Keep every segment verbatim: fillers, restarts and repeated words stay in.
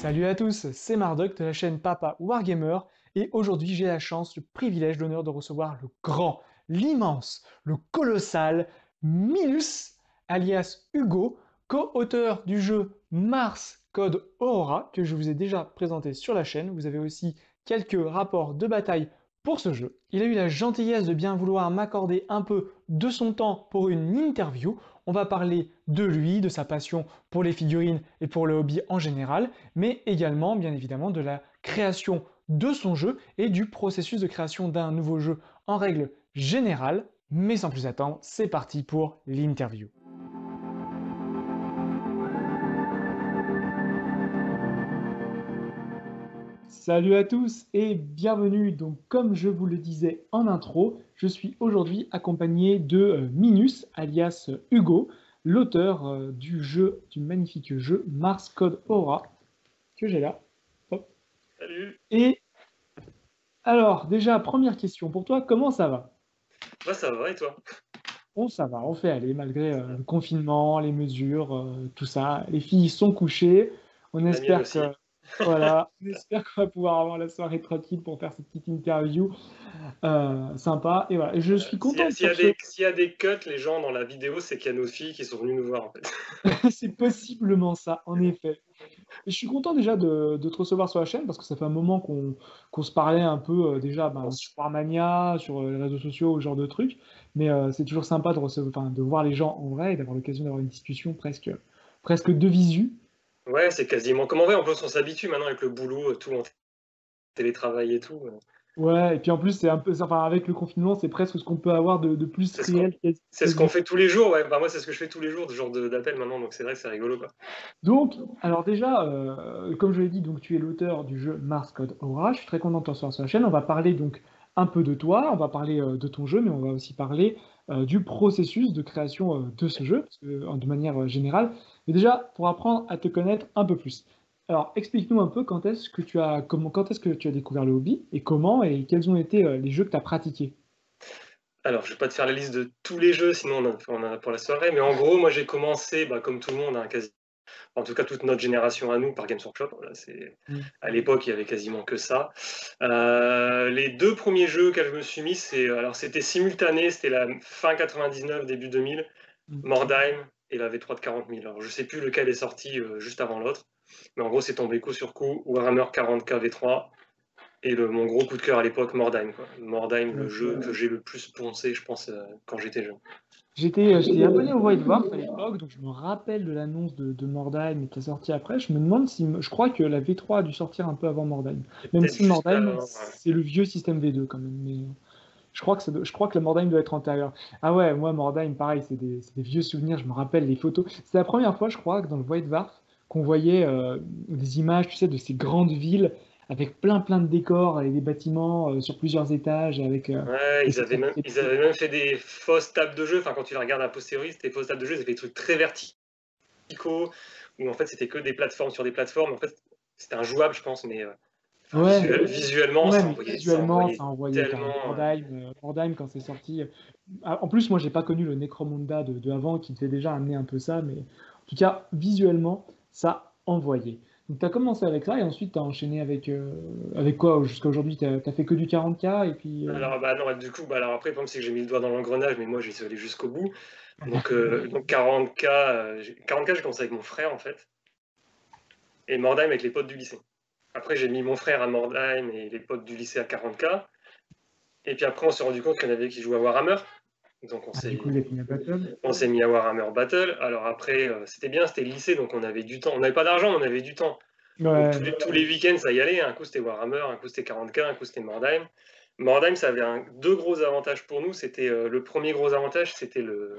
Salut à tous, c'est Marduk de la chaîne Papa Wargamer et aujourd'hui j'ai la chance, le privilège, l'honneur de recevoir le grand, l'immense, le colossal Minus alias Hugo, co-auteur du jeu Mars Code Aurora que je vous ai déjà présenté sur la chaîne. Vous avez aussi quelques rapports de bataille pour ce jeu. Il a eu la gentillesse de bien vouloir m'accorder un peu de son temps pour une interview. On va parler de lui, de sa passion pour les figurines et pour le hobby en général, mais également, bien évidemment, de la création de son jeu et du processus de création d'un nouveau jeu en règle générale. Mais sans plus attendre, c'est parti pour l'interview. Salut à tous et bienvenue. Donc, comme je vous le disais en intro, je suis aujourd'hui accompagné de euh, Minus, alias euh, Hugo, l'auteur euh, du jeu, du magnifique jeu Mars Code Aura, que j'ai là. Hop. Salut. Et alors, déjà, première question pour toi, comment ça va? Moi, ça va et toi? Bon, ça va, on fait aller malgré euh, le confinement, les mesures, euh, tout ça. Les filles sont couchées. On La mienne espère que, aussi. voilà, on espère qu'on va pouvoir avoir la soirée tranquille pour faire cette petite interview euh, sympa. Et voilà, et je Euh, suis S'il y, content a de s'il y faire a ce. des, s'il y a des cuts, les gens dans la vidéo, c'est qu'il y a nos filles qui sont venues nous voir en fait. C'est possiblement ça, en effet. Et je suis content déjà de, de te recevoir sur la chaîne parce que ça fait un moment qu'on qu'on se parlait un peu euh, déjà ben, sur Warmania, sur euh, les réseaux sociaux, ce genre de trucs. Mais euh, c'est toujours sympa de, recevoir, enfin, de voir les gens en vrai et d'avoir l'occasion d'avoir une discussion presque, presque de visu. Ouais, c'est quasiment comme en vrai. En plus, on s'habitue maintenant avec le boulot, euh, tout en télétravail et tout. euh. Ouais, et puis en plus, c'est un peu, enfin, avec le confinement, c'est presque ce qu'on peut avoir de, de plus C'est ce qu'on, réel quasi- c'est ce qu'on quasiment. fait tous les jours. Ouais, bah, moi, c'est ce que je fais tous les jours, ce genre de- d'appel maintenant. Donc c'est vrai que c'est rigolo quoi. Donc, alors déjà, euh, comme je l'ai dit, donc tu es l'auteur du jeu Mars Code Aura. Je suis très content de te recevoir sur la chaîne. On va parler donc un peu de toi, on va parler euh, de ton jeu, mais on va aussi parler euh, du processus de création euh, de ce jeu, parce que, euh, de manière euh, générale. Mais déjà, pour apprendre à te connaître un peu plus. Alors, explique-nous un peu quand est-ce que tu as, comment, quand est-ce que tu as découvert le hobby et comment et quels ont été euh, les jeux que tu as pratiqués. Alors, je vais pas te faire la liste de tous les jeux, sinon on en a, on en a pour la soirée. Mais en gros, moi, j'ai commencé, bah, comme tout le monde, hein, quasi en tout cas toute notre génération à nous, par Games Workshop. Voilà, c'est... Mm. À l'époque, il y avait quasiment que ça. Euh, les deux premiers jeux auxquels je me suis mis, c'est, alors c'était simultané, c'était la fin quatre-vingt-dix-neuf, début deux mille, Mm. Mordheim et la V trois de quarante mille. Alors je sais plus lequel est sorti euh, juste avant l'autre, mais en gros c'est tombé coup sur coup, Warhammer quarante K V trois, et le, mon gros coup de cœur à l'époque, Mordheim. Quoi. Mordheim, le jeu que j'ai le plus poncé, je pense, euh, quand j'étais jeune. J'étais euh, j'étais abonné au White Dwarf à l'époque, donc je me rappelle de l'annonce de, de Mordheim qui est sorti après. Je me demande si. Je crois que la V trois a dû sortir un peu avant Mordheim. Même Peut-être si juste Mordheim, avant. Ouais. c'est le vieux système V deux quand même. Mais je crois que, ça doit- je crois que la Mordheim doit être antérieure. Ah ouais, moi, Mordheim, pareil, c'est des, c'est des vieux souvenirs. Je me rappelle les photos. C'était la première fois, je crois, que dans le White Dwarf, qu'on voyait euh, des images, tu sais, de ces grandes villes avec plein, plein de décors et des bâtiments euh, sur plusieurs étages. Avec, euh, Ouais, et ils ça, ça avaient me même, fait- ils avaient même fait des fausses tables de jeu. Enfin, quand tu les regardes a posteriori, c'était des fausses tables de jeu. Ils avaient fait des trucs très verticaux, où en fait c'était que des plateformes sur des plateformes. En fait, c'était injouable, je pense, mais euh, enfin, Ouais, visuel- visuellement, ouais, ça mais envoyait, ça visuellement, envoyait ça envoyait carrément tellement. euh, Mordheim. euh, Mordheim, quand c'est sorti. euh, ah, En plus, moi, j'ai pas connu le Necromunda de, de avant qui devait déjà amener un peu ça, mais en tout cas, visuellement, ça envoyait. Donc, tu as commencé avec ça et ensuite, tu as enchaîné avec, euh, avec quoi jusqu'à aujourd'hui? Tu as fait que du quarante K et puis. euh, Alors, bah non, bah, du coup, bah, alors après, le problème, c'est que j'ai mis le doigt dans l'engrenage, mais moi, j'y suis allé jusqu'au bout. Donc, euh, donc quarante K, euh, j'ai- quarante K, j'ai commencé avec mon frère, en fait, et Mordheim avec les potes du lycée. Après, j'ai mis mon frère à Mordheim et les potes du lycée à quarante K. Et puis après, on s'est rendu compte qu'il y en avait qui jouaient à Warhammer. Donc, on ah, du s'est coup, les Final Battle. on s'est mis à Warhammer Battle. Alors après, euh, c'était bien, c'était le lycée, donc on avait du temps. On n'avait pas d'argent, mais on avait du temps. Donc tous Ouais. les, tous les week-ends, ça y allait. Un coup, c'était Warhammer, un coup, c'était quarante K, un coup, c'était Mordheim. Mordheim, ça avait un- deux gros avantages pour nous. C'était euh, le premier gros avantage, c'était le,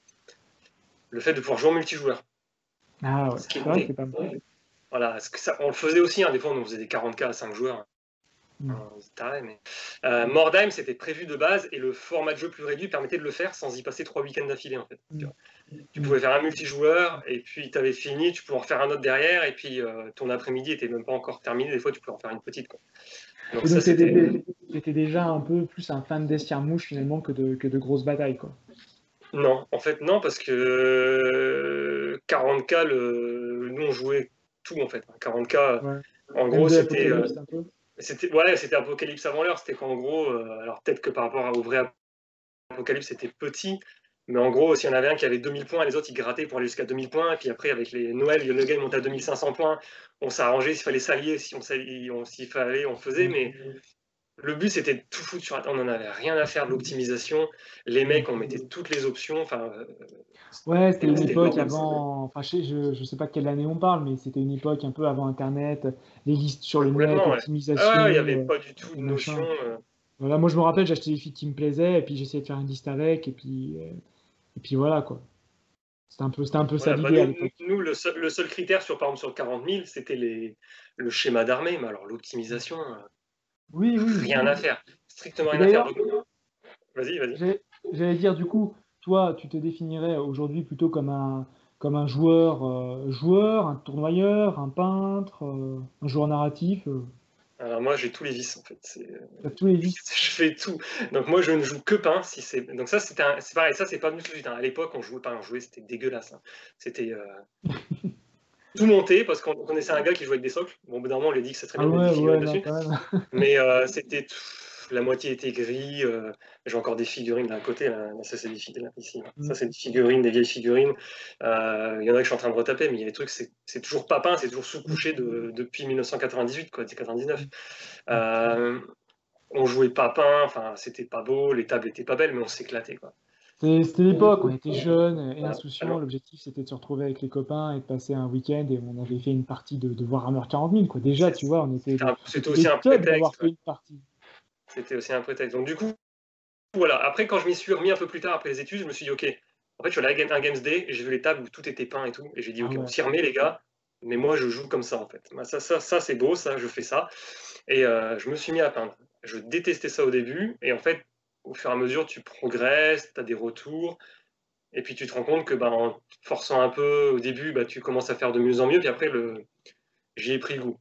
le fait de pouvoir jouer en multijoueur. Ah ouais, Ce qui c'est vrai que était, c'est pas mal. voilà, ce que ça, on le faisait aussi. Hein, des fois, on faisait des quarante K à cinq joueurs. Hmm. Hein, c'est taré, mais... euh, Mordheim, c'était prévu de base et le format de jeu plus réduit permettait de le faire sans y passer trois week-ends d'affilée en fait. Tu Hmm. vois. Tu Hmm. pouvais faire un multijoueur et puis tu avais fini, tu pouvais en faire un autre derrière et puis euh, ton après-midi était même pas encore terminé. Des fois, tu pouvais en faire une petite. Quoi. Donc Et ça, donc, tu c'était. étais, déjà un peu plus un fan d'escarmouche finalement que de, que de grosses batailles, quoi. Non, en fait, non, parce que quarante K, le... nous, on jouait. tout en fait. quarante K, euh, Ouais. en Même gros, de c'était euh, l'Apocalypse un peu. c'était ouais, c'était Apocalypse avant l'heure. C'était qu'en gros, euh, alors peut-être que par rapport au vrai Apocalypse, c'était petit, mais en gros, s'il y en avait un qui avait deux mille points, les autres ils grattaient pour aller jusqu'à deux mille points. Et puis après, avec les Noël, le game montait à deux mille cinq cents points. On s'arrangeait s'il fallait s'allier, si on s'alliait, on- s'il fallait, on faisait, Ouais. mais le but c'était de tout foutre sur. On n'en avait rien à faire de l'optimisation. Les Mm. mecs, on mettait toutes les options. Enfin, euh, Ouais, c'était une c'était époque horrible. avant, enfin je sais, je, je sais pas de quelle année on parle, mais c'était une époque un peu avant Internet, les listes sur Ouais, le net, complètement, ouais. Ah ouais, il n'y avait optimisation, euh, pas du tout et de notion. machin. euh. Voilà, moi je me rappelle, j'achetais des filles qui me plaisaient, et puis j'essayais de faire une liste avec, et puis, euh, et puis voilà quoi. C'était un peu, c'était un peu ça Voilà, bah l'idée à nous, l'époque. nous le, seul, le seul critère sur, par exemple, sur quarante mille, c'était les, le schéma d'armée, mais alors l'optimisation, euh, Oui, oui. rien à faire. Strictement Et rien à faire. d'ailleurs, Donc, vas-y, vas-y. j'allais j'allais dire du coup, toi, tu te définirais aujourd'hui plutôt comme un, comme un joueur, euh, joueur, un tournoyeur, un peintre, euh, un joueur narratif, euh, Alors moi, j'ai tous les vices, en fait. C'est, euh, t'as tous les vices. je fais tout. Donc moi, je ne joue que pain. Si c'est... Donc ça, c'était un... c'est pareil, ça, c'est pas venu tout de suite, hein. À l'époque, on jouait pas, on jouait, c'était dégueulasse, hein. C'était euh, tout monté, parce qu'on connaissait un gars qui jouait avec des socles. Bon, au bout d'un moment, on lui a dit que ça serait Ah bien de mettre des ouais, ouais, figurines non, dessus. quand même. Mais euh, c'était tout- la moitié était gris. euh, J'ai encore des figurines d'un côté. Là. Ça, c'est des figurines ici. Ça, c'est des figurines, des vieilles figurines. Euh, Il y en a que je suis en train de retaper, mais il y a des trucs, c'est c'est toujours pas peint, c'est toujours sous-couché de, depuis mille neuf cent quatre-vingt-dix-huit, quoi, quatre-vingt-dix-neuf. Euh, on jouait pas peint, enfin, c'était pas beau, les tables étaient pas belles, mais on s'éclatait, quoi. C'est- C'était l'époque, on était jeunes et Voilà. insouciants. Alors, L'objectif, c'était de se retrouver avec les copains et de passer un week-end. Et on avait fait une partie de, de Warhammer quarante mille, quoi. Déjà, c'est- tu vois, on était c'était les, un- on c'était était aussi les un seuls d'avoir prétexte, fait ouais. une partie. C'était aussi un prétexte. Donc, du coup, voilà. Après, quand je m'y suis remis un peu plus tard, après les études, je me suis dit, OK, en fait, je suis allé à un Games Day et j'ai vu les tables où tout était peint et tout. Et j'ai dit, Ah OK, on ouais. s'y remet, les gars. Mais moi, je joue comme ça, en fait. Bah, ça, ça, ça c'est beau, ça, je fais ça. Et euh, je me suis mis à peindre. Je détestais ça au début. Et en fait, au fur et à mesure, tu progresses, tu as des retours. Et puis, tu te rends compte que, bah, en te forçant un peu au début, bah, tu commences à faire de mieux en mieux. Puis après, le... j'y ai pris goût.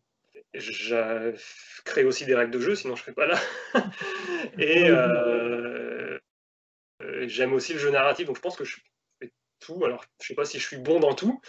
Je crée aussi des règles de jeu, sinon je ne serais pas là. Et Ouais, euh, euh, j'aime aussi le jeu narratif, donc je pense que je fais tout. Alors, je ne sais pas si je suis bon dans tout.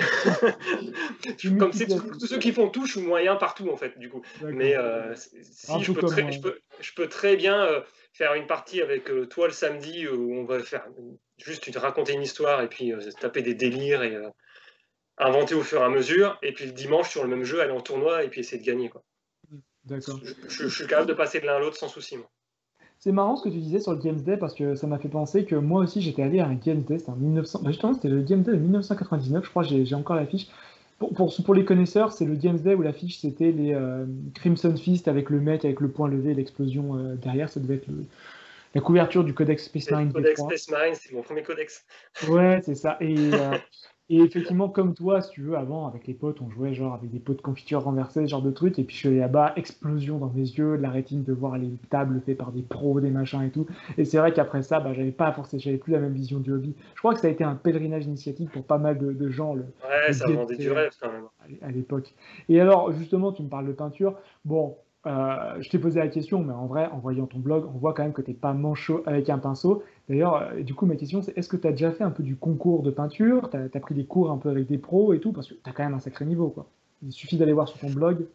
c'est Comme c'est tous multiclassé. tous ceux qui font tout, je suis moyen partout, en fait, du coup. Mais D'accord. euh, Un si je peu peux comme très, moi. je peux, je peux très bien euh, faire une partie avec euh, toi le samedi où on va faire juste une- raconter une histoire et puis euh, taper des délires et euh, inventer au fur et à mesure. Et puis le dimanche, sur le même jeu, aller en tournoi et puis essayer de gagner, quoi. D'accord. Je, je- je suis capable de passer de l'un à l'autre sans souci, moi. C'est marrant ce que tu disais sur le Games Day parce que ça m'a fait penser que moi aussi j'étais allé à un Games Day, c'était en mille neuf cents, bah, justement c'était le Games Day de mille neuf cent quatre-vingt-dix-neuf, je crois, j'ai j'ai encore l'affiche. Pour, pour, pour les connaisseurs, c'est le Games Day où l'affiche c'était les euh, Crimson Fist avec le mec avec le poing levé, l'explosion euh, derrière, ça devait être le- la couverture du Codex Space Et le Marine Codex V trois. Space Marine, c'est mon premier codex. Ouais, c'est ça. Et, euh, et effectivement, comme toi, si tu veux, avant, avec les potes, on jouait genre avec des pots de confiture renversés, ce genre de trucs. Et puis je suis allé là-bas, explosion dans mes yeux, de la rétine de voir les tables faites par des pros, des machins et tout. Et c'est vrai qu'après ça, bah, j'avais pas forcément, j'avais plus la même vision du hobby. Je crois que ça a été un pèlerinage initiatique pour pas mal de, de gens, le, Ouais, le ça Games vendait du Day rêve quand même. à l'époque. Et alors, justement, tu me parles de peinture. Bon, euh, je t'ai posé la question, mais en vrai, en voyant ton blog, on voit quand même que t'es pas manchot avec un pinceau. D'ailleurs, euh, du coup, ma question, c'est est-ce que tu as déjà fait un peu du concours de peinture? Tu as, pris des cours un peu avec des pros et tout? Parce que tu as quand même un sacré niveau, quoi. Il suffit d'aller voir sur ton blog.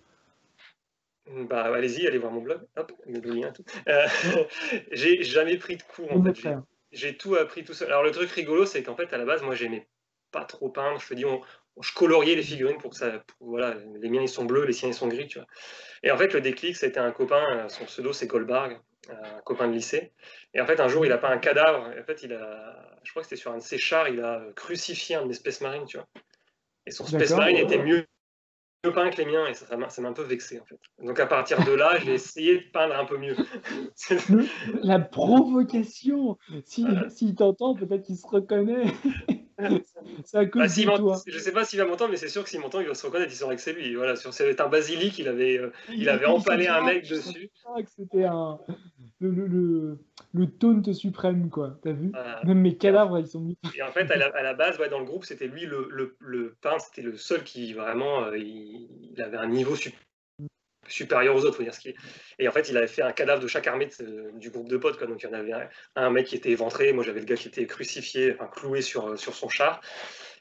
Bah, allez-y, allez voir mon blog. Hop, le lien, tout. Euh, j'ai jamais pris de cours Je en le fait. mettrai, J'ai hein. j'ai tout appris tout seul. Alors le truc rigolo, c'est qu'en fait à la base, moi j'aimais pas trop peindre. Je te dis, on, je coloriais les figurines pour que ça, pour- voilà, les miens ils sont bleus, les siens ils sont gris, tu vois. Et en fait le déclic, c'était un copain, euh, son pseudo c'est Goldberg, euh, un copain de lycée. Et en fait un jour il a pas un cadavre. En fait il a, je crois que c'était sur un de ses chars, il a crucifié un espèce marine, tu vois. Et son Space D'accord. Marine était mieux mieux peint que les miens et ça m'a ça m'a un peu vexé en fait. Donc à partir de là, j'ai essayé de peindre un peu mieux. Le- la provocation! Si, s'il t'entend, peut-être qu'il se reconnaît. C'est à Bah, cause s'il de m'ent- toi. je sais pas s'il va m'entendre, mais c'est sûr que s'il m'entend, il va se reconnaître, il saurait que c'est lui. Voilà, sur c'est un basilic, il avait, euh, il Il, avait il se empalé un dira, mec il se dessus. dira que c'était un, le, le, le, le taunt suprême, quoi. T'as vu? Euh, Même mes et, en, cadavres, ils sont mis. et en fait, à la, à la base, ouais, dans le groupe, c'était lui le, le, le peintre, c'était le seul qui vraiment, euh, il, il avait un niveau su- supérieur aux autres, faut dire ce qui est. Et en fait, il avait fait un cadavre de chaque armée de- du groupe de potes, quoi. Donc il y en avait un, un mec qui était éventré, moi j'avais le gars qui était crucifié, enfin cloué sur, sur son char.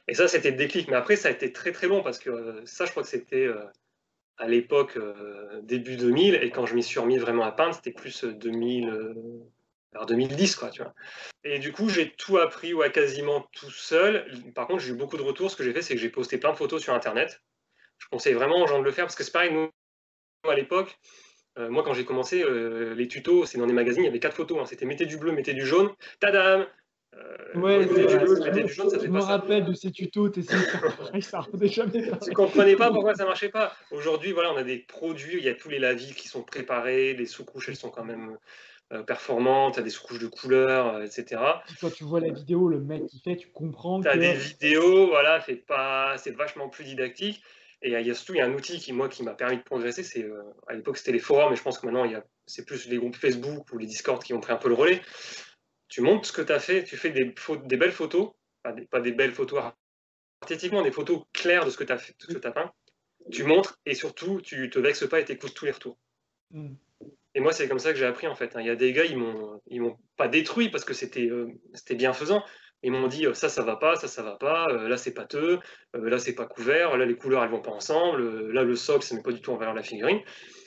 Et ça, c'était le déclic. Mais après, ça a été très très long parce que euh, ça, je crois que c'était euh, à l'époque euh, début deux mille. Et quand je m'y suis remis vraiment à peindre, c'était plus euh, deux mille, euh, vers deux mille dix, quoi, tu vois. Et du coup, j'ai tout appris, ouais, quasiment tout seul. Par contre, j'ai eu beaucoup de retours. Ce que j'ai fait, c'est que j'ai posté plein de photos sur Internet. Je conseille vraiment aux gens de le faire parce que c'est pareil, nous, à l'époque, euh, moi, quand j'ai commencé, euh, les tutos, c'est dans des magazines, il y avait quatre photos. Hein. C'était mettez du bleu, mettez du jaune, tadam. Euh, Ouais, mettez c'est du vrai. bleu, Je mettez me, du jaune, ça je fait me pas ça. rappelle de ces tutos, t'essayais de faire pareil, ça rendait jamais Tu pareil. comprenais pas pourquoi ça marchait pas. Aujourd'hui, voilà, on a des produits, il y a tous les lavis qui sont préparés, les sous-couches, elles sont quand même euh, performantes, tu as des sous-couches de couleurs, euh, et cetera. Puis quand tu vois la vidéo, le mec qui fait, tu comprends Tu as des que vidéos, voilà, c'est pas, c'est vachement plus didactique. Et il y a surtout, il y a un outil qui, moi, qui m'a permis de progresser. C'est, euh, à l'époque, c'était les forums, et je pense que maintenant, il y a, c'est plus les groupes Facebook ou les Discord qui ont pris un peu le relais. Tu montres ce que tu as fait, tu fais des, des belles photos, pas des, pas des belles photos artistiquement, des photos claires de ce que tu as fait, de ce que tu as peint. Tu montres et surtout, tu te vexes pas et t'écoutes tous les retours. mm. Et moi, c'est comme ça que j'ai appris en fait. Il y a des gars, ils m'ont, ils m'ont pas détruit parce que c'était, euh, c'était bienfaisant. Ils m'ont dit ça, ça va pas, ça, ça va pas. Euh, là, c'est pâteux. Euh, là, c'est pas couvert. Là, les couleurs, elles vont pas ensemble. Euh, là, le socle, ça met pas du tout en valeur la figurine.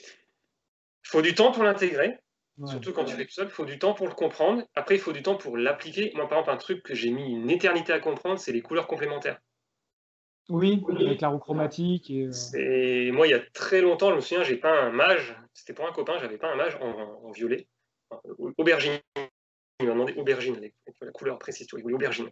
Il faut du temps pour l'intégrer. Ouais. Surtout quand tu fais tout seul, il faut du temps pour le comprendre. Après, il faut du temps pour l'appliquer. Moi, par exemple, un truc que j'ai mis une éternité à comprendre, c'est les couleurs complémentaires. Oui, avec la roue chromatique et euh, C'est... Moi, il y a très longtemps, je me souviens, j'ai peint un mage. C'était pour un copain, j'avais peint un mage en, en violet. Enfin, aubergine. Il m'a demandé aubergine, la couleur précise, tu vois, oui, aubergine.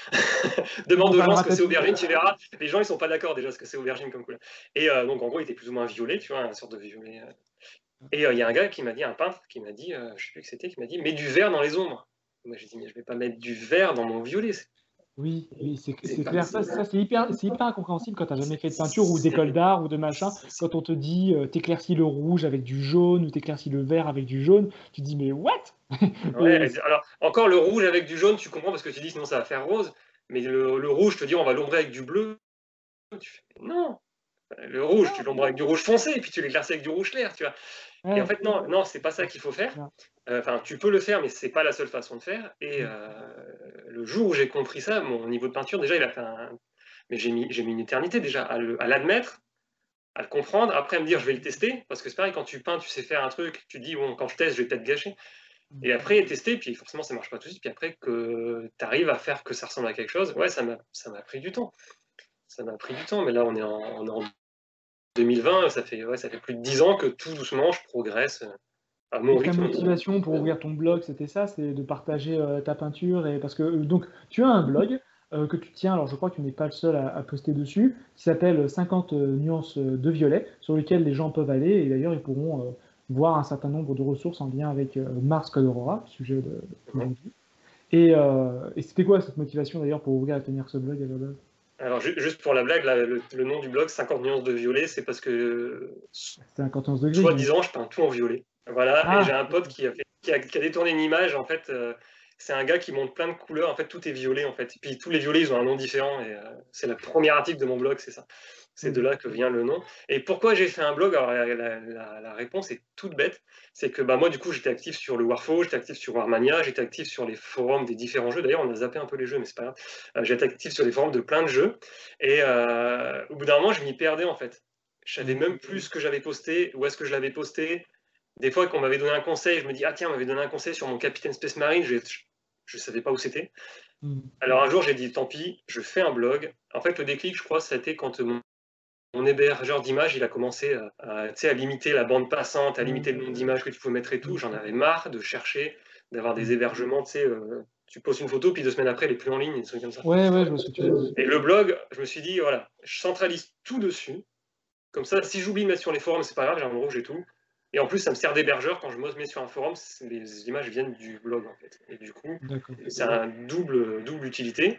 non, Demande aux pas le gens ce que c'est ratatouille. aubergine, tu verras. Les gens, ils sont pas d'accord déjà ce que c'est aubergine comme couleur. Et euh, donc, en gros, il était plus ou moins violet, tu vois, une sorte de violet. euh. Et il euh, y a un gars qui m'a dit, un peintre, qui m'a dit, euh, je sais plus que c'était, qui m'a dit, mets du vert dans les ombres. Moi, j'ai dit, mais je vais pas mettre du vert dans mon violet. Oui, oui, c'est C'est c'est pas... clair. Ça, ça c'est hyper, c'est hyper incompréhensible quand t'as jamais fait de peinture ou c'est- d'école d'art ou de machin. Quand on te dit euh, t'éclaircis le rouge avec du jaune ou t'éclaircis le vert avec du jaune, tu te dis mais what? Et Ouais, alors, encore le rouge avec du jaune, tu comprends parce que tu dis, sinon ça va faire rose. Mais le, le rouge, je te dis, on va l'ombrer avec du bleu. Tu fais, non, le rouge, tu non, l'ombres avec du rouge foncé, et puis tu l'éclaircis avec du rouge clair, tu vois. Et en ouais, fait, non, non, c'est pas ça qu'il faut faire. Enfin, euh, tu peux le faire, mais c'est pas la seule façon de faire. Et euh, le jour où j'ai compris ça, mon niveau de peinture, déjà, il a fait un... Mais j'ai mis, j'ai mis une éternité déjà à, le, à l'admettre, à le comprendre, après à me dire, je vais le tester, parce que c'est pareil, quand tu peins, tu sais faire un truc, tu te dis, bon, quand je teste, je vais peut-être gâcher. Et après, tester, puis forcément, ça marche pas tout de suite, puis après, que tu arrives à faire que ça ressemble à quelque chose, ouais, ça m'a, ça m'a pris du temps. Ça m'a pris du temps, mais là, on est en, on est en deux mille vingt, ça fait, ouais, ça fait plus de dix ans que tout doucement, je progresse à mon Et ta rythme. motivation pour ouvrir ton blog, c'était ça, c'est de partager euh, ta peinture et parce que euh, donc tu as un blog euh, que tu tiens, alors je crois que tu n'es pas le seul à, à poster dessus, qui s'appelle cinquante nuances de violet, sur lequel les gens peuvent aller et d'ailleurs ils pourront euh, voir un certain nombre de ressources en lien avec euh, Mars Code Aurora, sujet de- d'aujourd'hui. Et, euh, et c'était quoi cette motivation d'ailleurs pour ouvrir et tenir ce blog à la base? Alors, ju- juste pour la blague, là, le, le nom du blog, cinquante nuances de violet, c'est parce que, C'était un quatorze degrés, j'imagine. soi-disant, je peins tout en violet. Voilà, et j'ai Ah, un pote qui a, fait, qui a, qui a détourné une image, en fait, euh, c'est un gars qui montre plein de couleurs, en fait, tout est violet, en fait. Et puis, tous les violets, ils ont un nom différent, et euh, c'est le premier article de mon blog, c'est ça. C'est de ok. là que vient le nom. Et pourquoi j'ai fait un blog? Alors, la, la- la- la réponse est toute bête. C'est que bah, moi, du coup, j'étais actif sur le Warfo, j'étais actif sur Warmania, j'étais actif sur les forums des différents jeux. D'ailleurs, on a zappé un peu les jeux, mais c'est pas grave. Euh, j'étais actif sur les forums de plein de jeux. Et euh, au bout d'un moment, je m'y perdais, en fait. Je savais même plus ce que j'avais posté, où est-ce que je l'avais posté. Des fois, qu'on m'avait donné un conseil, je me dis, ah tiens, on m'avait donné un conseil sur mon Capitaine Space Marine, je ne savais pas où c'était. Hmm. Alors un jour, j'ai dit, tant pis, je fais un blog. En fait, le déclic, je crois, ça a été quand mon mon hébergeur d'images, il a commencé à, à, à limiter la bande passante, à limiter le nombre d'images que tu pouvais mettre et tout. J'en avais marre de chercher, d'avoir des hébergements, tu sais, euh, tu postes une photo, puis deux semaines après, elle est plus en ligne, des trucs comme ça. Ouais, ouais, je vois ce que tu veux dire. Et le blog, je me suis dit, voilà, je centralise tout dessus. Comme ça, si j'oublie de mettre sur les forums, c'est pas grave, j'ai un endroit où j'ai tout. Et en plus, ça me sert d'hébergeur. Quand je me mets sur un forum, les images viennent du blog, en fait. Et du coup, c'est un double, double utilité.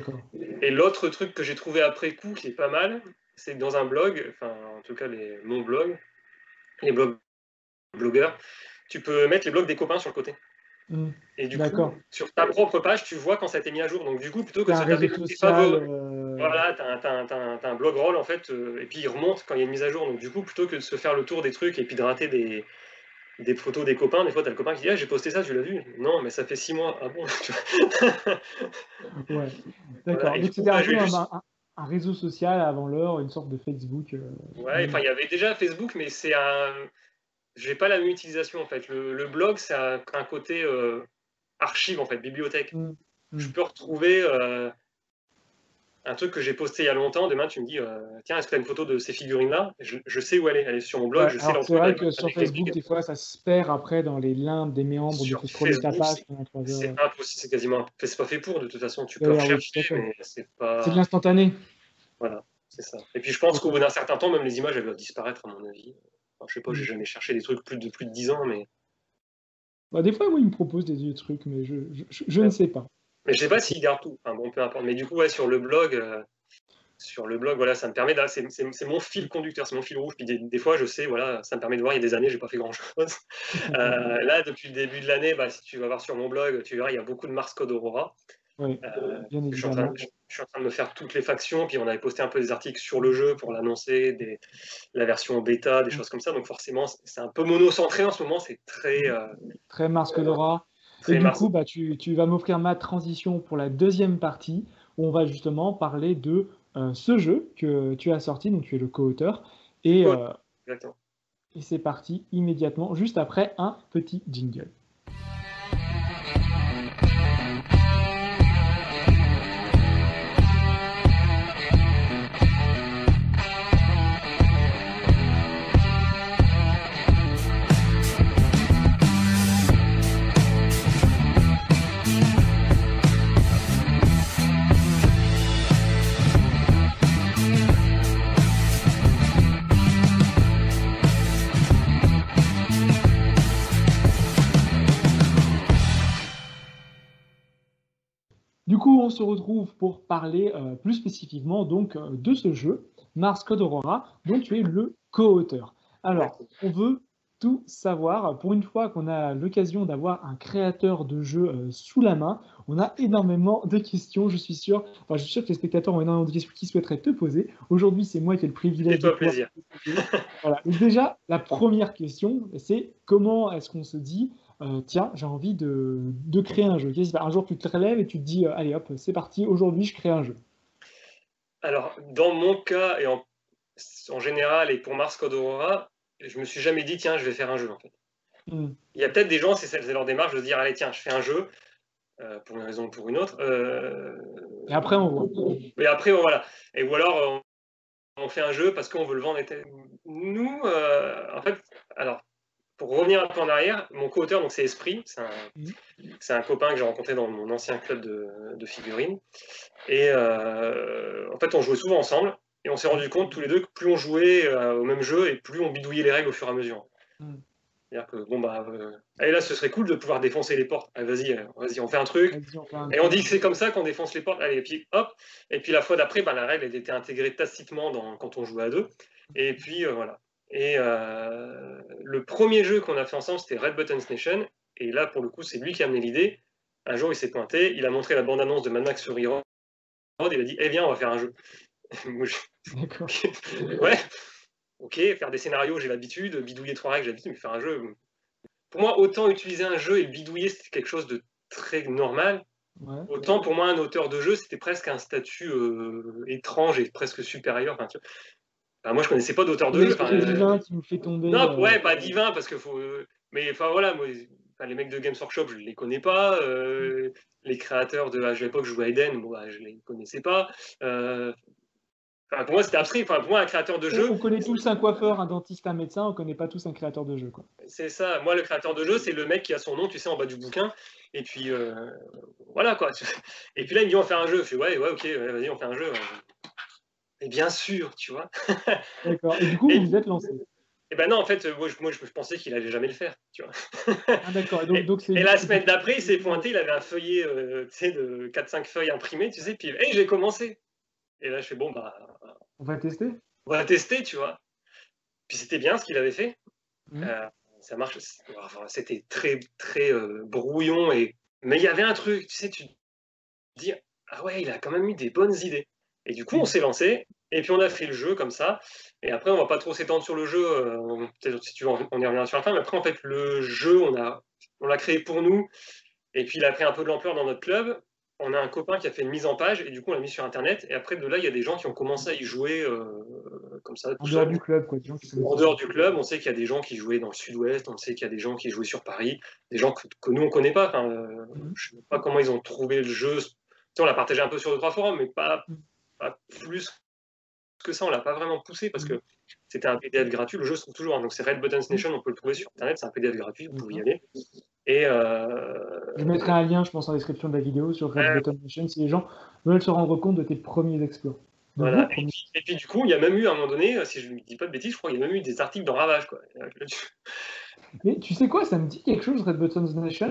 Et l'autre truc que j'ai trouvé après coup, qui est pas mal, c'est que dans un blog, enfin, en tout cas, les, mon blog, les blogs, blogueurs, tu peux mettre les blogs des copains sur le côté. Mmh. Et du coup, sur ta propre page, tu vois quand ça a été mis à jour. Donc du coup, plutôt que de se taper tous les favoris, euh... voilà, t'as un, t'as un, t'as un, t'as un blog roll en fait, euh, et puis il remonte quand il y a une mise à jour. Donc du coup, plutôt que de se faire le tour des trucs et puis de rater des, des photos des copains, des fois t'as le copain qui dit ah j'ai posté ça, tu l'as vu? Non, mais ça fait six mois. Ah bon? Ouais, Voilà, d'accord. et du Donc coup, c'était un bah, je peu vais un, juste. un- un réseau social avant l'heure, une sorte de Facebook euh, Ouais, enfin, il y numérique. avait déjà Facebook, mais c'est un. J'ai pas la même utilisation en fait. Le, le blog, c'est un, un côté euh, archive en fait, bibliothèque. Mm, Je mm. peux retrouver euh, un truc que j'ai posté il y a longtemps. Demain, tu me dis, euh, tiens, est-ce que tu as une photo de ces figurines-là? je, je sais où elle est. Elle est sur mon blog, Ouais, je sais la alors que c'est retrouver vrai avec, que sur avec mes Facebook, gigs. des fois, ça se perd après dans les limbes, des méandres, où il Sur faut scroller ta Facebook, page c'est pendant trois heures. c'est Ouais. impossible, c'est quasiment. C'est pas fait pour de toute façon. Tu peux D'ailleurs, oui, tout rechercher, à fait. mais c'est C'est de pas. l'instantané. Voilà, c'est ça. Et puis je pense qu'au D'accord. bout d'un certain temps, même les images, elles doivent disparaître, à mon avis. Enfin, je sais pas, j'ai Mm. jamais cherché des trucs plus de plus de dix ans, mais. Bah, des fois, moi, ils me proposent des, des trucs, mais je, je, je- je ne sais pas. Mais je sais pas s'ils gardent tout. Enfin bon, peu importe. Mais du coup, ouais, sur le blog, euh, sur le blog, voilà, ça me permet d'a- c'est, c'est, c'est mon fil conducteur, c'est mon fil rouge. Puis des, des fois, je sais, voilà, ça me permet de voir. Il y a des années, j'ai pas fait grand chose. Euh, là, depuis le début de l'année, bah, si tu vas voir sur mon blog, tu verras, il y a beaucoup de Mars Code Aurora. Oui, Euh, bien je suis en train, évidemment. je, je suis en train de me faire toutes les factions. Puis on avait posté un peu des articles sur le jeu pour l'annoncer, des, la version bêta, des Mm. choses comme ça. Donc forcément, c'est c'est un peu monocentré en ce moment. C'est très, euh, Très Mars Codora. Et très du Mars. coup, bah, tu, tu vas m'offrir ma transition pour la deuxième partie, où on va justement parler de euh, ce jeu que tu as sorti, donc tu es le co-auteur. Et, Code, euh, exactement. et c'est parti immédiatement, juste après un petit jingle. Du coup, on se retrouve pour parler euh, plus spécifiquement donc euh, de ce jeu, Mars Code Aurora, dont tu es le co-auteur. Alors, Exactement. on veut tout savoir. Pour une fois qu'on a l'occasion d'avoir un créateur de jeu euh, sous la main, on a énormément de questions, je suis sûr. Enfin, je suis sûr que les spectateurs ont énormément de questions qu'ils souhaiteraient te poser. Aujourd'hui, c'est moi qui ai le privilège de Fais-toi pouvoir plaisir. te poser. Voilà. Donc déjà, la première question, c'est comment est-ce qu'on se dit euh, tiens, j'ai envie de, de créer un jeu. Qu'est-ce qui se passe? Un jour, tu te relèves et tu te dis, euh, allez hop, c'est parti, aujourd'hui, je crée un jeu. Alors, dans mon cas, et en, en général, et pour Mars Code Aurora, je me suis jamais dit, tiens, je vais faire un jeu, en fait. Hmm. Il y a peut-être des gens, c'est c'est leur démarche de se dire, allez, tiens, je fais un jeu, euh, pour une raison ou pour une autre. Euh, Et après, on voit. mais après, voilà. Et, ou alors, on, on fait un jeu parce qu'on veut le vendre. Nous, euh, en fait, alors, pour revenir un peu en arrière, mon co-auteur, donc c'est Esprit, c'est un, Hmm. c'est un copain que j'ai rencontré dans mon ancien club de, de figurines. Et euh, en fait, on jouait souvent ensemble. Et on s'est rendu compte tous les deux que plus on jouait euh, au même jeu et plus on bidouillait les règles au fur et à mesure. Hmm. C'est-à-dire que, bon, bah, euh, allez, là, ce serait cool de pouvoir défoncer les portes. Allez, vas-y, euh, vas-y, on fait un truc. Vas-y, on fait un Et on dit truc. que c'est comme ça qu'on défonce les portes. Allez, et puis hop. Et puis la fois d'après, bah, la règle, elle était intégrée tacitement dans, quand on jouait à deux. Et puis euh, voilà. Et euh, le premier jeu qu'on a fait ensemble, c'était Red Buttons Nation. Et là, pour le coup, c'est lui qui a amené l'idée. Un jour, il s'est pointé, il a montré la bande-annonce de Mad Max Fury Road. Il a dit, eh viens, on va faire un jeu. Moi, D'accord. je- ouais, ok, faire des scénarios, j'ai l'habitude. Bidouiller trois règles, j'ai l'habitude. Mais faire un jeu, pour moi, autant utiliser un jeu et le bidouiller, c'était quelque chose de très normal. Ouais. Autant pour moi, un auteur de jeu, c'était presque un statut euh, étrange et presque supérieur. Enfin, tu vois. Enfin, moi, je connaissais pas d'auteur Un de jeu. Enfin, esprit euh, divin qui nous fait tomber. non, euh, ouais, pas divin, parce que faut. euh, mais enfin, voilà, moi, enfin, les mecs de Games Workshop, je les connais pas. Euh, les créateurs de. À l'époque, je jouais à Eden, bon, bah, je les connaissais pas. Euh, enfin, pour moi, c'était abstrait. Enfin, pour moi, un créateur de On, jeu, on connaît tous un coiffeur, un dentiste, un médecin, on connaît pas tous un créateur de jeu, quoi. c'est ça. Moi, le créateur de jeu, c'est le mec qui a son nom, tu sais, en bas du bouquin. Et puis, euh, voilà, quoi. Et puis là, il me dit, on va faire un jeu. Je fais, ouais, ouais, ok, ouais, vas-y, on fait un jeu. Et bien sûr, tu vois. D'accord. Et du coup, Et, vous vous êtes lancé. et ben non, en fait, moi, je, moi, je pensais qu'il allait jamais le faire, tu vois. Ah, d'accord. Et donc, Et, donc c'est et la c'est du semaine coup. d'après, il s'est pointé, il avait un feuillet, euh, tu sais, de quatre cinq feuilles imprimées, tu sais, puis, hey, j'ai commencé. Et là, je fais, bon, bah, On va tester. on va tester, tu vois. Puis c'était bien ce qu'il avait fait. Hmm. Euh, ça marche. Enfin, c'était très, très euh, brouillon. Et... Mais il y avait un truc, tu sais, tu te dis, ah ouais, il a quand même eu des bonnes idées. Et du coup, on Hmm. s'est lancé, et puis on a fait le jeu comme ça. Et après, on va pas trop s'étendre sur le jeu. euh, Peut-être si tu veux, on y reviendra sur la fin. Mais après, en fait, le jeu, on a, on l'a créé pour nous. Et puis, il a pris un peu de l'ampleur dans notre club. on a un copain qui a fait une mise en page, et du coup, on l'a mis sur Internet. Et après, de là, il y a des gens qui ont commencé à y jouer euh, comme ça, En tout dehors seul. du club, quoi. Des gens qui En connaissaient dehors pas. du club, on sait qu'il y a des gens qui jouaient dans le sud-ouest, on sait qu'il y a des gens qui jouaient sur Paris, des gens que, que nous, on ne connaît pas. Enfin, euh, Mhm. je ne sais pas comment ils ont trouvé le jeu. Tu sais, on l'a partagé un peu sur deux, trois forums, mais pas, pas plus que ça. On l'a pas vraiment poussé parce Mhm. que c'était un P D F gratuit. Le jeu se trouve toujours. Hein. Donc, c'est Red Buttons Nation, on peut le trouver sur Internet. C'est un P D F gratuit, vous pouvez y D'accord. aller. Et euh, Je mettrai un lien, je pense, en description de la vidéo sur Red ouais, Button Nation si les gens veulent se rendre compte de tes premiers exploits. De vos voilà. Et premiers. puis, et puis, du coup, il y a même eu, à un moment donné, si je ne dis pas de bêtises, je crois qu'il y a même eu des articles dans Ravage. Quoi. Mais tu sais quoi, ça me dit quelque chose, Red Buttons Nation.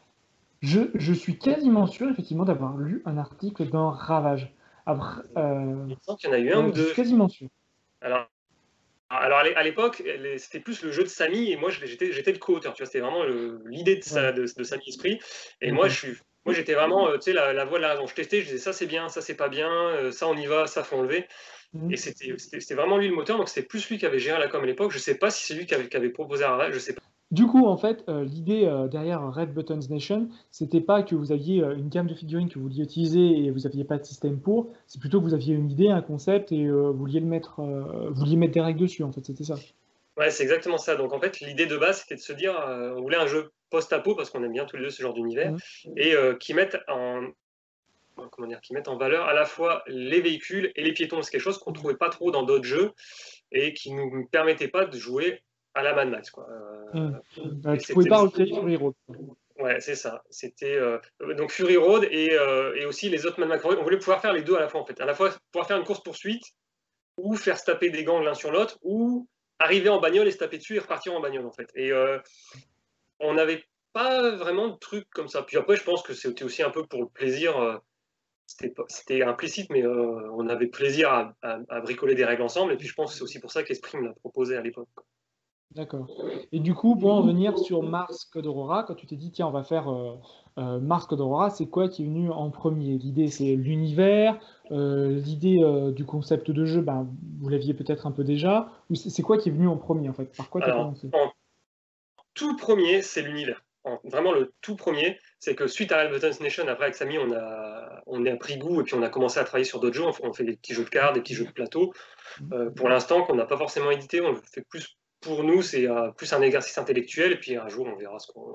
Je, je suis quasiment sûr, effectivement, d'avoir lu un article dans Ravage. Après, euh, Il me semble qu'il y en a eu un ouais, ou je suis deux. quasiment sûr. Alors, Alors à l'époque, c'était plus le jeu de Samy et moi j'étais j'étais le co-auteur. Tu vois, c'était vraiment l'idée de, Ouais, sa, de, de Samy Esprit. Et moi je d'accord. suis, moi j'étais vraiment, euh, tu sais, la, la voix de la raison. Je testais, je disais ça c'est bien, ça c'est pas bien, euh, ça on y va, ça faut enlever. Et Mhm. c'était c'était vraiment lui le moteur. Donc c'était plus lui qui avait géré la com à l'époque. Je sais pas si c'est lui qui avait, qui avait proposé à Raval, je sais pas. Du coup, en fait, euh, l'idée euh, derrière Red Buttons Nation, c'était pas que vous aviez euh, une gamme de figurines que vous vouliez utiliser et vous n'aviez pas de système pour, c'est plutôt que vous aviez une idée, un concept et euh, vous vouliez le mettre, euh, vous vouliez mettre des règles dessus, en fait, c'était ça. Ouais, c'est exactement ça. Donc en fait, l'idée de base, c'était de se dire, euh, on voulait un jeu post-apo parce qu'on aime bien tous les deux ce genre d'univers Mhm. et euh, qui mette en comment dire, qui mettent en valeur à la fois les véhicules et les piétons. C'est quelque chose qu'on ne trouvait pas trop dans d'autres jeux et qui ne nous permettait pas de jouer à la Mad Max. Quoi. Mhm. Euh, Euh, et tu pouvais c'était pas recréer Fury Road. ouais, c'est ça. C'était euh, donc Fury Road et, euh, et aussi les autres Mad Max. On voulait pouvoir faire les deux à la fois en fait. À la fois pouvoir faire une course poursuite ou faire se taper des gangs l'un sur l'autre ou arriver en bagnole et se taper dessus et repartir en bagnole en fait. Et euh, on n'avait pas vraiment de trucs comme ça. Puis après, je pense que c'était aussi un peu pour le plaisir. Euh, c'était implicite, mais euh, on avait plaisir à, à, à, bricoler des règles ensemble. Et puis je pense que c'est aussi pour ça qu'Esprit me l'a proposé à l'époque. D'accord. Et du coup, pour en venir sur Mars Code Aurora, quand tu t'es dit, tiens, on va faire euh, euh, Mars Code Aurora, c'est quoi qui est venu en premier? L'idée, c'est l'univers, euh, l'idée euh, du concept de jeu, ben, vous l'aviez peut-être un peu déjà, ou c'est c'est quoi qui est venu en premier, en fait? Par quoi tu as Alors, commencé? en tout premier, c'est l'univers. Vraiment, le tout premier, c'est que suite à Buttons Nation, après avec Samy, on a, on a pris goût et puis on a commencé à travailler sur d'autres jeux. On fait, on fait des petits jeux de cartes, des petits jeux de plateau. Euh, pour l'instant, qu'on n'a pas forcément édité, on le fait plus pour nous, c'est euh, plus un exercice intellectuel. Et puis un jour, on verra ce qu'on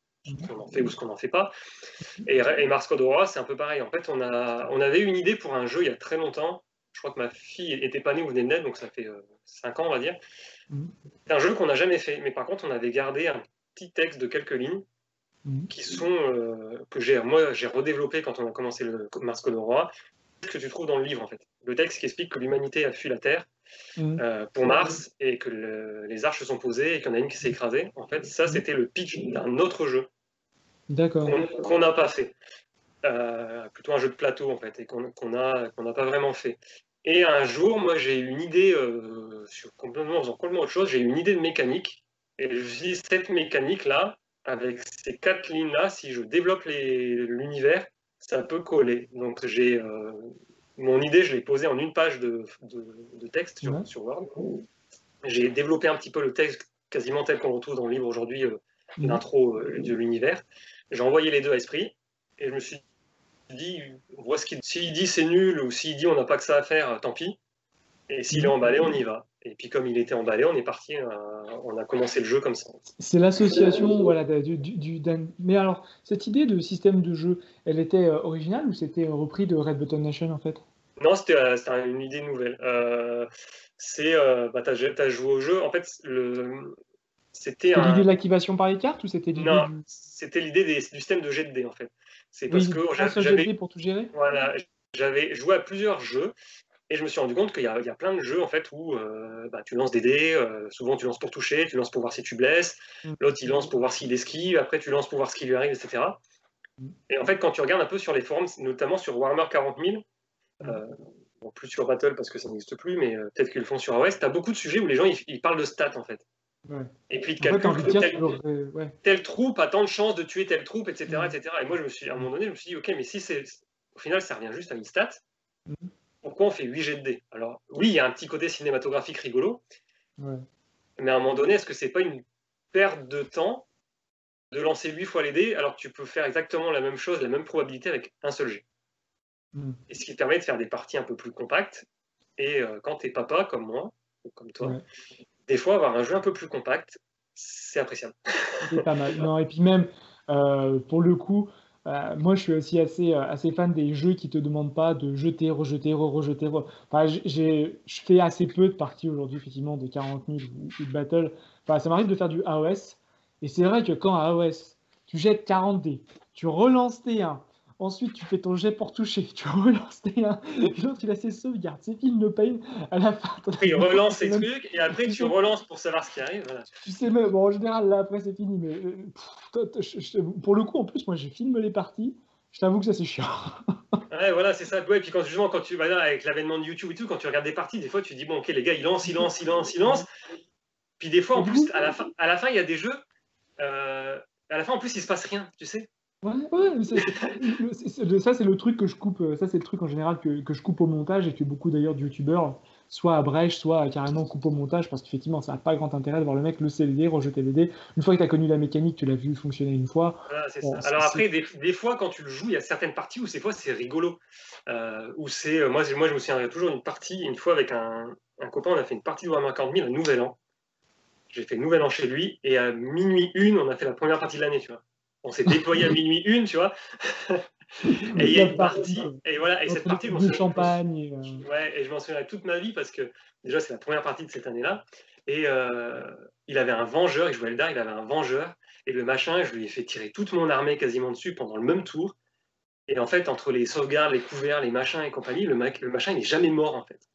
qu en fait ou ce qu'on n'en fait pas. Et, et Mars Code Aurora, c'est un peu pareil. En fait, on, a, on avait une idée pour un jeu il y a très longtemps. Je crois que ma fille était pas née ou venait de naître, donc ça fait euh, cinq ans, on va dire. C'est un jeu qu'on n'a jamais fait, mais par contre, on avait gardé un petit texte de quelques lignes qui sont euh, que j'ai moi j'ai redéveloppé quand on a commencé le Mars Code Aurora, que tu trouves dans le livre en fait. Le texte qui explique que l'humanité a fui la Terre Mhm. euh, pour Mars et que le, les arches se sont posées et qu'il y en a une qui s'est écrasée. En fait, ça c'était le pitch d'un autre jeu D'accord. qu'on qu'on n'a pas fait. Euh, plutôt un jeu de plateau en fait et qu'on qu'on a qu'on n'a pas vraiment fait. Et un jour, moi j'ai eu une idée euh, sur complètement en faisant complètement autre chose. J'ai eu une idée de mécanique et je me suis dit cette mécanique là, avec ces quatre lignes là, si je développe l'univers, ça peut coller. Donc j'ai euh, mon idée, je l'ai posée en une page de, de, de texte sur, Ouais. sur Word. J'ai développé un petit peu le texte quasiment tel qu'on retrouve dans le livre aujourd'hui, euh, Mhm. l'intro euh, de l'univers. J'ai envoyé les deux à Esprit et je me suis dit, on voit ce qu'il s'il dit c'est nul ou s'il dit on n'a pas que ça à faire, tant pis. Et s'il est Mhm. emballé, on y va. Et puis comme il était emballé, on est parti, euh, on a commencé le jeu comme ça. C'est l'association, voilà, de- du, du- du- d'un- mais alors, cette idée de système de jeu, elle était euh, originale ou c'était euh, repris de Red Button Nation, en fait? Non, c'était euh, une idée nouvelle. Euh, c'est, euh, bah, t'as as joué au jeu. En fait, le, c'était C'était l'idée un, de l'activation par les cartes ou c'était l'idée non, du... c'était l'idée du système de jet de dés en fait. C'est parce que Oui, un seul jet de j'avais, dés pour tout gérer? voilà, j'avais joué à plusieurs jeux. Et je me suis rendu compte qu'il y, y a plein de jeux en fait où euh, bah, tu lances des dés, euh, souvent tu lances pour toucher, tu lances pour voir si tu blesses, Mhm. l'autre il lance pour voir s'il esquive, après tu lances pour voir ce qui lui arrive, et cetera. Et en fait, quand tu regardes un peu sur les forums, notamment sur Warhammer quarante mille, euh, bon, plus sur Battle parce que ça n'existe plus, mais euh, peut-être qu'ils le font sur A O S, tu as beaucoup de sujets où les gens ils, ils parlent de stats en fait. Ouais. Et puis ils te En fait, t'as calculent envie de que dire, tu telle, veux... ré- ouais. telle troupe a tant de chances de tuer telle troupe, et cetera, Mhm. et cetera. Et moi, je me suis, à un moment donné, je me suis dit, ok, mais si c'est, au final, ça revient juste à une stat, Mhm. pourquoi on fait huit jets de dés? Alors, oui, il y a un petit côté cinématographique rigolo, Ouais. mais à un moment donné, est-ce que c'est pas une perte de temps de lancer huit fois les dés, alors que tu peux faire exactement la même chose, la même probabilité avec un seul jet. Mmh. Et ce qui te permet de faire des parties un peu plus compactes. Et euh, quand t'es papa, comme moi, ou comme toi, Ouais. des fois, avoir un jeu un peu plus compact, c'est appréciable. C'est pas mal. Non, et puis même, euh, pour le coup, euh, moi je suis aussi assez, euh, assez fan des jeux qui te demandent pas de jeter, rejeter, re-rejeter. re- Enfin, j- j'ai, je fais assez peu de parties aujourd'hui, effectivement, de quarante mille ou, ou de battle. Enfin, ça m'arrive de faire du A O S. Et c'est vrai que quand à A O S, tu jettes quarante dés, tu relances tes un, ensuite tu fais ton jet pour toucher, tu relances tes un, et l'autre il a ses sauvegardes, ses films de pain, à la fin, t'en as Après, il marre, tu relance sais ces même, trucs, et après, tu tu sais relances pour savoir ce qui arrive. Voilà. tu sais même, bon, en général, là, après, c'est fini, mais euh, pff, toi, toi, je- je- pour le coup, en plus, moi, je filme les parties. Je t'avoue que ça, c'est chiant. Ouais, voilà, c'est ça. Ouais, et puis quand, justement, quand tu vas là, avec l'avènement de YouTube et tout, quand tu regardes des parties, des fois, tu dis, bon, ok, les gars, ils lancent, ils lancent, ils lancent, ils lancent. Puis des fois, Et en du plus, coup, à la fin, à la fin, il y a des jeux, euh, à la fin, en plus, il se passe rien, tu sais. ouais, ouais, mais c'est- c'est- le- c'est- c'est- ça, c'est le truc que je coupe. euh, Ça, c'est le truc en général que, que je coupe au montage et que beaucoup d'ailleurs de youtubeurs, soit abrègent, soit carrément coupent au montage parce qu'effectivement, ça n'a pas grand intérêt de voir le mec le C D D, rejeter les dés. Une fois que tu as connu la mécanique, tu l'as vu fonctionner une fois. Voilà, c'est ça. Bon, c'est- Alors c'est- après, des, des fois, quand tu le joues, il y a certaines parties où ces fois, c'est rigolo. Euh, où c'est, euh, moi, c'est- moi, je me souviens toujours d'une partie, une fois avec un, un copain, on a fait une partie de Warhammer quarante mille à Nouvel An. J'ai fait Nouvel An chez lui, et à minuit une, on a fait la première partie de l'année, tu vois. On s'est déployé à minuit une, tu vois. Et il y a la une partie, partie, quoi. et voilà, et cette Entre les partie, je coups m'en de souviens, je m'en sou- champagne et, euh, ouais, et je m'en souviens toute ma vie parce que déjà, c'est la première partie de cette année-là. Et euh, il avait un vengeur, il jouait Eldar, il avait un vengeur, et le machin, je lui ai fait tirer toute mon armée quasiment dessus pendant le même tour. Et en fait, entre les sauvegardes, les couverts, les machins et compagnie, le, mec, le machin, il n'est jamais mort, en fait.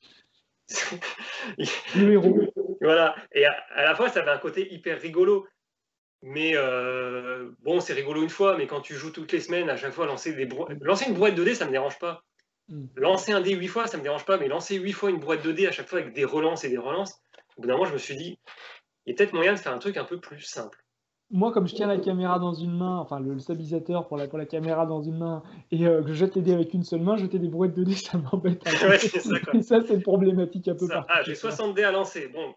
Il- le héros. voilà. Et à, à la fois, ça avait un côté hyper rigolo. Mais euh, bon, c'est rigolo une fois, mais quand tu joues toutes les semaines, à chaque fois, lancer, des brou- lancer une brouette de dés, ça me dérange pas. Mm. Lancer un dé huit fois, ça me dérange pas, mais lancer huit fois une brouette de dés à chaque fois avec des relances et des relances, au bout d'un moment, je me suis dit, il y a peut-être moyen de faire un truc un peu plus simple. Moi, comme je tiens la caméra dans une main, enfin le, le stabilisateur pour la, pour la caméra dans une main, et euh, que je jette les dés avec une seule main, jeter des brouettes de dés, ça m'embête un peu. Ouais, c'est ça, quoi. Et ça, c'est une problématique un peu Ça. Ah, j'ai particulière. soixante dés à lancer. Bon.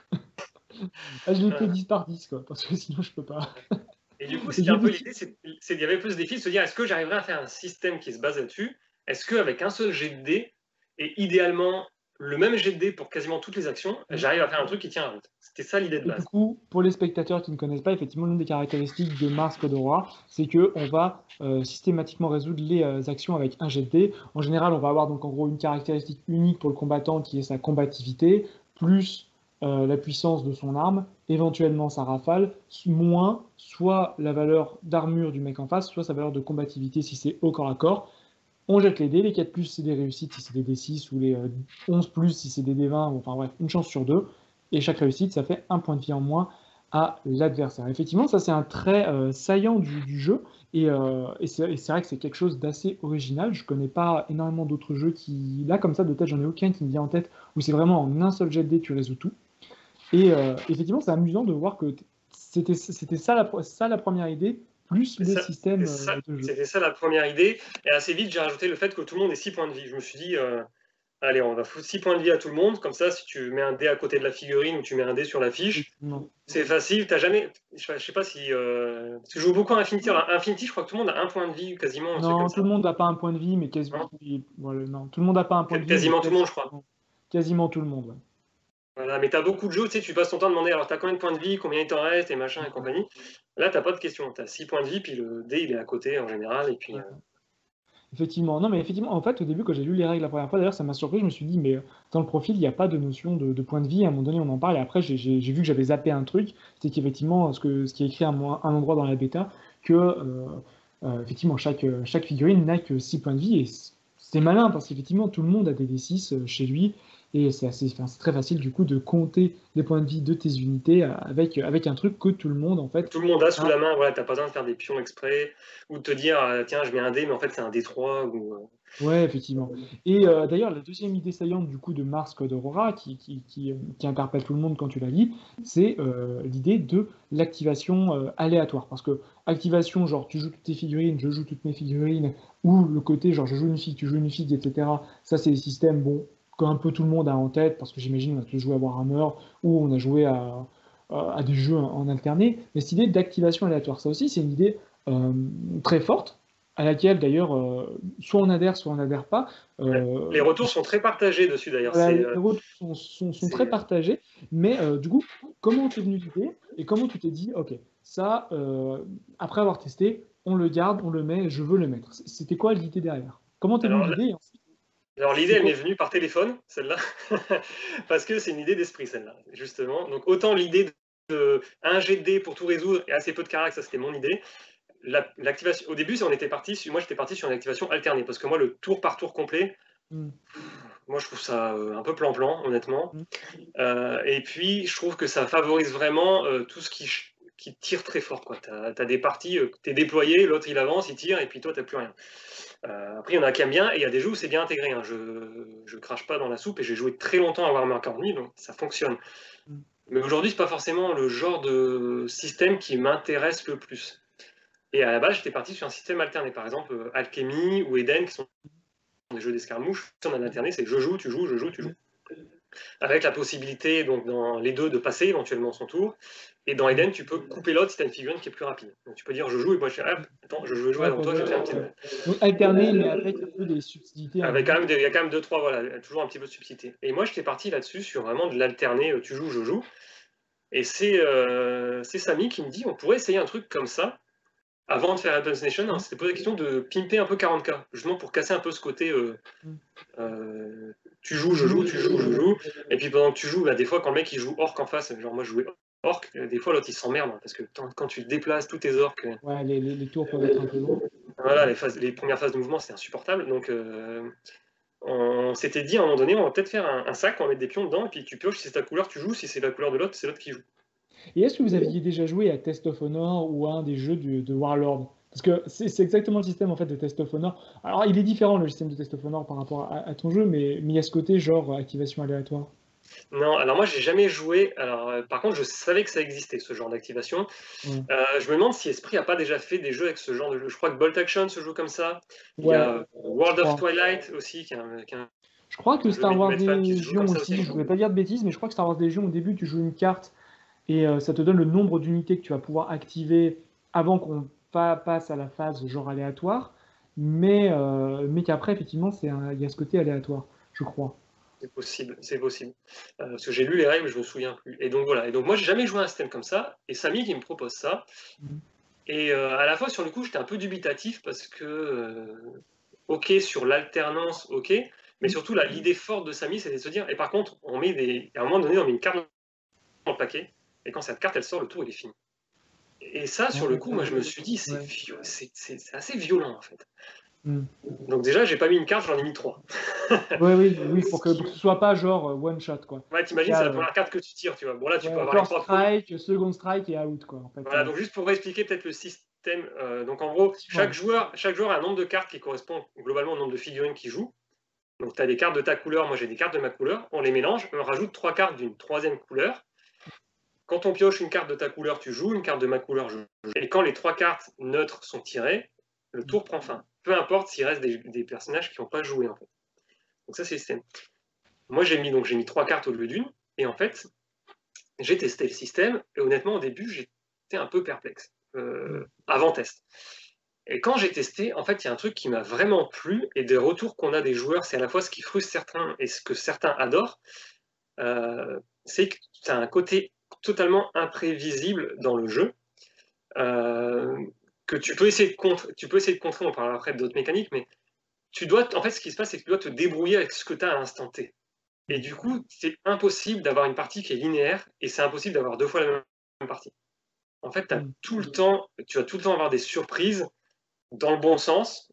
Ah, je les fais Euh, dix par dix, quoi, parce que sinon, je peux pas. Et du coup, ce Et qui est j'ai un peu vu. l'idée, c'est c'est d'y avait plus des défis, de se dire, est-ce que j'arriverai à faire un système qui se base là-dessus? Est-ce qu'avec un seul jet de dés, et idéalement le même jet de dés pour quasiment toutes les actions, j'arrive à faire un truc qui tient la route? C'était ça l'idée de Et du base. coup, pour les spectateurs qui ne connaissent pas, effectivement, l'une des caractéristiques de Mars Code Aurora, c'est qu'on va euh, systématiquement résoudre les euh, actions avec un jet de dés. En général, on va avoir donc en gros une caractéristique unique pour le combattant qui est sa combativité, plus euh, la puissance de son arme, éventuellement sa rafale, moins soit la valeur d'armure du mec en face, soit sa valeur de combativité si c'est au corps à corps. On jette les dés, les quatre plus c'est des réussites si c'est des D six, ou les euh, onze plus si c'est des D vingt, enfin bref, une chance sur deux. Et chaque réussite, ça fait un point de vie en moins à l'adversaire. Effectivement, ça c'est un trait euh, saillant du, du jeu, et, euh, et c'est vrai que c'est quelque chose d'assez original. Je connais pas énormément d'autres jeux qui, là comme ça de tête, j'en ai aucun qui me vient en tête, où c'est vraiment en un seul jet de dés tu résous tout. Et euh, effectivement, c'est amusant de voir que c'était ça la, ça la première idée, plus C'est le ça, système ça, euh, de jeu. c'était ça la première idée. Et assez vite, j'ai rajouté le fait que tout le monde ait six points de vie. Je me suis dit, euh, allez, on va foutre six points de vie à tout le monde. Comme ça, si tu mets un dé à côté de la figurine ou tu mets un dé sur la fiche, Effectivement. c'est facile. T'as jamais. Je sais pas si. Euh... Parce que je joue beaucoup à Infinity. Alors, Infinity, je crois que tout le monde a un point de vie, quasiment, un truc comme Non, tout ça. le monde n'a pas un point de vie, mais quasiment, Non oui, voilà, non, tout le monde n'a pas un point de vie, mais Quasiment tout le monde, je crois. quasiment tout le monde. Ouais. Voilà, mais t'as beaucoup de jeux, tu sais, tu passes ton temps à demander alors t'as combien de points de vie, combien il t'en reste, et machin et compagnie. Là, t'as pas de question. T'as six points de vie, puis le dé, il est à côté en général, et puis. Ouais. Euh... Effectivement, non, mais effectivement, en fait, au début, quand j'ai lu les règles la première fois, d'ailleurs, ça m'a surpris. Je me suis dit, mais dans le profil, il n'y a pas de notion de, de point de vie. À un moment donné, on en parle, et après, j'ai vu que j'avais zappé un truc. C'est qu'effectivement, ce, que, ce qui est écrit à un, un endroit dans la bêta, que euh, euh, effectivement, chaque, chaque figurine n'a que six points de vie, et c'est malin, parce qu'effectivement, tout le monde a des D six chez lui, et c'est enfin, très facile, du coup, de compter les points de vie de tes unités avec, avec un truc que tout le monde, en fait, Tout le monde a sous a. la main, voilà, t'as pas besoin de faire des pions exprès, ou de te dire, euh, tiens, je mets un dé, mais en fait, c'est un dé trois, ou. Euh... Ouais, effectivement. Et euh, d'ailleurs, la deuxième idée saillante du coup de Mars Code Aurora, qui, qui, qui, qui interpelle tout le monde quand tu la lis, c'est euh, l'idée de l'activation euh, aléatoire. Parce que activation, genre tu joues toutes tes figurines, je joue toutes mes figurines, ou le côté genre je joue une figue, tu joues une figue, et cetera. Ça, c'est des systèmes bon, qu'un peu tout le monde a en tête, parce que j'imagine on a tous joué à Warhammer, ou on a joué à, euh, à des jeux en, en alterné, mais cette idée d'activation aléatoire, ça aussi, c'est une idée euh, très forte, à laquelle d'ailleurs, euh, soit on adhère, soit on n'adhère pas. Euh, Les retours sont très partagés dessus d'ailleurs. voilà, C'est, les euh, retours sont, sont- sont très c'est, partagés, mais euh, du coup, comment t'es venu l'idée et comment tu t'es dit, ok, ça, euh, après avoir testé, on le garde, on le met, je veux le mettre. C'était quoi l'idée derrière? Comment t'es venu alors, l'idée et ensuite, alors l'idée, c'est elle quoi? m'est venue par téléphone, celle-là, parce que c'est une idée d'esprit, celle-là, justement. Donc autant l'idée de un jet de dés pour tout résoudre et assez peu de caractère, ça c'était mon idée. La- L'activation, au début, on était parti, sur- moi j'étais parti sur une activation alternée, parce que moi le tour par tour complet, Hmm, moi je trouve ça euh, un peu plan-plan, honnêtement. hmm, Euh, et puis je trouve que ça favorise vraiment euh, tout ce qui, qui tire très fort. Tu as, des parties, euh, tu es déployé, l'autre il avance, il tire, et puis toi tu n'as plus rien. Euh, après, il y en a qui aiment bien, et il y a des jeux où c'est bien intégré. Hein. Je ne crache pas dans la soupe, et j'ai joué très longtemps à Warhammer quarante mille, donc ça fonctionne. hmm. Mais aujourd'hui, c'est pas forcément le genre de système qui m'intéresse le plus. Et à la base, j'étais parti sur un système alterné. Par exemple, euh, Alchemy ou Eden, qui sont des jeux d'escarmouche. Si on a alterné, c'est je joue, tu joues, je joue, tu joues. Avec la possibilité, donc, dans les deux, de passer éventuellement son tour. Et dans Eden, tu peux couper l'autre si tu as une figurine qui est plus rapide. Donc tu peux dire je joue, et moi je fais hop, attends, je veux jouer Ouais, avant faut toi, je vais jouer. faire un petit. Donc alterner, mais avec un peu des subtilités à un Avec quand moment. même des- il y a quand même deux, trois, voilà, toujours un petit peu de subtilité. Et moi, j'étais parti là-dessus sur vraiment de l'alterner, euh, tu joues, je joue. Et c'est euh, c'est Samy qui me dit, on pourrait essayer un truc comme ça. Avant de faire Advance Nation, hein, Hmm, c'était posé la question de pimper un peu quarante K, justement pour casser un peu ce côté euh, hmm. euh, tu Tu joues, je joue, joues, tu je joues, je joue. joue. Et puis pendant que tu joues, bah, des fois, quand le mec il joue orc en face, genre moi je jouais orc, euh, des fois l'autre il s'emmerde, hein, parce que quand, quand tu déplaces tous tes orcs, euh, Ouais, les, les- les tours peuvent être un peu longs. voilà, les, phases, les premières phases de mouvement c'est insupportable. Donc euh, on s'était dit à un moment donné, on va peut-être faire un, un sac, on va mettre des pions dedans, et puis tu pioches, si c'est ta couleur, tu joues, si c'est la couleur de l'autre, c'est l'autre qui joue. Et est-ce que vous aviez déjà joué à Test of Honor ou à un des jeux du- de Warlord? Parce que c'est c'est exactement le système en fait de Test of Honor. Alors il est différent le système de Test of Honor par rapport à, à ton jeu, mais, mais il y a ce côté genre activation aléatoire. Non, alors moi j'ai jamais joué. Alors euh, par contre, je savais que ça existait ce genre d'activation. Ouais. Euh, je me demande si Esprit a pas déjà fait des jeux avec ce genre de jeu. Je crois que Bolt Action se joue comme ça. Il y Ouais, a euh, je World of crois. Twilight aussi, qui est un, qui est un Je crois que jeu Star Wars Medieval qui se joue Légion comme ça aussi. aussi, je voulais pas dire de bêtises, mais je crois que Star Wars Légion, au début, tu joues une carte et euh, ça te donne le nombre d'unités que tu vas pouvoir activer avant qu'on pa- passe à la phase genre aléatoire, mais, euh, mais qu'après, effectivement, c'est un- il y a ce côté aléatoire, je crois. C'est possible, c'est possible. Euh, parce que j'ai lu les règles, je me souviens plus. Et donc voilà. Et donc moi j'ai jamais joué à un système comme ça. Et Samy qui me propose ça. Mhm. Et euh, à la fois sur le coup j'étais un peu dubitatif parce que euh, ok sur l'alternance, ok. Mais surtout là, l'idée forte de Samy, c'était de se dire, et par contre, on met des. À un moment donné, on met une carte dans le paquet, et quand cette carte elle sort, le tour il est fini. Et ça, sur le Ouais, coup, moi je me suis dit, c'est ouais. viol- c'est- c'est- c'est assez violent en fait. Mhm. Donc déjà, j'ai pas mis une carte, j'en ai mis trois. Ouais, oui, oui, pour Ce que, qui- pour que ce soit pas genre euh, one shot, quoi. Ouais, Il y t'imagines, c'est a, la euh, première carte que tu tires, tu vois. Bon là, tu peux ouais, avoir les first trois premiers. strike, second strike et out, quoi, en fait. Voilà, euh, donc juste pour expliquer peut-être le système. Euh, donc en gros, chaque effectivement. joueur, chaque joueur a un nombre de cartes qui correspond globalement au nombre de figurines qu'il joue. Donc tu as des cartes de ta couleur, moi j'ai des cartes de ma couleur, on les mélange, on rajoute trois cartes d'une troisième couleur. Quand on pioche une carte de ta couleur, tu joues, une carte de ma couleur, je joue. Et quand les trois cartes neutres sont tirées, le tour prend fin. Peu importe s'il reste des, des personnages qui n'ont pas joué en fait. Donc ça c'est le système. Moi j'ai mis donc j'ai mis trois cartes au lieu d'une, et en fait j'ai testé le système, et honnêtement au début j'étais un peu perplexe, Mhm. euh, avant test. Et quand j'ai testé, en fait il y a un truc qui m'a vraiment plu, et des retours qu'on a des joueurs, c'est à la fois ce qui frustre certains et ce que certains adorent, euh, c'est que tu as un côté totalement imprévisible dans le jeu, euh, que tu peux essayer de contrer, tu peux essayer de contrer, on parlera après d'autres mécaniques, mais tu dois, en fait, ce qui se passe, c'est que tu dois te débrouiller avec ce que tu as à l'instant T. Et du coup, c'est impossible d'avoir une partie qui est linéaire, et c'est impossible d'avoir deux fois la même partie. En fait, t'as Mhm. tout le temps, tu vas tout le temps avoir des surprises dans le bon sens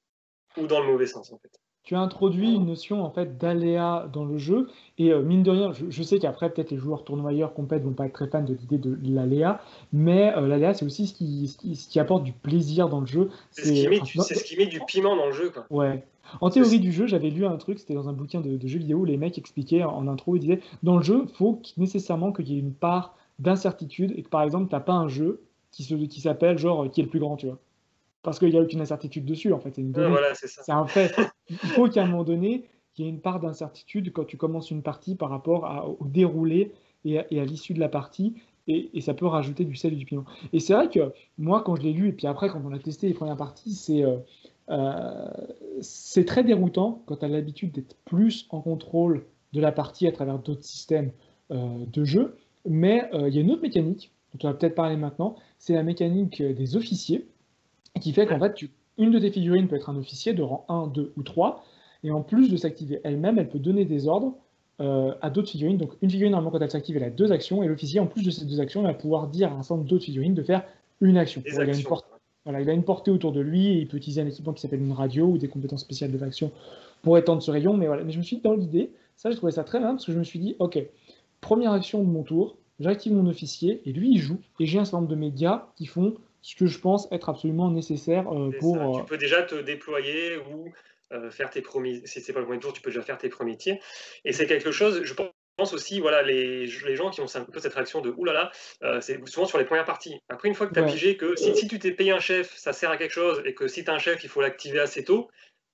ou dans le mauvais sens, en fait. Tu as introduit une notion en fait d'aléa dans le jeu et euh, mine de rien, je, je sais qu'après peut-être les joueurs tournoyeurs compètes vont pas être très fans de l'idée de l'aléa, mais euh, l'aléa c'est aussi ce qui, ce qui, ce qui apporte du plaisir dans le jeu. C'est ce qui C'est met enfin, du, dans- c'est ce qui met du piment dans le jeu, quoi. ouais. En Parce que théorie c'est- du jeu, j'avais lu un truc, c'était dans un bouquin de, de jeux vidéo, où les mecs expliquaient en, en intro, ils disaient, dans le jeu, il faut qu- nécessairement qu'il y ait une part d'incertitude et que par exemple, t'as pas un jeu qui se, qui s'appelle genre euh, qui est le plus grand, tu vois. Parce qu'il n'y a aucune incertitude dessus, en fait, c'est une ouais, donnée. voilà, c'est ça. C'est un fait. Il faut qu'à un moment donné, il y ait une part d'incertitude quand tu commences une partie par rapport à- au déroulé et à, et à l'issue de la partie. et, et ça peut rajouter du sel et du piment. Et c'est vrai que moi, quand je l'ai lu, et puis après, quand on a testé les premières parties, c'est euh, euh, c'est très déroutant quand tu as l'habitude d'être plus en contrôle de la partie à travers d'autres systèmes euh, de jeu. Mais euh, il y a une autre mécanique dont on va peut-être parler maintenant, c'est la mécanique euh, des officiers, qui fait qu'en Ouais. fait, tu- une de tes figurines peut être un officier de rang un, deux ou trois, et en plus de s'activer elle-même, elle peut donner des ordres euh, à d'autres figurines. Donc une figurine, normalement, quand elle s'active, elle a deux actions, et l'officier, en plus de ces deux actions, il va pouvoir dire à un certain nombre d'autres figurines de faire une action. Des Bon, il a une actions. portée, voilà, il a une portée autour de lui, et il peut utiliser un équipement qui s'appelle une radio ou des compétences spéciales de faction pour étendre ce rayon. Mais voilà, mais je me suis dit, dans l'idée, ça, j'ai trouvé ça très bien, parce que je me suis dit, ok, première action de mon tour, j'active mon officier, et lui, il joue, et j'ai un certain nombre de médias qui font ce que je pense être absolument nécessaire euh, C'est ça. pour... Tu euh, peux déjà te déployer ou euh, faire tes premiers. Si c'est pas le premier tour, tu peux déjà faire tes premiers tirs. Et c'est quelque chose, je pense aussi, voilà, les, les gens qui ont un peu cette réaction de oulala, euh, c'est souvent sur les premières parties. Après, une fois que tu as ouais, pigé que si, si tu t'es payé un chef, ça sert à quelque chose, et que si tu as un chef, il faut l'activer assez tôt,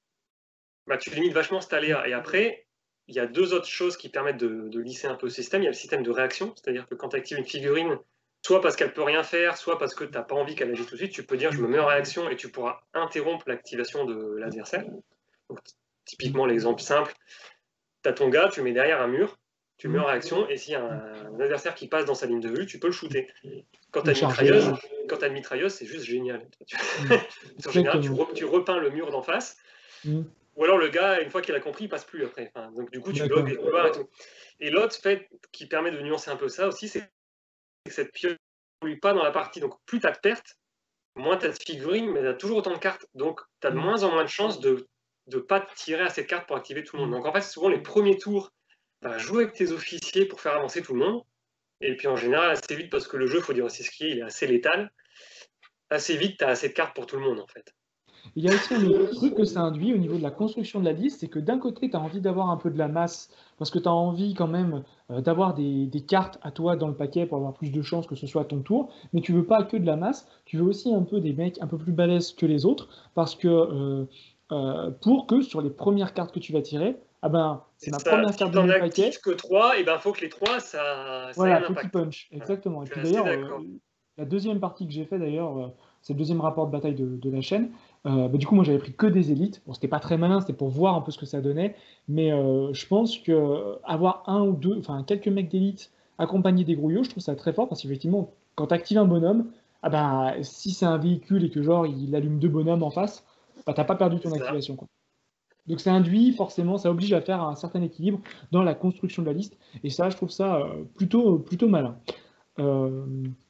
bah, tu limites vachement cet aléa. Et après, il y a deux autres choses qui permettent de, de lisser un peu ce système. Il y a le système de réaction, c'est-à-dire que quand tu actives une figurine, soit parce qu'elle peut rien faire, soit parce que tu n'as pas envie qu'elle agisse tout de suite, tu peux dire je me mets en réaction et tu pourras interrompre l'activation de l'adversaire. Donc, typiquement, l'exemple simple, tu as ton gars, tu le mets derrière un mur, tu le mets en réaction, et s'il y a un, un adversaire qui passe dans sa ligne de vue, tu peux le shooter. Quand tu le as une charger. mitrailleuse, quand tu as une mitrailleuse, c'est juste génial. Mm. En général, tu, Exactement. re, tu repeins le mur d'en face, Mm. ou alors le gars, une fois qu'il a compris, il passe plus après. Enfin, donc du coup, tu bloques D'accord. les couloirs et tout. Et l'autre fait qui permet de nuancer un peu ça aussi, c'est que cette pioche ne évolue pas dans la partie. Donc plus tu as de pertes, moins tu as de figurines, mais tu as toujours autant de cartes. Donc tu as de Mm. moins en moins de chances de ne pas tirer à cette carte pour activer tout le monde. Mm. Donc en fait, souvent les premiers tours, tu vas jouer avec tes officiers pour faire avancer tout le monde. Et puis en général, assez vite, parce que le jeu, il faut dire aussi ce qui est, il est assez létal. Assez vite, tu as assez de cartes pour tout le monde en fait. Il y a aussi un autre truc que ça induit au niveau de la construction de la liste, c'est que d'un côté, tu as envie d'avoir un peu de la masse, parce que tu as envie quand même euh, d'avoir des, des cartes à toi dans le paquet pour avoir plus de chances que ce soit à ton tour, mais tu veux pas que de la masse, tu veux aussi un peu des mecs un peu plus balèzes que les autres, parce que euh, euh, pour que sur les premières cartes que tu vas tirer, ah ben, c'est C'est ma ça. première Si carte tu de en mon paquet, actives que trois, et ben faut que les trois, ça, ça ait voilà, un faut qu'il impact. punch, Voilà. exactement. Et Je suis puis assez d'ailleurs, euh, d'accord. la deuxième partie que j'ai fait d'ailleurs, euh, c'est le deuxième rapport de bataille de, de la chaîne. Euh, bah, du coup, moi j'avais pris que des élites. Bon, c'était pas très malin, c'était pour voir un peu ce que ça donnait. Mais euh, je pense que euh, avoir un ou deux, enfin quelques mecs d'élite accompagnés des grouillots, je trouve ça très fort parce qu'effectivement, quand tu actives un bonhomme, ah bah, si c'est un véhicule et que genre il allume deux bonhommes en face, bah, t'as pas perdu ton C'est ça. activation, quoi. Donc ça induit forcément, ça oblige à faire un certain équilibre dans la construction de la liste. Et ça, je trouve ça euh, plutôt, plutôt malin. Euh,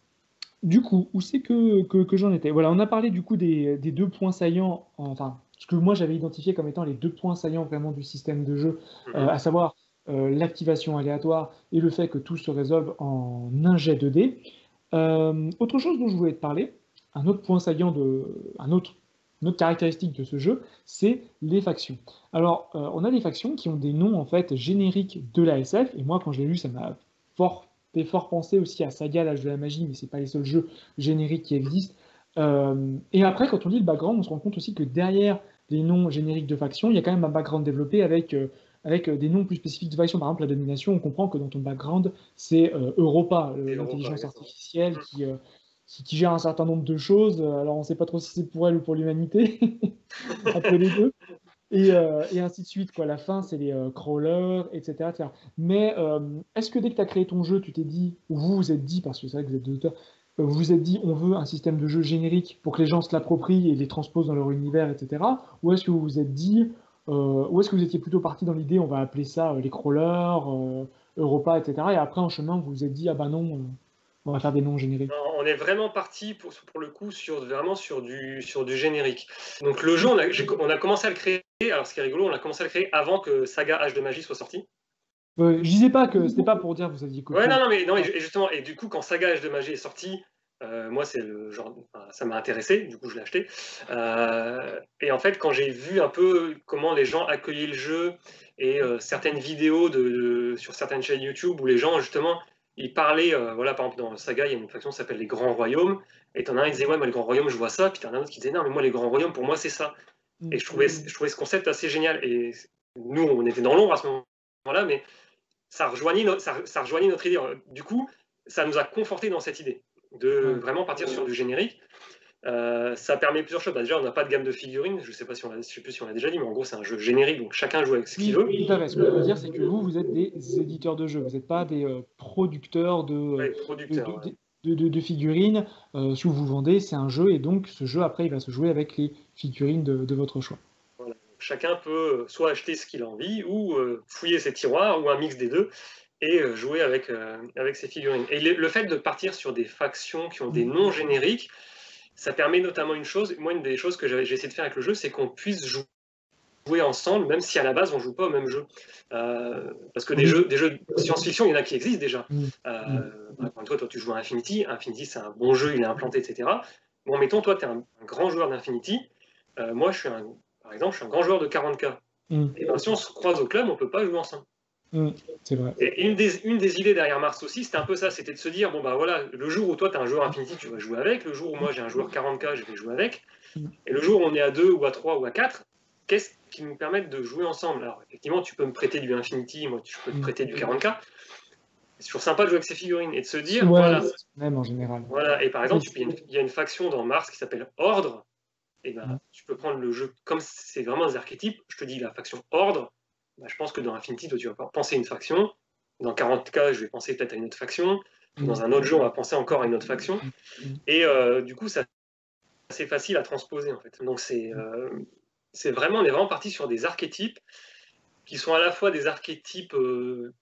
du coup, où c'est que, que, que j'en étais? Voilà, on a parlé du coup des, des deux points saillants, enfin, ce que moi j'avais identifié comme étant les deux points saillants vraiment du système de jeu, euh, Mhm. à savoir euh, l'activation aléatoire et le fait que tout se résolve en un jet de dés. Euh, autre chose dont je voulais te parler, un autre point saillant de, un autre, une autre caractéristique de ce jeu, c'est les factions. Alors, euh, on a des factions qui ont des noms en fait génériques de la S F, et moi quand je l'ai lu, ça m'a fort fait fort penser aussi à Saga, l'âge de la magie, mais c'est pas les seuls jeux génériques qui existent. Euh, et après, quand on lit le background, on se rend compte aussi que derrière les noms génériques de factions, il y a quand même un background développé avec, euh, avec euh, des noms plus spécifiques de factions. Par exemple, la domination, on comprend que dans ton background, c'est euh, Europa, C'est euh, Europa, l'intelligence exactement. artificielle Mhm. qui, euh, qui, qui gère un certain nombre de choses. Alors, on ne sait pas trop si c'est pour elle ou pour l'humanité, un peu les deux. Et, euh, et ainsi de suite, quoi. La fin, c'est les euh, crawlers, et cetera, et cetera. Mais euh, est-ce que dès que tu as créé ton jeu, tu t'es dit, ou vous vous êtes dit, parce que c'est vrai que vous êtes deux auteurs, euh, vous vous êtes dit, on veut un système de jeu générique pour que les gens se l'approprient et les transposent dans leur univers, et cetera. Ou est-ce que vous vous êtes dit, euh, ou est-ce que vous étiez plutôt parti dans l'idée, on va appeler ça euh, les crawlers, euh, Europa, et cetera. Et après, en chemin, vous vous êtes dit, ah bah non, euh, on va faire des noms génériques. On est vraiment parti pour, pour le coup sur vraiment sur du, sur du générique. Donc le jeu, on a, on a commencé à le créer. Alors ce qui est rigolo, on a commencé à le créer avant que Saga Âge de Magie soit sorti. Euh, je disais pas que c'était pas pour dire que vous aviez Ouais, non, copié. non, mais non, et justement, et du coup, quand Saga Âge de Magie est sorti, euh, moi, c'est le genre, enfin, ça m'a intéressé, du coup, je l'ai acheté. Euh, et en fait, quand j'ai vu un peu comment les gens accueillaient le jeu et euh, certaines vidéos de, de- sur certaines chaînes YouTube où les gens, justement, ils parlaient, euh, voilà, par exemple, dans Saga, il y a une faction qui s'appelle les Grands Royaumes, et t'en as un qui disait, ouais, moi, les Grands Royaumes, je vois ça, puis t'en as un autre qui disait, non, mais moi, les Grands Royaumes, pour moi, c'est ça. Et Mm. je trouvais, je trouvais ce concept assez génial. Et nous, on était dans l'ombre à ce moment-là, mais ça rejoignait, no- ça, ça rejoignait notre idée. Du coup, ça nous a conforté dans cette idée de Ouais. vraiment partir sur du générique. Euh, ça permet plusieurs choses. Bah, déjà, on n'a pas de gamme de figurines. Je sais pas si on a, je sais plus si on l'a déjà dit, mais en gros, c'est un jeu générique, donc chacun joue avec ce qu'il Oui, veut. tout à fait. Ce que je veux dire, c'est que vous, vous êtes des éditeurs de jeux. Vous n'êtes pas des euh, producteurs de, euh, Ouais, de, producteur. de- Ouais. de- de- de figurines. Euh, ce que vous vendez, c'est un jeu, et donc ce jeu, après, il va se jouer avec les figurines de, de votre choix. Voilà. Chacun peut soit acheter ce qu'il a envie, ou euh, fouiller ses tiroirs, ou un mix des deux, et euh, jouer avec, euh, avec ses figurines. Et le, le fait de partir sur des factions qui ont des noms génériques, ça permet notamment une chose. Moi, une des choses que j'ai essayé de faire avec le jeu, c'est qu'on puisse jouer jouer ensemble, même si à la base on joue pas au même jeu. Euh, parce que des Oui. jeux, des jeux de science-fiction, il y en a qui existent déjà. Mm. Euh, bah, toi, toi, tu joues à Infinity. Infinity, c'est un bon jeu, il est implanté, et cetera. Bon, mettons, toi, tu es un, un grand joueur d'Infinity. Euh, moi, je suis un, par exemple, je suis un grand joueur de quarante K. Mm. Et ben, si on se croise au club, on peut pas jouer ensemble. Mm. C'est vrai. Et une des, une des idées derrière Mars aussi, c'était un peu ça, c'était de se dire, bon bah voilà, le jour où toi tu as un joueur Infinity, tu vas jouer avec, le jour où moi j'ai un joueur quarante K, je vais jouer avec, et le jour où on est à deux ou à trois ou à quatre, qu'est-ce qui nous permet de jouer ensemble? Alors effectivement, tu peux me prêter du Infinity, moi je peux te prêter du quarante K, c'est toujours sympa de jouer avec ces figurines et de se dire, Ouais, voilà, même en général. voilà, et par exemple, il y, a une, il y a une faction dans Mars qui s'appelle Ordre, et ben Mm. tu peux prendre le jeu, comme c'est vraiment des archétypes, je te dis la faction Ordre, ben, je pense que dans Infinity, toi tu vas penser une faction. Dans quarante K, je vais penser peut-être à une autre faction. Dans un autre jeu, on va penser encore à une autre faction. Et euh, du coup, ça, c'est facile à transposer, en fait. Donc, c'est euh, c'est vraiment, on est vraiment parti sur des archétypes qui sont à la fois des archétypes euh,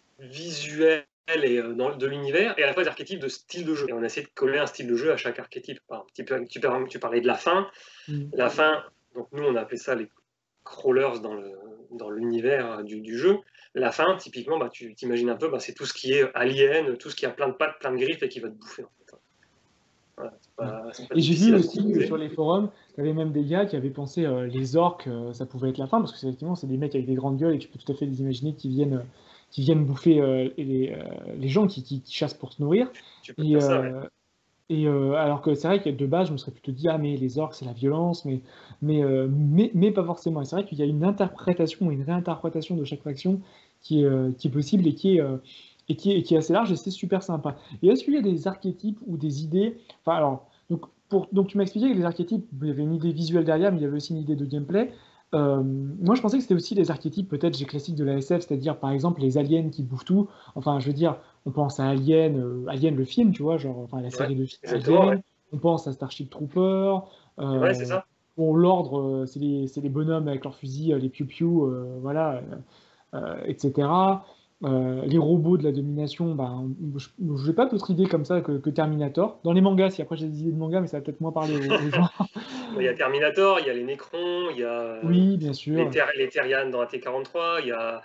visuels et euh, dans, de l'univers, et à la fois des archétypes de style de jeu. Et on a essayé de coller un style de jeu à chaque archétype. Par exemple, tu, tu parlais de la fin. Mm. La fin, donc nous, on a appelé ça les crawlers dans le dans l'univers du, du jeu. La fin, typiquement, bah, tu t'imagines un peu, bah, c'est tout ce qui est alien, tout ce qui a plein de pattes, plein de griffes et qui va te bouffer. En fait. Voilà, c'est pas, c'est pas Et j'ai vu difficile à aussi que trouver. sur les forums, il y avait même des gars qui avaient pensé euh, les orques, euh, ça pouvait être la fin, parce que c'est- effectivement, c'est des mecs avec des grandes gueules et tu peux tout à fait les imaginer qui viennent, euh, qui viennent bouffer euh, les, euh, les gens qui, qui- qui chassent pour se nourrir. Tu peux Et, faire ça, ouais. euh, et euh, alors que c'est vrai que de base, je me serais plutôt dit, ah, mais les orques, c'est la violence, mais, mais, euh, mais, mais pas forcément. Et c'est vrai qu'il y a une interprétation, une réinterprétation de chaque faction qui est, euh, qui est possible et qui est, euh, et qui est, et qui est assez large et c'est super sympa. Et est-ce qu'il y a des archétypes ou des idées, enfin, alors, donc, pour, donc tu m'as expliqué que les archétypes, il y avait une idée visuelle derrière, mais il y avait aussi une idée de gameplay. Euh, moi, je pensais que c'était aussi les archétypes peut-être classiques de la S F, c'est-à-dire par exemple les aliens qui bouffent tout. Enfin, je veux dire, on pense à Alien, euh, Alien le film, tu vois, genre, enfin la Ouais, série de films exactement, ouais. Alien. On pense à Starship Trooper. Ouais, c'est Euh, ça. bon, l'ordre, euh, c'est les, c'est les bonhommes avec leurs fusils, euh, les piou-piou, euh, voilà, euh, et cetera. Euh, les robots de la domination, ben, je n'ai pas d'autres idées comme ça que, que Terminator. Dans les mangas, si après j'ai des idées de mangas, mais ça va peut-être moins parler aux, aux gens. Il y a Terminator, il y a les Necrons, il y a euh, Oui, bien les, sûr. ter les Terrians dans la T quarante-trois, il y a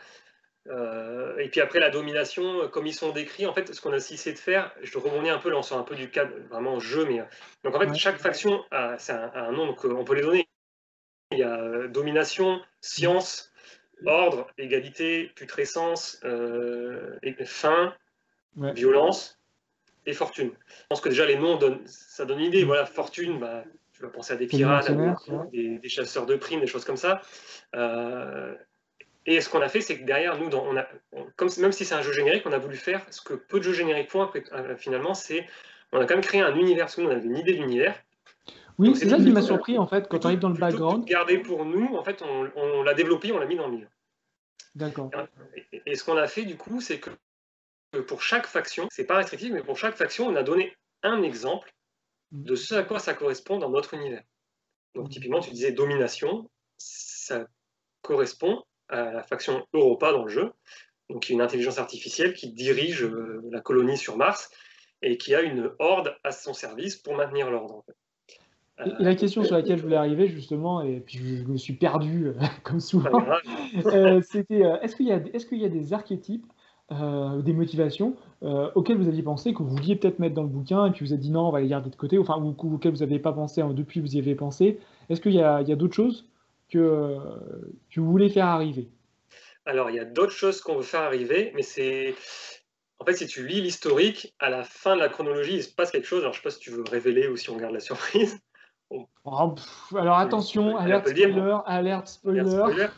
Euh, et puis après la domination, comme ils sont décrits, en fait, ce qu'on a essayé de faire, je rebondis un peu, là on sort un peu du cadre vraiment jeu, mais donc en fait Ouais. chaque faction a, a, un, a un nom, donc on peut les donner. Il y a domination, science, ordre, égalité, putrescence, euh, faim, Ouais. violence et fortune. Je pense que déjà les noms donnent, ça donne une idée. Mm. Voilà, fortune, bah, tu vas penser à des C'est les pirates, à des, mercenaires. des, des chasseurs de primes, des choses comme ça. Euh, Et ce qu'on a fait, c'est que derrière nous, dans, on a, on, comme, même si c'est un jeu générique, on a voulu faire ce que peu de jeux génériques font après, euh, finalement, c'est on a quand même créé un univers, parce que nous, on avait une idée d'univers. Oui, Donc c'est ça qui plutôt, m'a surpris en fait quand tu plutôt, arrives dans le plutôt que de background. garder pour nous, en fait, on, on l'a développé, on l'a mis dans le milieu. D'accord. Et, et ce qu'on a fait, du coup, c'est que pour chaque faction, c'est pas restrictif, mais pour chaque faction, on a donné un exemple de ce à quoi ça correspond dans notre univers. Donc, typiquement, tu disais domination, ça correspond à la faction Europa dans le jeu. Donc, il y a une intelligence artificielle qui dirige euh, la colonie sur Mars et qui a une horde à son service pour maintenir l'ordre. En fait. Et, et la question sur laquelle je voulais arriver justement, et puis je, je me suis perdu euh, comme souvent, euh, c'était euh, est-ce qu'il y a, est-ce qu'il y a des archétypes, euh, des motivations euh, auxquelles vous aviez pensé, que vous vouliez peut-être mettre dans le bouquin, et puis vous avez dit non, on va les garder de côté, enfin, ou ou auxquels vous n'aviez pas pensé, hein, depuis vous y avez pensé. Est-ce qu'il y a, il y a d'autres choses que, euh, que vous voulez faire arriver? Alors, il y a d'autres choses qu'on veut faire arriver, mais c'est. En fait, si tu lis l'historique, à la fin de la chronologie, il se passe quelque chose. Alors, je ne sais pas si tu veux révéler ou si on garde la surprise. Oh, pff, alors attention, Allez, on alerte peut le dire. spoiler, alerte Alerte spoiler. spoiler.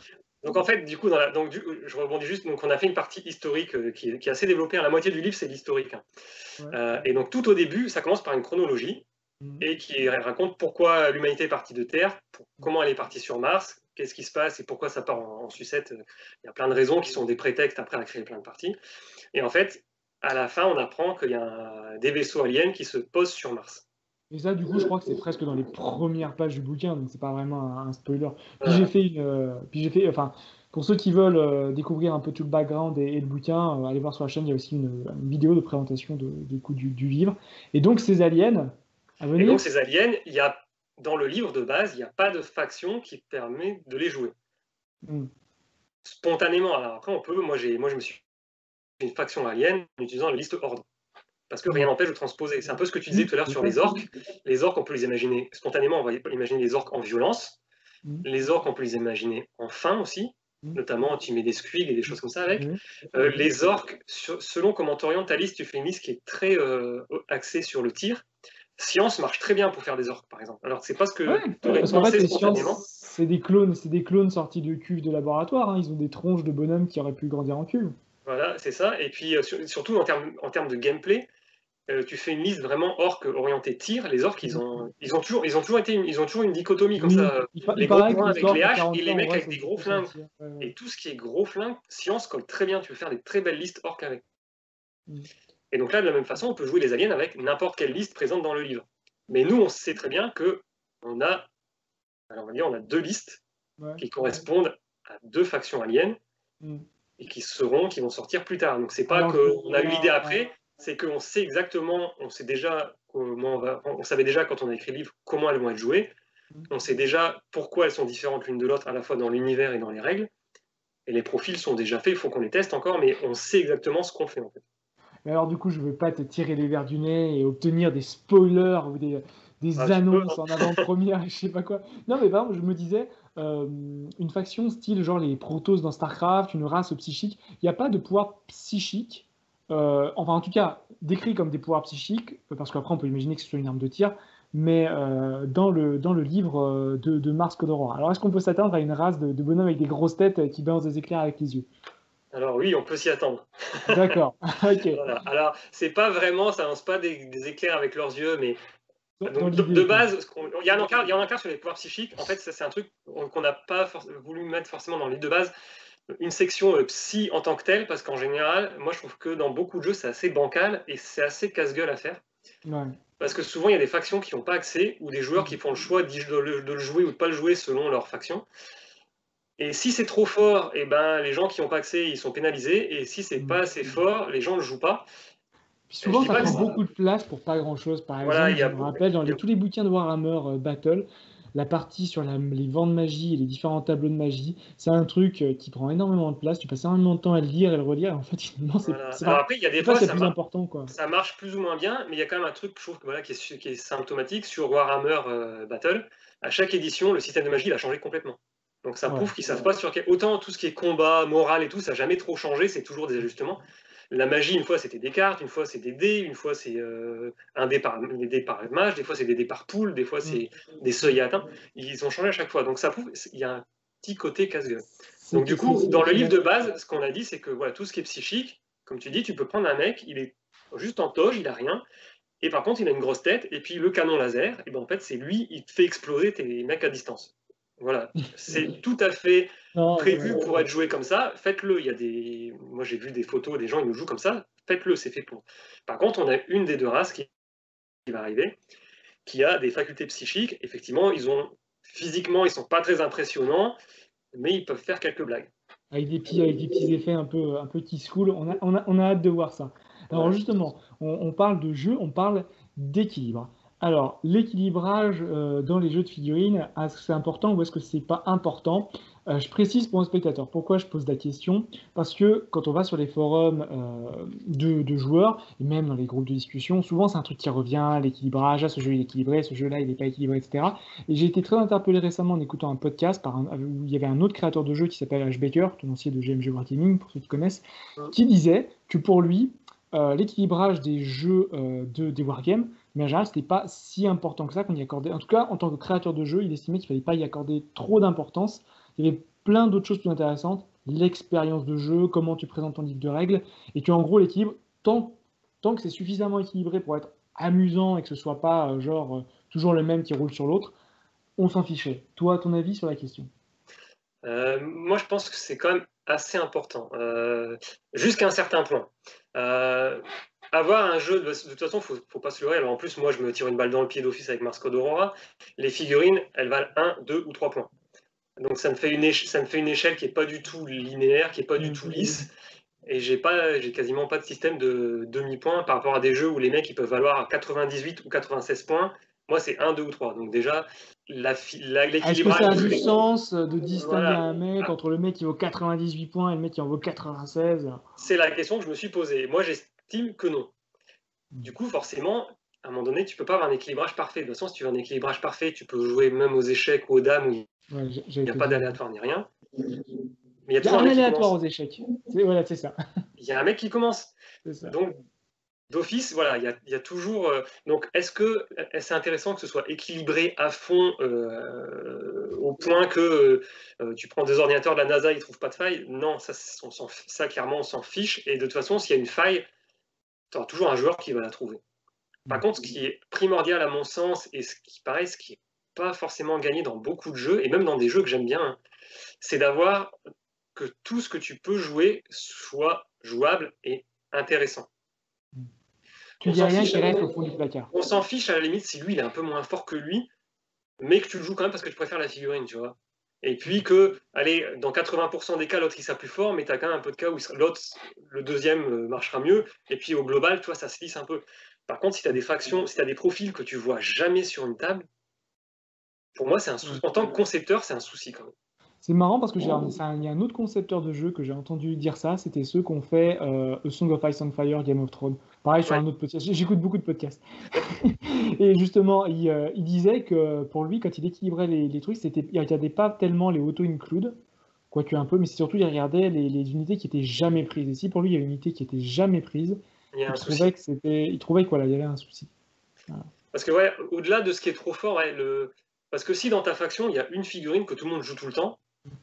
Donc en fait, du coup, dans la, donc, du, je rebondis juste, donc on a fait une partie historique euh, qui, est, qui, est, assez développée. La moitié du livre, c'est l'historique. Hein. Ouais. Euh, et donc tout au début, ça commence par une chronologie mmh. et qui raconte pourquoi l'humanité est partie de Terre, pour, comment elle est partie sur Mars, qu'est-ce qui se passe et pourquoi ça part en, en sucette. Il y a plein de raisons qui sont des prétextes après à créer plein de parties. Et en fait, à la fin, on apprend qu'il y a un, des vaisseaux aliens qui se posent sur Mars. Et ça, du coup, je crois que c'est presque dans les premières pages du bouquin, donc c'est pas vraiment un, un spoiler. Puis ouais. j'ai fait une, euh, puis j'ai fait, enfin, pour ceux qui veulent euh, découvrir un peu tout le background et, et le bouquin, euh, allez voir sur la chaîne, il y a aussi une, une vidéo de présentation de, de coup du, du livre. Et donc ces aliens, à venir. Et donc ces aliens, il y a dans le livre de base, il n'y a pas de faction qui permet de les jouer. Mm. Spontanément. Alors après, on peut. Moi, j'ai, moi, je me suis fait une faction alien en utilisant la liste ordre. Parce que rien n'empêche de transposer. C'est un peu ce que tu disais tout à l'heure sur les orques. Les orques, on peut les imaginer spontanément, on va imaginer les orques en violence. Les orques, on peut les imaginer en faim aussi. Notamment, tu mets des squig et des choses comme ça avec. Euh, les orques, sur, selon comment tu orientes ta liste, tu fais une liste qui est très euh, axée sur le tir. Science marche très bien pour faire des orques, par exemple. Alors, c'est pas ce que ouais, tu aurais pensé en fait, spontanément. C'est des clones, c'est des clones sortis de cuves de laboratoire. Hein. Ils ont des tronches de bonhommes qui auraient pu grandir en cuve. Voilà, c'est ça. Et puis, euh, sur, surtout en termes, en termes de gameplay, euh, tu fais une liste vraiment orques orientée tir. Les orques, ils ont, ils ont toujours, ils ont toujours été, une, ils ont toujours une dichotomie comme oui, ça. Il, les gros points avec les haches et les mecs avec des gros flingues. Ouais, ouais. Et tout ce qui est gros flingues, science colle très bien. Tu peux faire des très belles listes orques avec. Mm. Et donc là, de la même façon, on peut jouer les aliens avec n'importe quelle liste présente dans le livre. Mais nous, on sait très bien que on a, alors on va dire, on a deux listes ouais. qui correspondent à deux factions aliens mm. et qui seront, qui vont sortir plus tard. Donc c'est pas alors, qu'on a eu l'idée après. C'est qu'on sait exactement, on sait déjà comment on va, on savait déjà quand on a écrit le livre comment elles vont être jouées, on sait déjà pourquoi elles sont différentes l'une de l'autre à la fois dans l'univers et dans les règles, et les profils sont déjà faits, il faut qu'on les teste encore, mais on sait exactement ce qu'on fait en fait. Mais alors du coup, je ne veux pas te tirer les verres du nez et obtenir des spoilers ou des, des ah, annonces peux, hein. En avant-première, je sais pas quoi. Non mais par exemple, je me disais, euh, une faction style genre les Protoss dans StarCraft, une race psychique, il n'y a pas de pouvoir psychique. Euh, enfin, en tout cas, décrit comme des pouvoirs psychiques, parce qu'après, on peut imaginer que ce soit une arme de tir, mais euh, dans, le, dans le livre de, de Mars Code Aurora. Alors, est-ce qu'on peut s'attendre à une race de, de bonhommes avec des grosses têtes qui balancent des éclairs avec les yeux? Alors oui, on peut s'y attendre. D'accord, ok. Voilà. Alors, c'est pas vraiment, ça lance pas des, des éclairs avec leurs yeux, mais donc, de, de base, il y a un encart, il y a un encart sur les pouvoirs psychiques. En fait, ça, c'est un truc qu'on n'a pas voulu mettre forcément dans le livre de base. Une section euh, psy en tant que telle, parce qu'en général, moi je trouve que dans beaucoup de jeux, c'est assez bancal et c'est assez casse-gueule à faire. Ouais. Parce que souvent, il y a des factions qui n'ont pas accès ou des joueurs qui font le choix de le, de le jouer ou de ne pas le jouer selon leur faction. Et si c'est trop fort, eh ben, les gens qui n'ont pas accès, ils sont pénalisés. Et si c'est pas assez fort, les gens ne le jouent pas. Puis souvent, ça prend beaucoup de place pour pas grand-chose. Par voilà, exemple, je me rappelle, dans les, tous les bouquins de Warhammer euh, Battle, la partie sur la, les vents de magie et les différents tableaux de magie, c'est un truc euh, qui prend énormément de place. Tu passes énormément de temps à le lire et le relire. Et en fait, finalement, c'est voilà. Alors après, il y a des fois, c'est plus important, quoi. Ça marche plus ou moins bien, mais il y a quand même un truc, je trouve, voilà, qui, est, qui est symptomatique sur Warhammer euh, Battle. À chaque édition, le système de magie, il a changé complètement. Donc ça prouve ouais. qu'ils savent pas sur quel... Autant tout ce qui est combat, moral et tout, ça n'a jamais trop changé, c'est toujours des ajustements. La magie, une fois, c'était des cartes, une fois, c'est des dés, une fois, c'est euh, un dé par, des dés par mage, des fois, c'est des dés par poule, des fois, c'est mm. des seuils à atteindre. Ils ont changé à chaque fois. Donc, ça prouve qu'il y a un petit côté casse-gueule. Donc, du coup, dans le livre de base, ce qu'on a dit, c'est que voilà, tout ce qui est psychique, comme tu dis, tu peux prendre un mec, il est juste en toge, il a rien, et par contre, il a une grosse tête, et puis le canon laser, et ben en fait, c'est lui, il te fait exploser tes mecs à distance. Voilà, c'est tout à fait non, prévu ouais, pour ouais. être joué comme ça. Faites-le. Il y a des, moi j'ai vu des photos, des gens ils nous jouent comme ça. Faites-le, c'est fait pour. Par contre, on a une des deux races qui, qui va arriver, qui a des facultés psychiques. Effectivement, ils ont physiquement, ils sont pas très impressionnants, mais ils peuvent faire quelques blagues. Avec des petits, avec des petits effets un peu, un peu school. On a, on a, on a hâte de voir ça. Alors ouais. justement, on, on parle de jeu, on parle d'équilibre. Alors, l'équilibrage euh, dans les jeux de figurines, est-ce que c'est important ou est-ce que c'est pas important? euh, Je précise pour un spectateur. Pourquoi je pose la question? Parce que quand on va sur les forums euh, de, de joueurs, et même dans les groupes de discussion, souvent c'est un truc qui revient, l'équilibrage, ah, ce jeu il est équilibré, ce jeu-là il n'est pas équilibré, et cetera. Et j'ai été très interpellé récemment en écoutant un podcast par un, où il y avait un autre créateur de jeu qui s'appelle H. Baker, tenancier de G M G Wargaming, pour ceux qui connaissent, qui disait que pour lui, euh, l'équilibrage des jeux euh, de, des wargames, mais en général, ce n'était pas si important que ça qu'on y accordait. En tout cas, en tant que créateur de jeu, il estimait qu'il ne fallait pas y accorder trop d'importance. Il y avait plein d'autres choses plus intéressantes, l'expérience de jeu, comment tu présentes ton livre de règles, et que en gros l'équilibre, tant, tant que c'est suffisamment équilibré pour être amusant et que ce soit pas euh, genre euh, toujours le même qui roule sur l'autre, on s'en fichait. Toi, ton avis sur la question? Euh, moi, je pense que c'est quand même assez important, euh, jusqu'à un certain point. Euh, avoir un jeu, de, de toute façon, faut, faut pas se leurrer. Alors en plus, moi, je me tire une balle dans le pied d'office avec Mars Code Aurora. Les figurines, elles valent un, deux ou trois points. Donc ça me fait une, ça me fait une échelle qui est pas du tout linéaire, qui est pas du Mm. tout lisse. Et j'ai pas, j'ai quasiment pas de système de demi-points par rapport à des jeux où les mecs ils peuvent valoir quatre-vingt-dix-huit ou quatre-vingt-seize points. Moi, c'est un, deux ou trois. Donc déjà, Est-ce que ça l'équilibrage. a du sens de distinguer Voilà. un mec entre le mec qui vaut quatre-vingt-dix-huit points et le mec qui en vaut quatre-vingt-seize? C'est la question que je me suis posée. Moi, j'estime que non. Du coup, forcément, à un moment donné, tu peux pas avoir un équilibrage parfait. De toute façon, si tu veux un équilibrage parfait, tu peux jouer même aux échecs ou aux dames où Ouais, il j'allais n'y a te pas dire. d'aléatoire ni rien. Mais il y a Il y a toujours un un mec qui aléatoire commence. aux échecs. C'est- Voilà, c'est ça. Il y a un mec qui commence. C'est ça. Donc, d'office, voilà, il y a, il y a toujours. Euh, donc, est-ce que c'est intéressant que ce soit équilibré à fond euh, au point que euh, tu prends des ordinateurs de la NASA, ils ne trouvent pas de faille? Non, ça, on ça, clairement, on s'en fiche. Et de toute façon, s'il y a une faille, tu auras toujours un joueur qui va la trouver. Par contre, ce qui est primordial à mon sens, et ce qui paraît, ce qui n'est pas forcément gagné dans beaucoup de jeux, et même dans des jeux que j'aime bien, hein, c'est d'avoir que tout ce que tu peux jouer soit jouable et intéressant. Tu On dis s'en rien fiche, qui reste au fond du placard. on s'en fiche à la limite si lui il est un peu moins fort que lui, mais que tu le joues quand même parce que tu préfères la figurine, tu vois. Et puis que, allez, dans quatre-vingts pour cent des cas, l'autre il sera plus fort, mais tu as quand même un peu de cas où l'autre, le deuxième marchera mieux, et puis au global, tu vois, ça se lisse un peu. Par contre, si tu as des factions, si tu as des profils que tu vois jamais sur une table, pour moi, c'est un souci. En tant que concepteur, c'est un souci quand même. C'est marrant parce que j'ai un- ça- il y a un autre concepteur de jeu que j'ai entendu dire ça, c'était ceux qui ont fait euh, A Song of Ice and Fire, Game of Thrones. Pareil sur Ouais. un autre podcast, j'écoute beaucoup de podcasts. Et justement, il, euh, il disait que pour lui, quand il équilibrait les, les trucs, c'était, il regardait pas tellement les auto-include, quoique un peu, mais c'est surtout il regardait les, les unités qui étaient jamais prises. Et si pour lui, il y avait une unité qui était jamais prise, Il y a il un trouvait souci. que c'était, il trouvait que voilà, il y avait un souci. Voilà. Parce que, ouais, au-delà de ce qui est trop fort, ouais, le... parce que si dans ta faction, il y a une figurine que tout le monde joue tout le temps,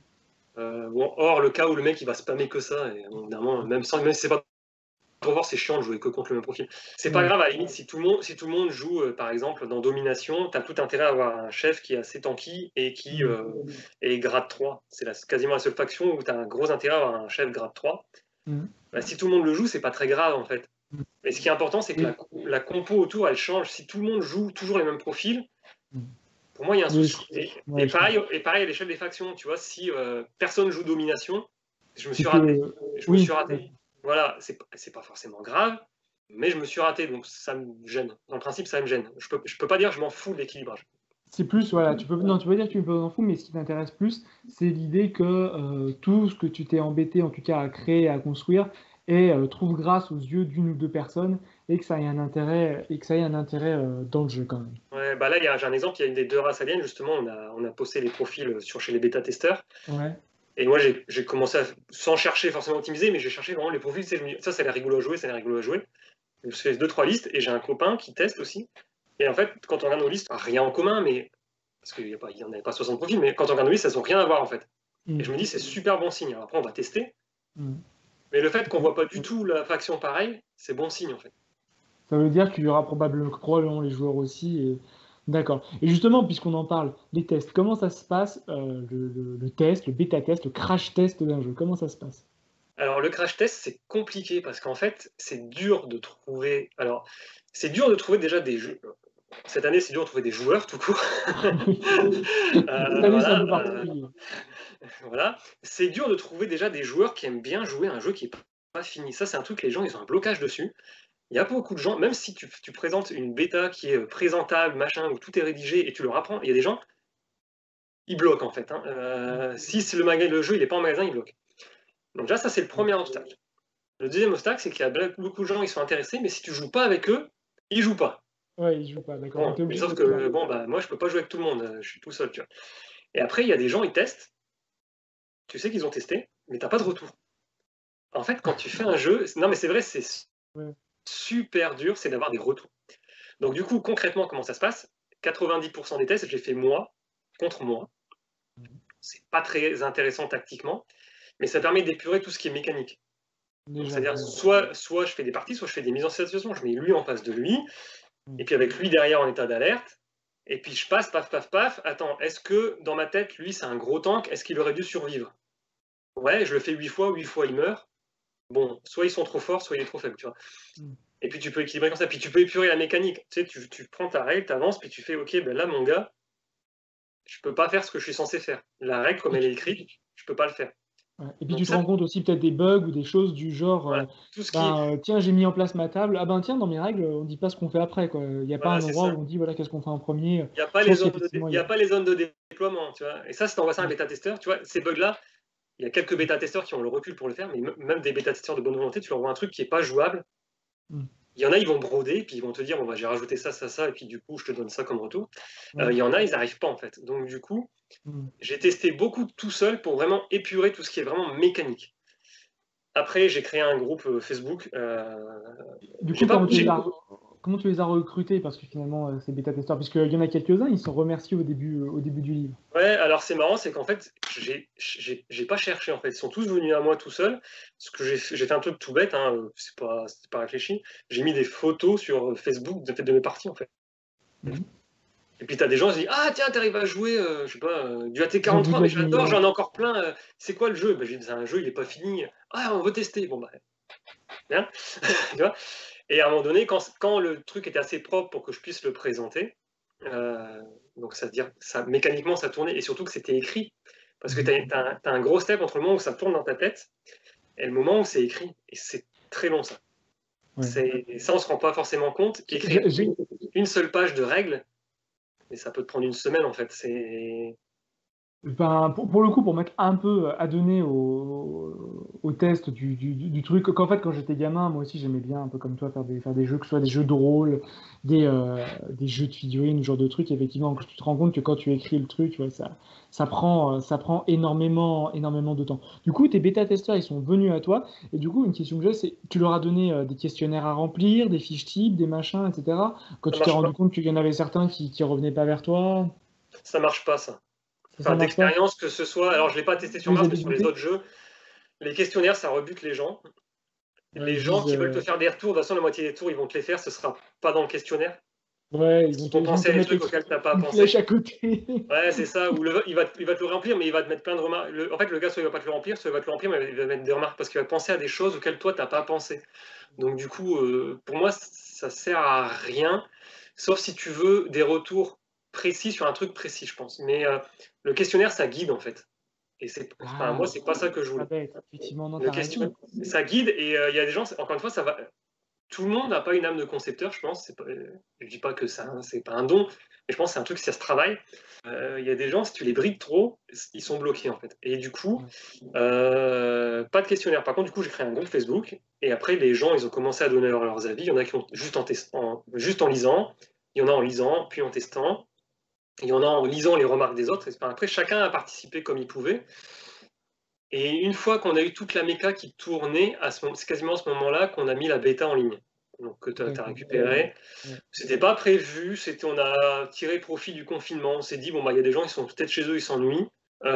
euh, bon, or le cas où le mec il va spammer que ça, et évidemment, même sans, même si c'est pas trop fort, c'est chiant de jouer que contre le même profil. C'est pas Ouais. grave, à la limite, si tout le monde, si tout le monde joue, euh, par exemple, dans Domination, tu as tout intérêt à avoir un chef qui est assez tanky et qui Mm. euh, est grade trois. C'est la, quasiment la seule faction où tu as un gros intérêt à avoir un chef grade trois. Mm. Bah, si tout le monde le joue, c'est pas très grave en fait. Mm. Mais ce qui est important, c'est que Oui. la, la compo autour, elle change. Si tout le monde joue toujours les mêmes profils, Mm. pour moi, il y a un Oui, souci. je- Et, ouais, et je pareil, comprends. et pareil à l'échelle des factions, tu vois, si euh, personne joue Domination, je me C'est suis raté. que, Je me suis oui, raté. Voilà, c'est c'est pas forcément grave, mais je me suis raté, donc ça me gêne. Dans le principe, ça me gêne. Je peux, je peux pas dire que je m'en fous de l'équilibrage. c'est plus, voilà, tu peux, non, tu peux dire que tu peux en fous, mais ce qui t'intéresse plus, c'est l'idée que euh, tout ce que tu t'es embêté, en tout cas, à créer, à construire, et euh, trouve grâce aux yeux d'une ou deux personnes, et que ça ait un intérêt, et que ça ait un intérêt euh, dans le jeu quand même. Ouais, bah là, j'ai un exemple, il y a une des deux races aliens, justement, on a, on a posté les profils sur chez les bêta-testeurs. Ouais. Et moi, j'ai commencé à, sans chercher forcément à optimiser, mais j'ai cherché vraiment les profils. Tu sais, je me dis, ça, ça a l'air rigolo à jouer, ça a l'air rigolo à jouer. Je me suis fait deux, trois listes, et j'ai un copain qui teste aussi. Et en fait, quand on regarde nos listes, rien en commun, mais parce qu'il n'y en avait pas soixante profils, mais quand on regarde nos listes, elles n'ont rien à voir en fait. Mm. Et je me dis, c'est super bon signe. Alors après, on va tester. Mm. Mais le fait qu'on voit pas du tout la faction pareil, c'est bon signe en fait. Ça veut dire qu'il y aura probablement, probablement les joueurs aussi. Et... D'accord. Et justement, puisqu'on en parle, les tests, comment ça se passe, euh, le, le- le test, le bêta-test, le crash-test d'un jeu, comment ça se passe? Alors le crash test, c'est compliqué parce qu'en fait, c'est dur de trouver. Alors, c'est dur de trouver déjà des jeux. Cette année, c'est dur de trouver des joueurs tout court. Oui. euh, Cette année, c'est un voilà, peu euh, particulier. voilà. C'est dur de trouver déjà des joueurs qui aiment bien jouer à un jeu qui n'est pas fini. Ça, c'est un truc, les gens, ils ont un blocage dessus. Il y a beaucoup de gens, même si tu, tu présentes une bêta qui est présentable, machin, où tout est rédigé et tu leur apprends, il y a des gens, ils bloquent en fait. Hein. Euh, si c'est le, le jeu il n'est pas en magasin, ils bloquent. Donc déjà, ça, c'est le premier obstacle. Le deuxième obstacle, c'est qu'il y a beaucoup de gens qui sont intéressés, mais si tu joues pas avec eux, ils jouent pas. Ouais, ils jouent pas, d'accord. Donc Bon, t'es mais obligé sauf d'être là. que bon, bah, moi, je peux pas jouer avec tout le monde, je suis tout seul, tu vois. Et après, il y a des gens, ils testent, tu sais qu'ils ont testé, mais t'as pas de retour. En fait, quand tu fais un jeu, non mais c'est vrai, c'est Ouais. super dur, c'est d'avoir des retours. Donc du coup, concrètement, comment ça se passe? quatre-vingt-dix pour cent des tests, je les fais moi, contre moi. c'est pas très intéressant tactiquement, mais ça permet d'épurer tout ce qui est mécanique. C'est-à-dire, soit, soit je fais des parties, soit je fais des mises en situation. Je mets lui en face de lui, mmh. et puis avec lui derrière en état d'alerte, et puis je passe, paf, paf, paf. Attends, est-ce que dans ma tête, lui, c'est un gros tank? Est-ce qu'il aurait dû survivre? Ouais, je le fais huit fois, huit fois il meurt. Bon, soit ils sont trop forts, soit il est trop faible, tu vois. Mmh. Et puis tu peux équilibrer comme ça. Puis tu peux épurer la mécanique. Tu sais, tu, tu prends ta règle, tu avances, puis tu fais, ok, ben là, mon gars, je peux pas faire ce que je suis censé faire. La règle, comme elle est écrite, je peux pas le faire. Ouais. Et puis donc tu ça, te rends compte aussi peut-être des bugs ou des choses du genre, voilà, euh, tout ce ben, qui... euh, tiens, j'ai mis en place ma table, ah ben tiens, dans mes règles, on dit pas ce qu'on fait après, quoi. Il n'y a voilà, pas un endroit où on dit, voilà, qu'est-ce qu'on fait en premier. Il n'y a, pas les zones de, il y a pas les zones de déploiement, tu vois. Et ça, si tu envoies ça à un bêta-testeur, tu vois, ces bugs-là, il y a quelques bêta-testeurs qui ont le recul pour le faire, mais même des bêta-testeurs de bonne volonté, tu leur envoies un truc qui n'est pas jouable. Mm. Il y en a, ils vont broder, puis ils vont te dire, bon, bah, j'ai rajouté ça, ça, ça, et puis du coup, je te donne ça comme retour. Mm. Euh, il y en a, ils n'arrivent pas, en fait. Donc, du coup, mm. j'ai testé beaucoup tout seul pour vraiment épurer tout ce qui est vraiment mécanique. Après, j'ai créé un groupe Facebook. Euh... Du coup, comment, pas... tu les as... comment tu les as recrutés? Parce que finalement, euh, c'est bêta-testeurs, puisqu'il y en a quelques-uns, ils sont remerciés au début, euh, au début du livre. Ouais, alors c'est marrant, c'est qu'en fait, j'ai pas cherché, en fait. Ils sont tous venus à moi tout seuls. Parce que j'ai fait un truc tout bête, hein, c'est pas, pas réfléchi. J'ai mis des photos sur Facebook de, de mes parties, en fait. Mmh. Et puis, tu as des gens qui disent, ah, tiens, tu arrives à jouer, euh, je sais pas, euh, du A T quarante-trois, mais j'adore, j'en ai encore plein. Euh, c'est quoi le jeu? Ben, j'ai dit, c'est un jeu, il n'est pas fini. Ah, on veut tester. Bon, bah, bien. Tu vois. Et à un moment donné, quand, quand le truc était assez propre pour que je puisse le présenter, euh, donc ça veut dire, ça, mécaniquement, ça tournait, et surtout que c'était écrit. Parce que tu as, as, as un gros step entre le moment où ça tourne dans ta tête et le moment où c'est écrit. Et c'est très long, ça. Ouais. Ça, on ne se rend pas forcément compte. Écrire une, une seule page de règles, et ça peut te prendre une semaine, en fait. C'est... Ben, pour, pour le coup, pour mettre un peu à donner au, au test du, du, du truc, qu'en fait, quand j'étais gamin, moi aussi, j'aimais bien, un peu comme toi, faire des, faire des jeux, que ce soit des jeux de rôle, des, euh, des jeux de figurines, ce genre de trucs. Effectivement, tu te rends compte que quand tu écris le truc, tu vois, ça, ça prend, ça prend énormément, énormément de temps. Du coup, tes bêta-testeurs, ils sont venus à toi. Et du coup, une question que j'ai, c'est, tu leur as donné euh, des questionnaires à remplir, des fiches types, des machins, et cetera. Quand ça tu t'es rendu pas. compte qu'il y en avait certains qui ne revenaient pas vers toi. Ça marche pas, ça. Enfin, d'expérience, que ce soit. Alors, je ne l'ai pas testé sur Mars, mais sur les autres jeux. Les questionnaires, ça rebute les gens. Ouais, les gens qui euh... veulent te faire des retours, de toute façon, la moitié des tours, ils vont te les faire, ce ne sera pas dans le questionnaire. Ouais, ils vont te, penser à des trucs auxquels tu n'as pas pensé. Flèche à côté. Ouais, c'est ça. Ou le, il, va, il va te le remplir, mais il va te mettre plein de remarques. Le, en fait, le gars, soit il ne va pas te le remplir, soit il va te le remplir, mais il va mettre des remarques parce qu'il va penser à des choses auxquelles toi, tu n'as pas pensé. Donc, du coup, euh, pour moi, ça ne sert à rien, sauf si tu veux des retours précis sur un truc précis, je pense. Mais euh, le questionnaire, ça guide, en fait. Et c'est, ah, enfin, moi, c'est pas ça que je voulais. Bête, effectivement, non, le questionnaire, ça guide, et il euh, y a des gens, encore une fois, ça va. Tout le monde n'a pas une âme de concepteur, je pense. Pas, je dis pas que ça, c'est pas un don, mais je pense que c'est un truc, si ça se travaille. Il euh, y a des gens, si tu les brides trop, ils sont bloqués, en fait. Et du coup, euh, pas de questionnaire. Par contre, du coup, j'ai créé un groupe Facebook, et après, les gens, ils ont commencé à donner leurs, leurs avis. Il y en a qui ont juste en, testant, juste en lisant, il y en a en lisant, puis en testant. Il y en a en lisant les remarques des autres. Et après, chacun a participé comme il pouvait. Et une fois qu'on a eu toute la méca qui tournait, c'est quasiment à ce moment-là qu'on a mis la bêta en ligne. Donc, que tu as récupéré. Ouais. C'était pas prévu, c'était, on a tiré profit du confinement. On s'est dit, bon, bah, il y a des gens, ils sont peut-être chez eux, ils s'ennuient.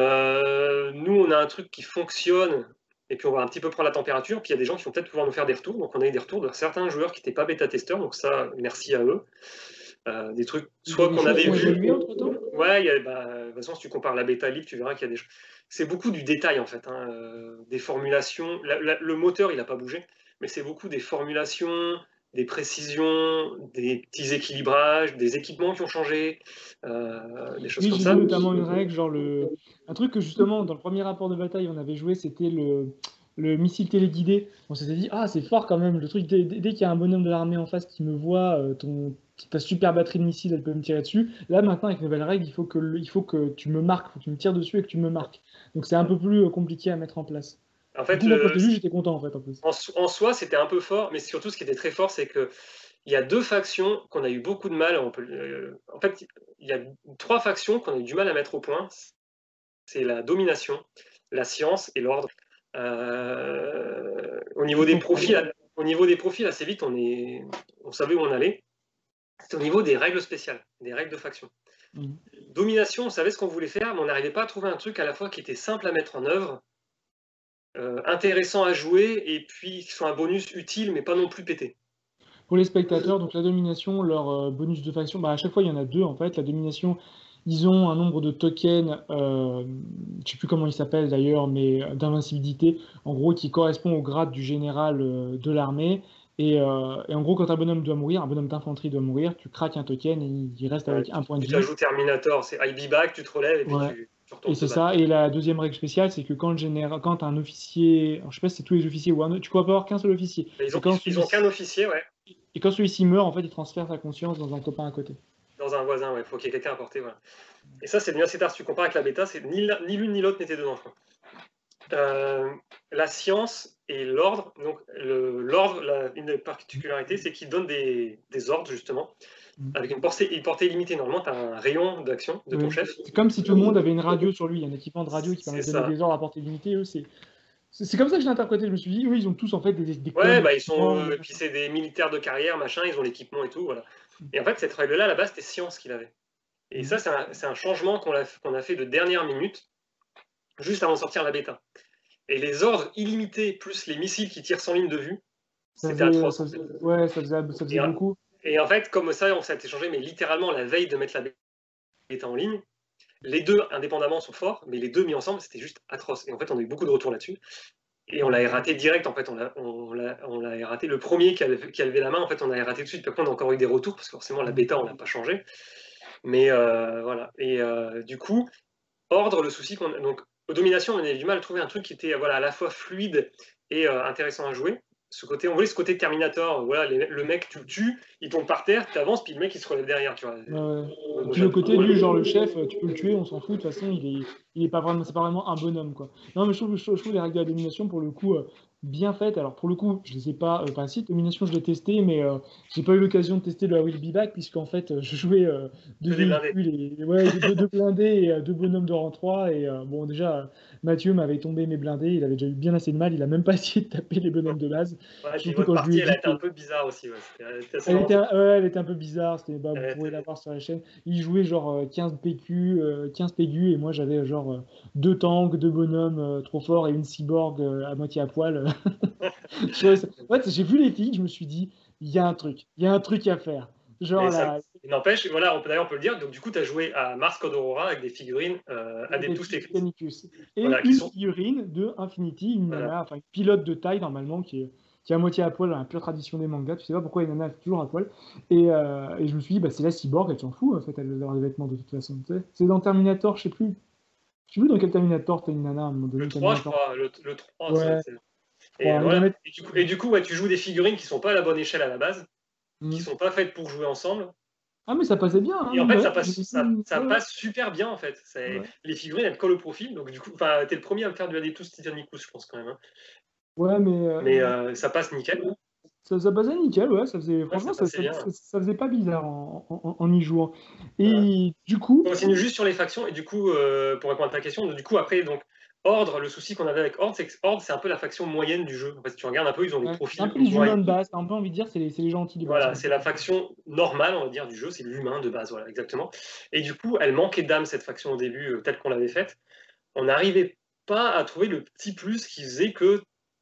Euh, nous, on a un truc qui fonctionne, et puis on va un petit peu prendre la température. Puis il y a des gens qui vont peut-être pouvoir nous faire des retours. Donc, on a eu des retours de certains joueurs qui n'étaient pas bêta-testeurs. Donc, ça, merci à eux. Euh, des trucs, soit qu'on avait vu. Ouais, y a, bah, de toute façon, si tu compares la bêta libre, tu verras qu'il y a des choses. C'est beaucoup du détail, en fait, hein, euh, des formulations. La, la, le moteur, il n'a pas bougé, mais c'est beaucoup des formulations, des précisions, des petits équilibrages, des équipements qui ont changé, euh, des choses oui, comme ça. Oui, j'ai vu notamment une règle, genre le... un truc que justement, dans le premier rapport de bataille, on avait joué, c'était le... le missile téléguidé. On s'était dit, ah, c'est fort quand même, le truc, dès, dès qu'il y a un bonhomme de l'armée en face qui me voit, euh, ton... ta super batterie de missile, elle peut me tirer dessus. Là, maintenant, avec nouvelle règle, il faut que, le... il faut que tu me marques, il faut que tu me tires dessus et que tu me marques. Donc c'est un peu plus compliqué à mettre en place. En fait, du coup, moi, quand je l'ai vu, j'étais content, en fait, en plus. En, en soi, c'était un peu fort, mais surtout, ce qui était très fort, c'est que il y a deux factions qu'on a eu beaucoup de mal. On peut, euh, en fait, il y a trois factions qu'on a eu du mal à mettre au point. C'est la domination, la science et l'ordre. Euh, au niveau des profils, au niveau des profils, assez vite, on est, on savait où on allait. C'est au niveau des règles spéciales, des règles de faction. Mmh. domination, on savait ce qu'on voulait faire, mais on n'arrivait pas à trouver un truc à la fois qui était simple à mettre en œuvre, euh, intéressant à jouer, et puis qui soit un bonus utile, mais pas non plus pété. Pour les spectateurs, donc la domination, leur euh, bonus de faction, bah, à chaque fois il y en a deux en fait. La domination, ils ont un nombre de tokens, euh, je sais plus comment ils s'appellent d'ailleurs, mais euh, d'invincibilité, en gros qui correspond au grade du général euh, de l'armée. Et, euh, et en gros, quand un bonhomme doit mourir, un bonhomme d'infanterie doit mourir, tu craques un token et il il reste Ouais, avec un point de tu vie. t'ajoutes Terminator, c'est I be back, tu te relèves, et puis Ouais. tu, tu Et retournes te c'est battre. ça. Et la deuxième règle spéciale, c'est que quand, le général, quand un officier, alors, je sais pas si c'est tous les officiers ou un autre, tu peux pas avoir qu'un seul officier. Mais ils Et ont, quand ils ont qu'un celui-ci officier, ouais, et quand celui-ci meurt, en fait, il transfère sa conscience dans un copain à côté. dans un voisin, ouais, faut qu'il y ait quelqu'un à porter, voilà. Et ça, c'est bien, c'est tard, si tu compares avec la bêta, c'est ni l'une ni l'autre n'était dedans, quoi. Euh, la science et l'ordre, donc l'ordre, une des particularités, c'est qu'il donne des, des ordres, justement, Mm. avec une portée, une portée limitée. Normalement, tu as un rayon d'action de ton Oui. chef. C'est comme si tout le monde avait une radio sur lui, un équipement de radio qui permet C'est de donner ça. des ordres à portée limitée. Eux, c'est c'est c'est comme ça que je l'ai interprété. Je me suis dit, eux, ils ont tous en fait des, des Ouais, codes. bah ils sont. d'équipement, Euh, des et puis machins. c'est des militaires de carrière, machin, ils ont l'équipement et tout, voilà. Mm. Et en fait, cette règle-là, à la base, c'était science qu'il avait. Et Mm. ça, c'est un, c'est un changement qu'on a, qu'on a fait de dernière minute, juste avant de sortir la bêta. Et les ordres illimités, plus les missiles qui tirent sans ligne de vue, Ça c'était faisait, atroce. ça faisait- ouais, ça faisait, ça Et, faisait beaucoup. et en fait, comme ça, on s'est échangé, mais littéralement la veille de mettre la bêta en ligne, les deux indépendamment sont forts, mais les deux mis ensemble, c'était juste atroce. Et en fait, on a eu beaucoup de retours là-dessus. Et on l'a raté direct, en fait, on l'a on l'a- on l'a raté. Le premier qui a, qui a levé la main, en fait, on a raté tout de suite. Puis après, on a encore eu des retours, parce que forcément, la bêta, on l'a pas changé. Mais euh, voilà. Et euh, du coup, ordre, le souci qu'on a. Donc, aux dominations, on avait du mal à trouver un truc qui était voilà, à la fois fluide et euh, intéressant à jouer. Ce côté, on voulait ce côté Terminator, voilà, les- le mec, tu le tues, il tombe par terre, tu avances, puis le mec, il se relève derrière, tu vois. Ouais, ouais. Moi, Et puis le j'adore. côté, lui, genre le chef, euh, tu peux le tuer, on s'en fout, de toute façon, il est, il est pas vraiment, c'est pas vraiment un bonhomme, quoi. Non, mais je trouve, je trouve, je trouve les règles de la domination, pour le coup, euh, bien faites. Alors, pour le coup, je les ai pas, euh, enfin, si, domination, je l'ai testé, mais euh, j'ai pas eu l'occasion de tester le I Will Be Back, puisqu'en fait, euh, je jouais euh, deux Que des blindés. véhicules, et, ouais, deux, deux blindés et euh, deux bonhommes de rang trois, et euh, bon, déjà, euh, Mathieu m'avait tombé mes blindés, il avait déjà eu bien assez de mal, il a même pas essayé de taper les bonhommes de base, Ouais, et puis surtout votre quand je lui partie, ai elle a dit été que. un peu bizarre aussi. Ouais. C'était assez Elle marrant. était, un- ouais, elle était un peu bizarre, c'était, bah, vous Elle pourrez était- la voir sur la chaîne. Il jouait genre euh, quinze P Q, euh, quinze P Q, et moi j'avais euh, genre euh, deux tanks, deux bonhommes euh, trop forts et une cyborg euh, à moitié à poil. Je trouvais ça- En fait, j'ai vu les filles, je me suis dit, il y a un truc, il y a un truc à faire. Genre Mais ça là, il n'empêche, voilà, on peut, d'ailleurs, on peut le dire. Donc, du coup, tu as joué à Mars Code Aurora avec des figurines euh, des Adeptus filles Technicus. Titanicus. Et Voilà, qui une sont. figurine de Infinity, une Voilà. nana, enfin une pilote de taille normalement, qui est, qui est à moitié à poil, dans la pure tradition des mangas. Tu sais pas pourquoi une nana est toujours à poil. Et, euh, et je me suis dit, bah, c'est la cyborg, elle s'en fout, en fait, elle a des vêtements de toute façon. Tu sais. C'est dans Terminator, je sais plus. Je sais plus dans quel Terminator t'as une nana à un moment donné. Le Une trois, je Terminator. crois. Le, le trois, ça, Ouais, c'est. je Et crois. euh, Il en voilà. est. Et du coup, et du coup ouais, tu joues des figurines qui sont pas à la bonne échelle à la base, qui Hmm. sont pas faites pour jouer ensemble. Ah, mais ça passait bien, hein, Et en mine de fait, rien, ça passe, j'ai ça, vu- ça ouais, passe super bien, en fait. C'est- ouais. Les figurines, elles collent au profil. Donc, du coup, enfin, t'es le premier à me faire du Adeptus Titanicus, je pense, quand même. Hein. Ouais, mais euh, Mais euh, ça passe nickel. Ça, ça passait nickel, ouais, ça faisait, Ouais, ça franchement, ça, passait ça, bien. ça- ça faisait pas bizarre en, en- en y jouant. Voilà. Et du coup, On continue juste sur les factions. Et du coup, euh, pour répondre à ta question, du coup, après, donc, Ordre, le souci qu'on avait avec Ordre, c'est que Ordre, c'est un peu la faction moyenne du jeu. En fait, si tu regardes un peu, ils ont des ouais, c'est un profils peu les humains moyens. de base, t'as un peu envie de dire, c'est les, c'est les gentils de base, Voilà, quoi. c'est la faction normale, on va dire, du jeu, c'est l'humain de base, voilà, exactement. Et du coup, elle manquait d'âme, cette faction, au début, euh, telle qu'on l'avait faite. On n'arrivait pas à trouver le petit plus qui faisait que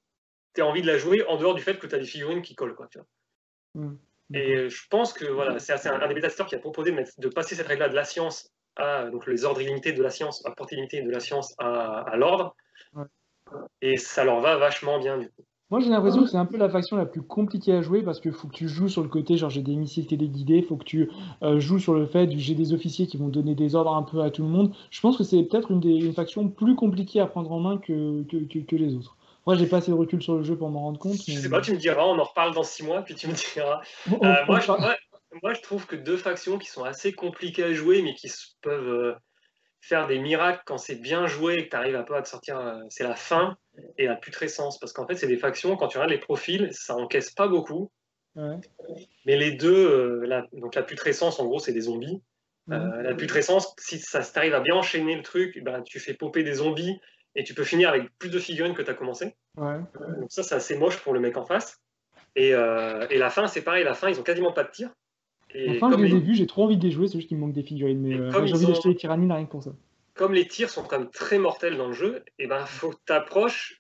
tu as envie de la jouer en dehors du fait que tu as des figurines qui collent, quoi, tu vois. Hmm, Et d'accord. euh, je pense que voilà, c'est c'est un, un des bêta-testeurs qui a proposé de, mettre- de passer cette règle-là de la science à donc les ordres illimités de la science, à portée limitée de la science à, à l'ordre, Ouais. et ça leur va vachement bien du coup. Moi, j'ai l'impression que c'est un peu la faction la plus compliquée à jouer parce qu'il faut que tu joues sur le côté, genre j'ai des missiles téléguidés, faut que tu euh, joues sur le fait que j'ai des officiers qui vont donner des ordres un peu à tout le monde. Je pense que c'est peut-être une des une faction plus compliquée à prendre en main que, que, que, que les autres. Moi, j'ai pas assez de recul sur le jeu pour m'en rendre compte, Je mais sais pas, tu me diras, on en reparle dans six mois, puis tu me diras. on, on- Euh, on moi, je, fera- moi, moi, je trouve que deux factions qui sont assez compliquées à jouer, mais qui se- peuvent euh, faire des miracles quand c'est bien joué et que tu arrives un peu à te sortir, euh, c'est la fin et la putrescence. Parce qu'en fait, c'est des factions, quand tu regardes les profils, ça encaisse pas beaucoup. Ouais. Mais les deux, euh, la, donc la putrescence, en gros, c'est des zombies. Mhm. Euh, la putrescence, si ça t'arrive à bien enchaîner le truc, ben, tu fais popper des zombies et tu peux finir avec plus de figurines que tu as commencé. Ouais. Donc ça, c'est assez moche pour le mec en face. Et, euh, et la fin, c'est pareil, la fin, ils ont quasiment pas de tir. Et Enfin, je comme les ai les, vus, j'ai trop envie de les jouer, c'est juste qu'il me manque des figurines. Mais et euh, comme moi, j'ai envie ils ont, d'acheter les Tyranides rien que pour ça. comme les tirs sont quand même très mortels dans le jeu, et ben faut que tu approches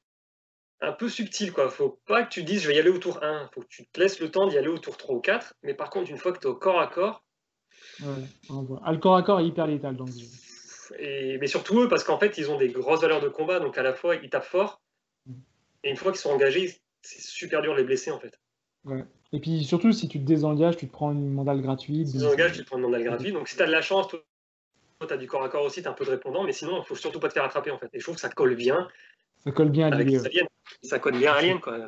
un peu subtil, quoi. Faut pas que tu dises je vais y aller au tour un. Faut que tu te laisses le temps d'y aller au tour trois ou quatre. Mais par contre, une fois que tu es au corps à corps, Ouais, on voit. Ah, le corps à corps est hyper létal dans ce jeu. et, mais surtout eux, parce qu'en fait, ils ont des grosses valeurs de combat, donc à la fois ils tapent fort, et une fois qu'ils sont engagés, c'est super dur de les blesser en fait. Ouais. Et puis surtout, si tu te désengages, tu te prends une mandale gratuite. S'ils Donc engagent, c'est- tu te prends une mandale gratuite. Donc si tu as de la chance, toi, tu as du corps à corps aussi, tu as un peu de répondant, mais sinon, il faut surtout pas te faire attraper en fait. Et je trouve que ça colle bien ça colle bien à avec l'idée. les Ouais. aliens. Ça colle bien à Alien, quoi.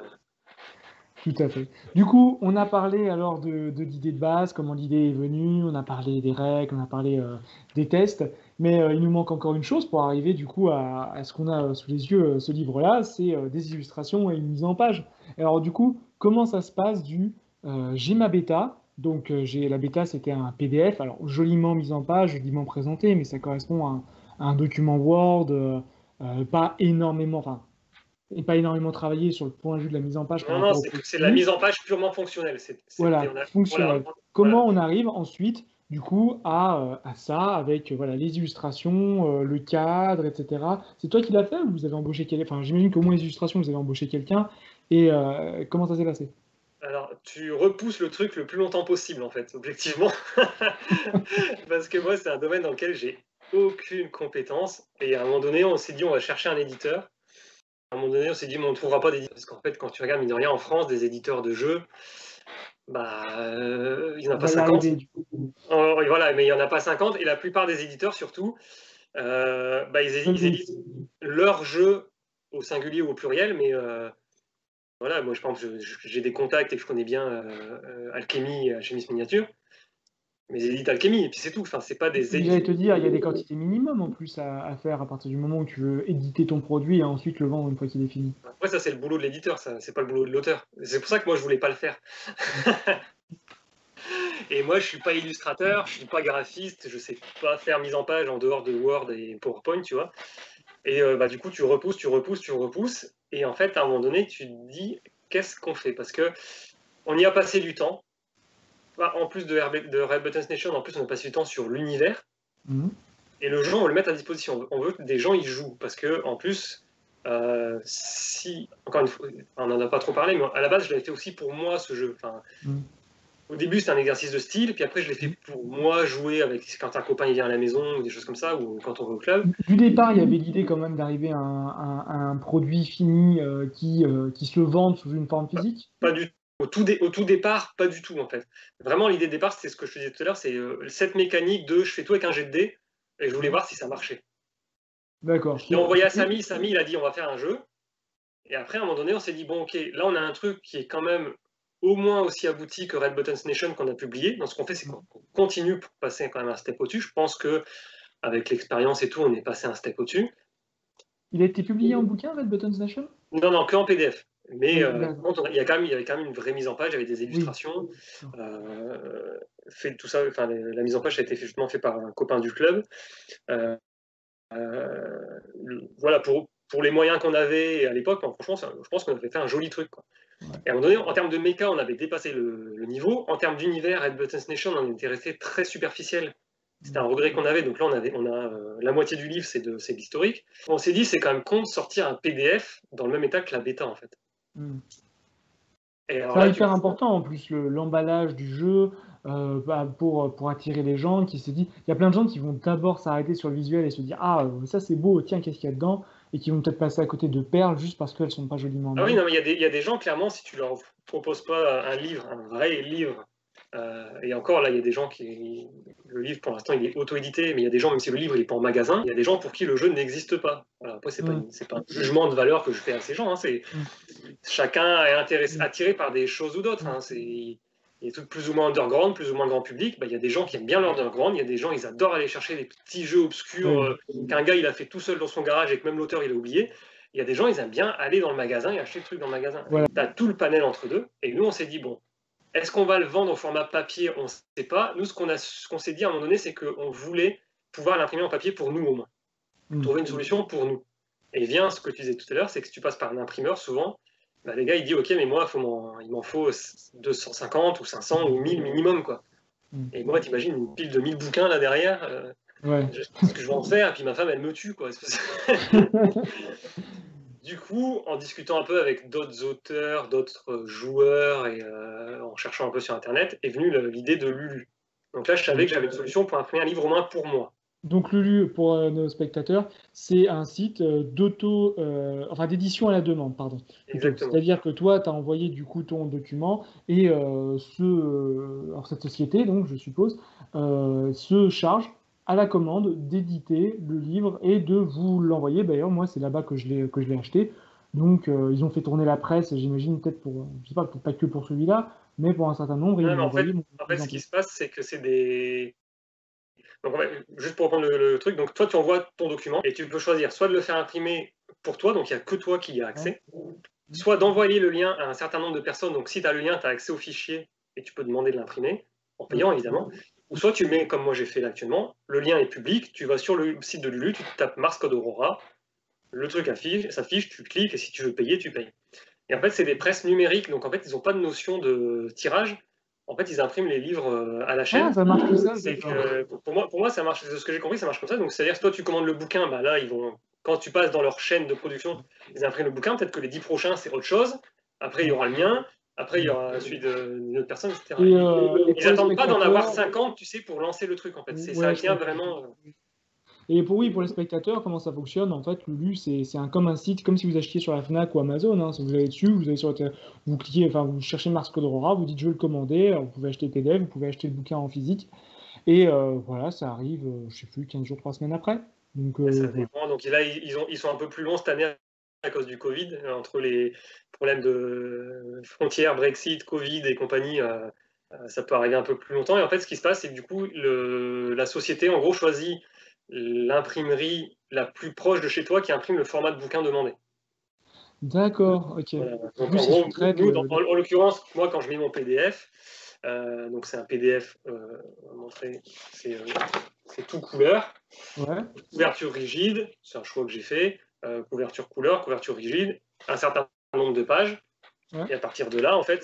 Tout à fait. Du coup, on a parlé alors de, de l'idée de base, comment l'idée est venue, on a parlé des règles, on a parlé euh, des tests, mais euh, il nous manque encore une chose pour arriver du coup à, à ce qu'on a euh, sous les yeux, euh, ce livre-là, c'est euh, des illustrations et une mise en page. Alors du coup, comment ça se passe du euh, j'ai ma bêta, donc euh, j'ai la bêta c'était un P D F, alors joliment mise en page, joliment présenté, mais ça correspond à un, à un document Word, euh, euh, pas énormément, enfin et pas énormément travaillé sur le point de vue de la mise en page par Non, non, rapport au c'est c'est de la produit. mise en page purement fonctionnelle. C'est- C'était, Voilà, on a, voilà, fonctionnel. voilà. Comment on arrive ensuite, du coup, à, euh, à ça avec euh, voilà, les illustrations, euh, le cadre, et cetera. C'est toi qui l'as fait ou vous avez embauché quelqu'un? Enfin, j'imagine qu'au moins les illustrations, vous avez embauché quelqu'un. Et euh, comment ça s'est passé? Alors, tu repousses le truc le plus longtemps possible, en fait, objectivement. Parce que moi, c'est un domaine dans lequel j'ai aucune compétence. Et à un moment donné, on s'est dit, on va chercher un éditeur. À un moment donné, on s'est dit, mais on ne trouvera pas d'éditeur. Parce qu'en fait, quand tu regardes, mine de rien, en France, des éditeurs de jeux, bah, euh, il n'y en a On pas va y cinquante. arriver, du coup. Oh, et voilà, mais il n'y en a pas cinquante. Et la plupart des éditeurs, surtout, euh, bah, ils, Même ils des- éditent leurs jeux au singulier ou au pluriel, mais euh, voilà, moi, je pense que j'ai des contacts et que je connais bien euh, euh, Alchemy et Alchimiste Miniature. Mais ils éditent Alchemy, et puis c'est tout. Enfin, c'est pas des Oui, j'allais éditeurs. te dire, il y a des quantités minimum en plus à, à faire à partir du moment où tu veux éditer ton produit et ensuite le vendre une fois qu'il est fini. Après, ça, c'est le boulot de l'éditeur, ça, c'est pas le boulot de l'auteur. C'est pour ça que moi, je voulais pas le faire. Et moi, je suis pas illustrateur, je suis pas graphiste, je sais pas faire mise en page en dehors de Word et PowerPoint, tu vois. Et euh, bah, du coup, tu repousses, tu repousses, tu repousses. Et en fait, à un moment donné, tu te dis, qu'est-ce qu'on fait? Parce que on y a passé du temps. Bah, en plus de, Red, de Red Buttons Nation, en plus, on a passé du temps sur l'univers. Mhm. Et le jeu, on le met à disposition. On veut que des gens y jouent. Parce que, en plus, euh, si, encore une fois, on n'en a pas trop parlé, mais à la base, je l'avais fait aussi pour moi, ce jeu. Enfin, Mhm. au début, c'était un exercice de style, puis après, je l'ai fait pour moi jouer avec quand un copain il vient à la maison, ou des choses comme ça, ou quand on va au club. Du départ, il y avait l'idée quand même d'arriver à, un à un- un produit fini euh, qui, euh, qui se vende sous une forme physique. Pas du tout. Au tout, dé- au tout départ, pas du tout, en fait. Vraiment, l'idée de départ, c'est ce que je te disais tout à l'heure, c'est euh, cette mécanique de je fais tout avec un jet de dés, et je voulais voir si ça marchait. Je D'accord. l'ai envoyé à Samy, Samy, il a dit on va faire un jeu. Et après, à un moment donné, on s'est dit, bon, ok, là, on a un truc qui est quand même au moins aussi abouti que Red Buttons Nation qu'on a publié. Donc, ce qu'on fait, c'est qu'on continue pour passer quand même un step au-dessus. Je pense que avec l'expérience et tout, on est passé un step au-dessus. Il a été publié en bouquin, Red Buttons Nation? Non, non, que en P D F. Mais Oui, euh, d'accord. quand on a- il, y a quand même, il y avait quand même une vraie mise en page avec des Oui. illustrations. Euh, fait tout ça, enfin, la mise en page a été justement fait par un copain du club. Euh, euh, voilà, pour, pour les moyens qu'on avait à l'époque, bon, franchement, je pense qu'on avait fait un joli truc, quoi. Ouais. Et à un moment donné, en termes de méca, on avait dépassé le, le niveau. En termes d'univers, Red Buttons Nation, on était resté très superficiel. C'était un regret qu'on avait. Donc là, on, avait, on a euh, la moitié du livre, c'est de, c'est de l'historique. On s'est dit, c'est quand même con de sortir un P D F dans le même état que la bêta, en fait. Mm. Et alors C'est là, tu... hyper important en plus, le- l'emballage du jeu euh, bah, pour, pour attirer les gens qui se disent. Il y a plein de gens qui vont d'abord s'arrêter sur le visuel et se dire ah, euh, ça c'est beau, tiens, qu'est-ce qu'il y a dedans? Et qui vont peut-être passer à côté de perles juste parce qu'elles sont pas joliment Ah oui, emballées. non, mais il y, a des- il y a des gens, clairement, si tu leur proposes pas un livre, un vrai livre, euh, et encore là, il y a des gens qui. Le livre, pour l'instant, il est auto-édité, mais il y a des gens, même si le livre n'est pas en magasin, il y a des gens pour qui le jeu n'existe pas. Voilà, après, c'est pas, Mm. une- c'est pas un jugement de valeur que je fais à ces gens. Hein, c'est, Mm. chacun est intéressé, Mm. attiré par des choses ou d'autres. Mm. Hein, c'est, il y a des trucs plus ou moins underground, plus ou moins grand public. Bah, il y a des gens qui aiment bien l'underground, il y a des gens, ils adorent aller chercher des petits jeux obscurs Oui. euh, qu'un gars, il a fait tout seul dans son garage et que même l'auteur, il a oublié. Il y a des gens, ils aiment bien aller dans le magasin et acheter le truc dans le magasin. Voilà. Tu as tout le panel entre deux. Et nous, on s'est dit, bon, est-ce qu'on va le vendre au format papier? On ne sait pas. Nous, ce qu'on, a, ce qu'on s'est dit à un moment donné, c'est qu'on voulait pouvoir l'imprimer en papier pour nous au moins. Mm. Trouver une solution pour nous. Et vient ce que tu disais tout à l'heure, c'est que si tu passes par un imprimeur, souvent, bah, les gars, ils disent, OK, mais moi, faut m'en, il m'en faut deux cent cinquante ou cinq cents ou mille minimum, quoi. Mm. Et moi, t'imagines une pile de mille bouquins là derrière. Euh, Ouais. je sais ce que je vais en faire, et puis ma femme, elle me tue, quoi. Du coup, en discutant un peu avec d'autres auteurs, d'autres joueurs, et euh, en cherchant un peu sur Internet, est venue l'idée de Lulu. Donc là, je savais que j'avais une solution pour imprimer un livre au moins pour moi. Donc Lulu, pour euh, nos spectateurs, c'est un site euh, d'auto, euh, enfin d'édition à la demande, pardon, plutôt. Exactement. C'est-à-dire que toi, tu as envoyé du coup ton document et euh, ce, euh, alors cette société, donc je suppose, euh, se charge à la commande d'éditer le livre et de vous l'envoyer. D'ailleurs, moi, c'est là-bas que je l'ai que je l'ai acheté. Donc, euh, ils ont fait tourner la presse, j'imagine, peut-être pour, je sais pas, peut-être pas que pour celui-là, mais pour un certain nombre, et ils Non, mais m'ont en fait, envoyé mon en fait, ce qui exemplaire. se passe, c'est que c'est des. Donc, juste pour reprendre le, le, truc, donc toi, tu envoies ton document et tu peux choisir soit de le faire imprimer pour toi, donc il n'y a que toi qui y a accès, soit d'envoyer le lien à un certain nombre de personnes. Donc, si tu as le lien, tu as accès au fichier et tu peux demander de l'imprimer, en payant évidemment. Ou soit tu mets, comme moi j'ai fait là actuellement, le lien est public, tu vas sur le site de Lulu, tu tapes Mars Code Aurora, le truc affiche, s'affiche, tu cliques et si tu veux payer, tu payes. Et en fait, c'est des presses numériques, donc en fait, ils n'ont pas de notion de tirage. En fait, ils impriment les livres à la Ah, chaîne. ça marche tout ça, C'est d'accord. que pour moi, pour moi, ça marche. De ce que j'ai compris, ça marche comme ça. Donc, c'est-à-dire que toi, tu commandes le bouquin, bah là, ils vont. Quand tu passes dans leur chaîne de production, ils impriment le bouquin. Peut-être que les dix prochains, c'est autre chose. Après, il y aura le mien. Après, il y aura celui d'une autre personne, et cetera. Et, Ils, euh, et ils pour les attendent pas d'en avoir spectateurs, cinquante, tu sais, pour lancer le truc. En fait, c'est ça ouais, je vient comprends. vraiment. Et pour oui, pour les spectateurs, comment ça fonctionne? En fait, Lulu, c'est c'est un, comme un site, comme si vous achetiez sur la Fnac ou Amazon. Hein. Si vous allez dessus, vous allez sur votre- vous cliquez, enfin, vous cherchez Mars Code Aurora, vous dites je veux le commander, alors, vous pouvez acheter P D F, vous pouvez acheter le bouquin en physique, et euh, voilà, ça arrive, euh, je sais plus, quinze jours, trois semaines après. Donc Ça euh, voilà. dépend. Donc là, ils, ont, ils sont un peu plus longs cette année à cause du Covid, entre les problèmes de frontières, Brexit, Covid et compagnie. Euh, euh, ça peut arriver un peu plus longtemps. Et en fait, ce qui se passe, c'est que du coup, le, la société, en gros, choisit l'imprimerie la plus proche de chez toi qui imprime le format de bouquin demandé. D'accord, ok. Voilà. En Donc plus, en ils gros, sous-traitent nous, dans- le, en, le- en l'occurrence, moi, quand je mets mon P D F, euh, donc c'est un P D F, euh, on va montrer, c'est euh, c'est tout couleur. Ouais, Couverture rigide, c'est un choix que j'ai fait. Euh, couverture couleur, couverture rigide, un certain nombre de pages. ouais. Et à partir de là, en fait,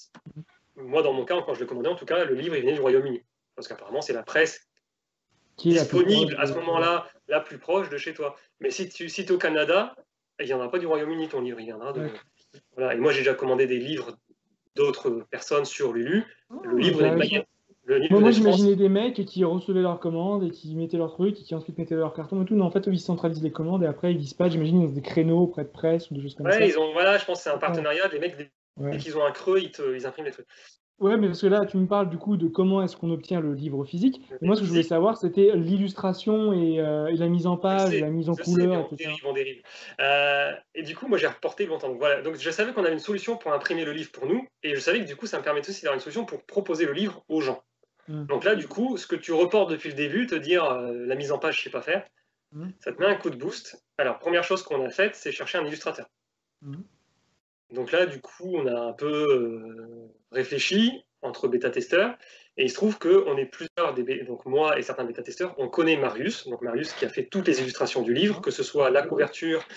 moi, dans mon cas, quand je l'ai commandé, en tout cas, le livre, il venait du Royaume-Uni. Parce qu'apparemment, c'est la presse Qui est la plus proche disponible à ce de... moment-là, la plus proche de chez toi. Mais si tu si es au Canada, il ne viendra pas du Royaume-Uni, ton livre, il viendra de. D'accord. Voilà. Et moi, j'ai déjà commandé des livres d'autres personnes sur Lulu. Le Ah, livre venait de intéressant. Mayenne. Le livre Moi, moi venait de France. j'imaginais des mecs qui recevaient leurs commandes et qui mettaient leurs trucs et qui ensuite mettaient leurs cartons et tout. Non, en fait, eux, ils centralisent les commandes et après, ils dispatchent, j'imagine, dans des créneaux auprès de presse ou des choses comme Ouais, ça. ils ont, voilà, je pense que c'est un Ouais. partenariat. Les mecs, dès, dès Ouais. qu'ils ont un creux, ils, te, ils impriment les trucs. Ouais, mais parce que là, tu me parles du coup de comment est-ce qu'on obtient le livre physique. Et Les moi, ce que je voulais physiques, savoir, c'était l'illustration et, euh, et la mise en je page, et sais, la mise en je sais, mais couleur, on et cetera. dérive, on dérive. Euh, et du coup, moi, j'ai reporté longtemps. Donc, voilà. Donc, je savais qu'on avait une solution pour imprimer le livre pour nous, et je savais que du coup, ça me permettait aussi d'avoir une solution pour proposer le livre aux gens. Hmm. Donc là, du coup, ce que tu reportes depuis le début, te dire euh, la mise en page, je sais pas faire, Hmm. ça te met un coup de boost. Alors, première chose qu'on a faite, c'est chercher un illustrateur. Hmm. Donc là, du coup, on a un peu euh, réfléchi entre bêta-testeurs, et il se trouve qu'on est plusieurs, des, donc moi et certains bêta-testeurs, on connaît Marius, donc Marius qui a fait toutes les illustrations du livre, que ce soit la couverture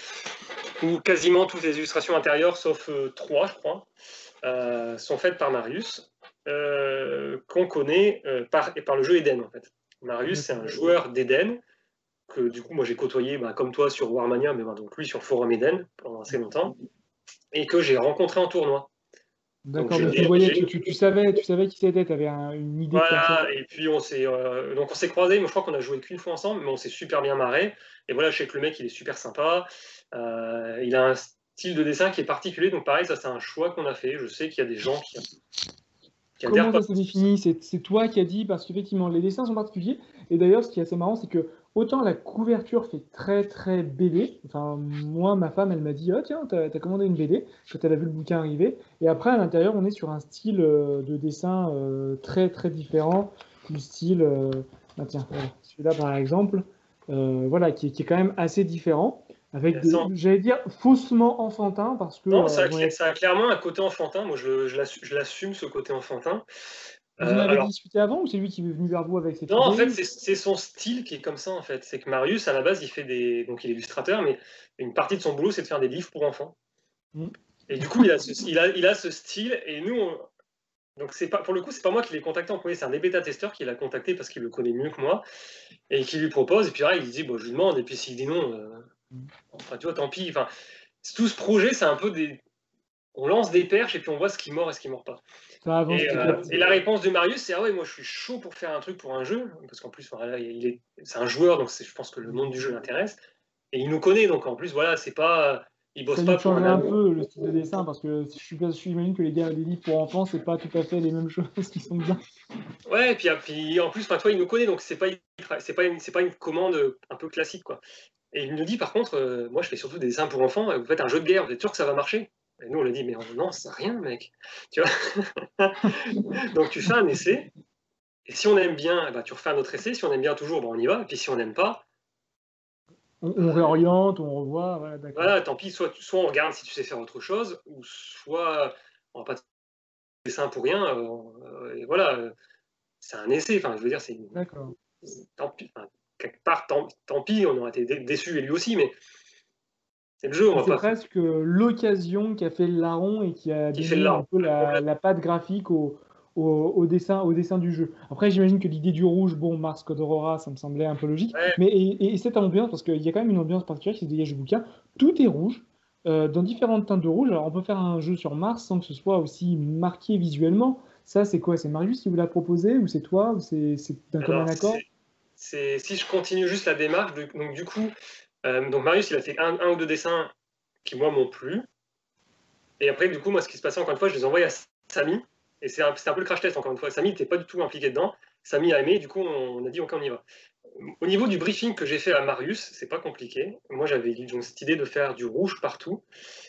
ou quasiment toutes les illustrations intérieures, sauf euh, trois, je crois, euh, sont faites par Marius, euh, qu'on connaît euh, par, et par le jeu Eden, en fait. Marius, c'est D'accord. un joueur d'Eden, que du coup, moi j'ai côtoyé, bah, comme toi, sur Warmania, mais bah, donc lui sur Forum Eden, pendant assez longtemps, et que j'ai rencontré en tournoi. Donc D'accord, j'ai donc tu le voyais, tu, tu, tu savais, tu savais qui c'était, tu avais un- une idée de perso. voilà, et puis on s'est euh, donc on s'est croisés, mais je crois qu'on a joué qu'une fois ensemble, mais on s'est super bien marré. Et voilà, je sais que le mec il est super sympa. Euh, il a un style de dessin qui est particulier, donc pareil, ça c'est un choix qu'on a fait. Je sais qu'il y a des gens qui, qui adhèrent Comment pas ça s'est plus que ça. défini? C'est c'est toi qui as dit, parce qu'effectivement, les dessins sont particuliers. Et d'ailleurs, ce qui est assez marrant, c'est que autant la couverture fait très très B D. Enfin, moi, ma femme, elle m'a dit, oh tiens, t'as, t'as commandé une B D quand elle a vu le bouquin arriver. Et après, à l'intérieur, on est sur un style euh, de dessin euh, très très différent, du style, euh, ah, tiens, voilà, celui-là par exemple, euh, voilà, qui, est- qui est quand même assez différent, avec Et des, ça, j'allais dire faussement enfantin, parce que non, ça euh, a, j'en ai- ça a clairement un côté enfantin. Moi, je, je l'assu- je l'assume ce côté enfantin. vous en Euh, avez alors, discuté avant ou c'est lui qui est venu vers vous avec cette non, en fait, idée? c'est c'est son style qui est comme ça. En fait, c'est que Marius, à la base, il fait des, donc il est illustrateur, mais une partie de son boulot, c'est de faire des livres pour enfants. Hmm. Et du coup, il a ce, il a, il a ce style, et nous, on, donc c'est pas, pour le coup, c'est pas moi qui l'ai contacté en premier, c'est un des bêta-testeurs qui l'a contacté parce qu'il le connaît mieux que moi et qui lui propose. Et puis là, il dit, bon, je lui demande. Et puis s'il dit non, euh, enfin, tu vois, tant pis. Enfin, tout ce projet, c'est un peu des. On lance des perches et puis on voit ce qui mord et ce qui mord pas. Ça avance Et, petit euh, à petit. et la réponse de Marius, c'est ah ouais, moi je suis chaud pour faire un truc pour un jeu, parce qu'en plus, voilà, il est, c'est un joueur, donc je pense que le monde du jeu l'intéresse. Et il nous connaît, donc en plus, voilà, c'est pas. Il Ça bosse lui pas pour change un un ami. peu le style de dessin, parce que je suis je suis- j'imagine que les gars, les livres pour enfants, c'est pas tout à fait les mêmes choses qui sont bien. Ouais, et puis, puis en plus, enfin, toi, il nous connaît, donc c'est pas, c'est pas, une, c'est pas une commande un peu classique, quoi. Et il nous dit, par contre, euh, moi je fais surtout des dessins pour enfants, vous faites un jeu de guerre, vous êtes sûr que ça va marcher? Et nous, on lui dit, mais non, c'est rien, mec. Tu vois. Donc tu fais un essai, et si on aime bien, bah, tu refais un autre essai, si on aime bien toujours, bah, on y va, et puis si on n'aime pas, On, on réoriente, on revoit, voilà, d'accord. voilà, tant pis, soit, soit on regarde si tu sais faire autre chose, ou soit on va pas te dessin pour rien, euh, et voilà, euh, c'est un essai, enfin je veux dire, c'est D'accord. tant pis, enfin, quelque part, tant, tant pis, on aurait été dé- déçus et lui aussi, mais c'est le jeu, on Et va c'est pas presque l'occasion qui a fait le larron et qui a qui fait le donné un larron. peu la, la patte graphique au, au, au dessin, au dessin du jeu. Après, j'imagine que l'idée du rouge, bon, Mars Code Aurora, ça me semblait un peu logique. Ouais, Mais et, et cette ambiance, parce qu'il y a quand même une ambiance particulière qui se dégage du bouquin, tout est rouge, euh, dans différentes teintes de rouge. Alors, on peut faire un jeu sur Mars sans que ce soit aussi marqué visuellement. Ça, c'est quoi? C'est Marius qui vous l'a proposé, ou c'est toi, ou c'est c'est d'un commun alors accord? c'est, c'est- si je continue juste la démarche, de- donc du coup, euh, donc Marius, il a fait un, un ou deux dessins qui, moi, m'ont plu. Et après, du coup, moi, ce qui se passait, encore une fois, je les envoyais à Samy. Et c'est un, un peu le crash test, encore une fois. Samy n'était pas du tout impliqué dedans. Samy a aimé, du coup, on a dit, OK, on y va. Au niveau du briefing que j'ai fait à Marius, c'est pas compliqué. Moi, j'avais donc cette idée de faire du rouge partout.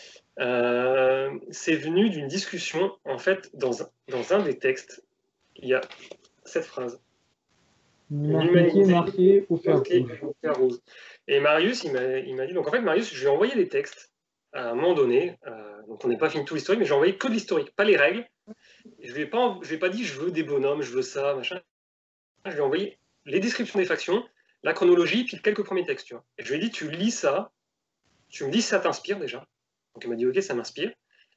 Euh, c'est venu d'une discussion, en fait, dans un, dans un des textes, il y a cette phrase. L'humanité L'humanité marquée au fer marquée rouge. au fer rouge. Et Marius, il m'a il m'a dit, donc en fait, Marius, je lui ai envoyé des textes à un moment donné. Euh, donc on n'est pas fini tout l'historique, mais j'ai envoyé que de l'historique, pas les règles. Je lui ai pas, je lui ai pas dit, je veux des bonhommes, je veux ça, machin. Je lui ai envoyé les descriptions des factions, la chronologie, puis quelques premiers textes. Tu vois. Et je lui ai dit, tu lis ça, tu me dis si ça t'inspire déjà. Donc il m'a dit, ok, ça m'inspire.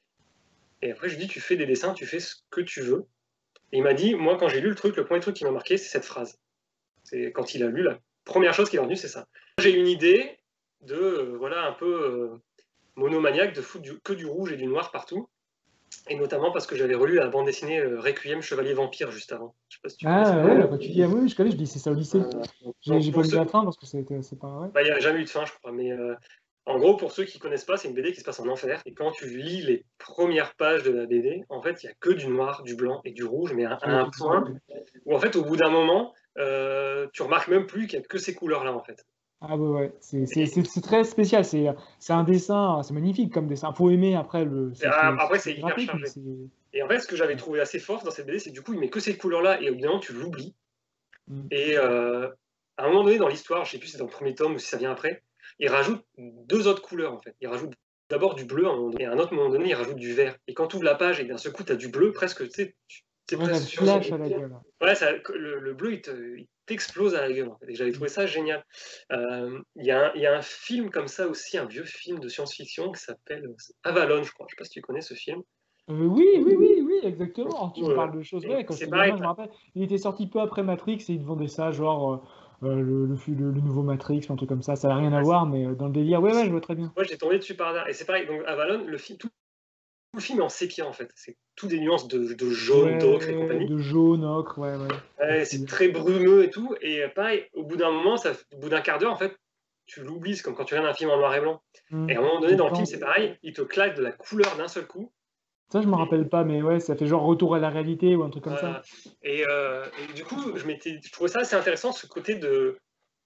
Et après, je lui ai dit, tu fais des dessins, tu fais ce que tu veux. Et il m'a dit, moi, quand j'ai lu le truc, le premier truc qui m'a marqué, c'est cette phrase. C'est quand il a lu, la première chose qui est revenue, c'est ça. J'ai une idée de, euh, voilà, un peu euh, monomaniaque, de foutre du, que du rouge et du noir partout. Et notamment parce que j'avais relu la bande dessinée euh, Requiem Chevalier Vampire juste avant. Je sais pas si tu connais ça. Ah ouais, quand tu dis ah oui, je connais, je dis c'est ça au lycée. Euh, J'ai donc j'ai pas pour lu ceux, la fin parce que c'était c'est pas vrai. bah, il n'y a jamais eu de fin, je crois. Mais euh, en gros, pour ceux qui connaissent pas, c'est une B D qui se passe en enfer. Et quand tu lis les premières pages de la B D, en fait, il n'y a que du noir, du blanc et du rouge, mais à, Sur à les un pixels. point où, en fait, au bout d'un moment, euh, tu remarques même plus qu'il n'y a que ces couleurs-là, en fait. Ah ouais, ouais, c'est c'est- c'est- c'est très spécial. C'est c'est un dessin, c'est magnifique comme dessin. Faut aimer après le Et c'est c'est- après, c'est c'est hyper graphique, mais chargé. c'est Et en fait, ce que j'avais ouais. trouvé assez fort dans cette B D, c'est que du coup, il met que ces couleurs-là et au bout d'un moment, tu l'oublies. Mm. Et euh, à un moment donné, dans l'histoire, je sais plus si c'est dans le premier tome ou si ça vient après, il rajoute deux autres couleurs en fait. Il rajoute d'abord du bleu à un moment donné, et à un autre moment donné, il rajoute du vert. Et quand tu ouvres la page et d'un seul coup, tu as du bleu, presque, tu sais, c'est Ouais, ça presque te sur. flash à la gueule. Ouais, ça, le, le bleu, il, te, il t'explose à la gueule. En fait. Et j'avais Mm. trouvé ça génial. Euh, Il y, a un- il y a un film comme ça aussi, un vieux film de science-fiction qui s'appelle Avalon, je crois. Je sais pas si tu connais ce film. Euh, oui, oui, oui, oui, Du exactement. Tu coup, me euh, parles de choses et vraies. Quand c'est j'étais pareil. gamin, je me rappelle, il était sorti peu après Matrix et il vendait ça, genre euh, euh, le, le, le- le nouveau Matrix, un truc comme ça. Ça n'a rien à voir, mais euh, dans le délire, ouais, ouais, je vois très bien. Moi, j'ai tombé dessus par hasard. Et c'est pareil. Donc, Avalon, le film, tout le film est en sépia en fait. C'est tout des nuances de, de jaune, d'ocre et Ouais, compagnie. de jaune, ocre, ouais, ouais. Ouais, c'est très brumeux et tout. Et pareil, au bout d'un moment, ça, au bout d'un quart d'heure, en fait, tu l'oublies. C'est comme quand tu regardes un film en noir et blanc. Mm. Et à un moment donné, C'est dans le film, plan. c'est pareil. Il te claque de la couleur d'un seul coup. Ça, je me Et, rappelle pas, mais ouais, ça fait genre retour à la réalité ou un truc comme ça. euh, et, euh, et du coup, je, m'étais, je trouvais ça assez intéressant, ce côté de.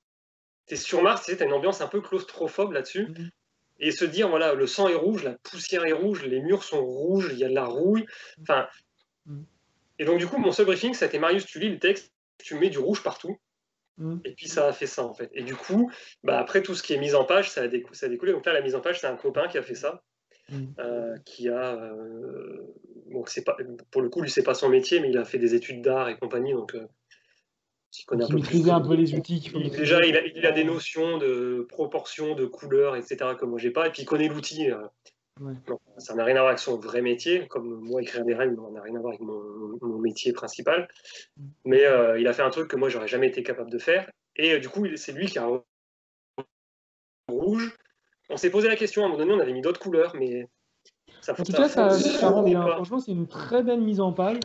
T'es sur Mars, tu sais, t'as une ambiance un peu claustrophobe là-dessus. Mm. Et se dire, voilà, le sang est rouge, la poussière est rouge, les murs sont rouges, il y a de la rouille. Enfin, Mm. et donc, du coup, mon seul briefing, ça a été Marius, tu lis le texte, tu mets du rouge partout. Mm. Et puis, ça a fait ça, en fait. Et du coup, bah, après, tout ce qui est mise en page, ça a, décou ça a découlé. Donc là, la mise en page, c'est un copain qui a fait ça. Mm. Euh, qui a. Euh, bon, c'est pas, pour le coup, lui, c'est pas son métier, mais il a fait des études d'art et compagnie. Donc, euh, il connaît un Donc, il peu plus maîtrisait que. un peu les outils qu'il faut Il, déjà, maîtriser il pour a, il a faire. des notions de proportion, de couleur, et cetera, que moi, j'ai pas. Et puis, il connaît l'outil. Euh, Ouais. Donc, ça n'a rien à voir avec son vrai métier, comme moi écrire des règles, ça n'a rien à voir avec mon, mon métier principal. Mais euh, il a fait un truc que moi j'aurais jamais été capable de faire. Et euh, du coup, c'est lui qui a rouge. On s'est posé la question, à un moment donné, on avait mis d'autres couleurs, mais ça, En tout ça cas, ça, ça rend fonctionnait bien. pas. Franchement, c'est une très belle mise en page.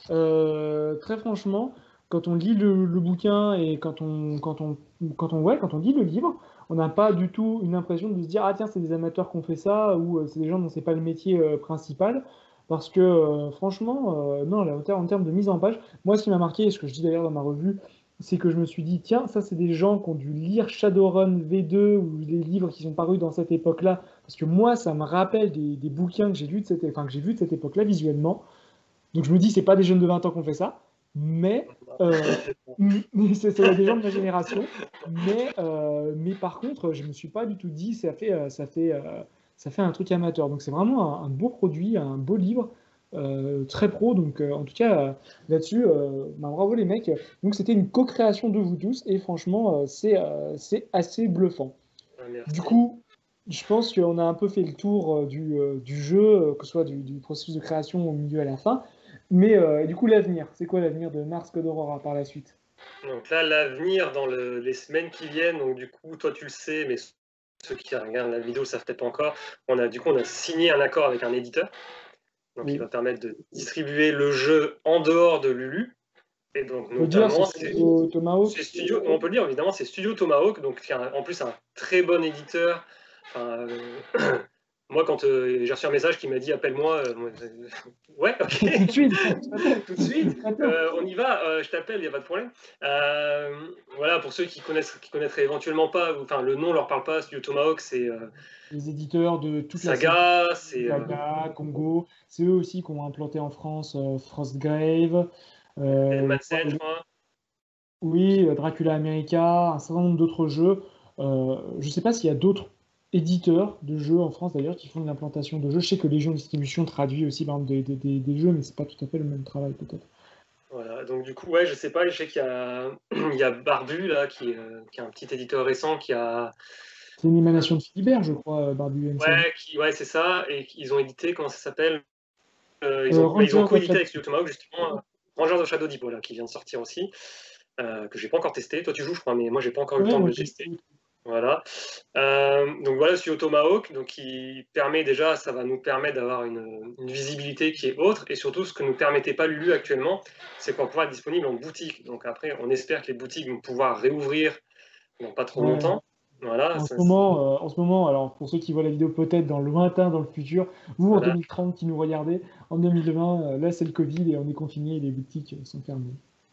Euh, très franchement, quand on lit le, le bouquin et quand on, quand on, quand on, ouais, quand on lit le livre, on n'a pas du tout une impression de se dire, ah tiens, c'est des amateurs qui ont fait ça, ou euh, c'est des gens dont c'est pas le métier euh, principal. Parce que euh, franchement, euh, non, là, en, ter- en termes de mise en page, moi, ce qui m'a marqué, et ce que je dis d'ailleurs dans ma revue, c'est que je me suis dit, tiens, ça, c'est des gens qui ont dû lire Shadowrun V deux ou les livres qui sont parus dans cette époque-là parce que moi, ça me rappelle des, des bouquins que j'ai lus de cette, enfin, que j'ai vus de cette époque-là visuellement. Donc je me dis, c'est pas des jeunes de vingt ans qui ont fait ça, mais, euh, mais c'est ça doit être des gens de ma génération. Mais, euh, mais par contre, je me suis pas du tout dit, ça fait, euh, ça fait, euh, ça fait un truc amateur. Donc c'est vraiment un, un beau produit, un beau livre, euh, très pro. Donc euh, en tout cas, euh, là-dessus, euh, bah, bravo les mecs. Donc c'était une co-création de vous tous, et franchement, euh, c'est euh, c'est assez bluffant. Ah, Du merci. coup, je pense qu'on a un peu fait le tour euh, du, euh, du jeu, euh, que ce soit du, du processus de création au milieu à la fin. Mais euh, du coup, l'avenir, c'est quoi l'avenir de Mars Code Aurora par la suite? Donc là, l'avenir dans le- les semaines qui viennent, donc du coup, toi tu le sais, mais ceux qui regardent la vidéo ne le savent peut-être pas encore, on a du coup on a signé un accord avec un éditeur, donc il Oui. va permettre de distribuer le jeu en dehors de Lulu. Et donc On peut dire, c'est notamment, c'est Studio c'est Tomahawk. Studio, on peut le dire évidemment, c'est Studio Tomahawk, donc qui est un- en plus un très bon éditeur. Enfin, euh, moi, quand euh, j'ai reçu un message qui m'a dit appelle-moi, euh, moi, euh, ouais, ok, Tout de suite, je t'appelle. tout de suite, Attends. euh, on y va, euh, je t'appelle, il n'y a pas de problème. Euh, voilà, pour ceux qui connaissent, qui connaîtraient éventuellement pas, enfin le nom leur parle pas, Studio Tomahawk, c'est euh, Les éditeurs de toute la série Saga, c'est euh, Saga, Congo, c'est eux aussi qui ont implanté en France euh, Frostgrave, euh, Deadman Sen, je crois. oui, euh, Dracula America, un certain nombre d'autres jeux. Euh, je ne sais pas s'il y a d'autres éditeurs de jeux en France d'ailleurs qui font de l'implantation de jeux. Je sais que Légion Distribution traduit aussi par exemple des, des- des- des jeux, mais c'est pas tout à fait le même travail peut-être. Voilà, donc du coup, ouais, je sais pas, je sais qu'il y a, il y a Barbu là, qui, est, euh, qui est un petit éditeur récent qui a, C'est une émanation de Philibert, je crois, euh, Barbu M C G. ouais, qui, ouais, c'est ça, et ils ont édité, comment ça s'appelle? Euh, ils Euh, ont, mais ils ont Rangers of co-édité Shadow. avec Studio Tomahawk justement, euh, Rangers of Shadow Deep, voilà, qui vient de sortir aussi, euh, que j'ai pas encore testé. Toi, tu joues, je crois, mais moi, j'ai pas encore eu le Ouais, temps de moi le j'ai tester. Voilà. Euh, donc voilà, Studio Tomahawk, donc qui permet déjà, ça va nous permettre d'avoir une, une visibilité qui est autre, et surtout ce que ne nous permettait pas Lulu actuellement, c'est qu'on va pouvoir être disponible en boutique. Donc après, on espère que les boutiques vont pouvoir réouvrir dans pas trop ouais. longtemps. Voilà, En ce ça, moment, euh, en ce moment, alors pour ceux qui voient la vidéo peut-être dans le lointain, dans le futur, vous en voilà, deux mille trente qui nous regardez, en deux mille vingt, euh, là c'est le Covid et on est confiné et les boutiques euh, sont fermées.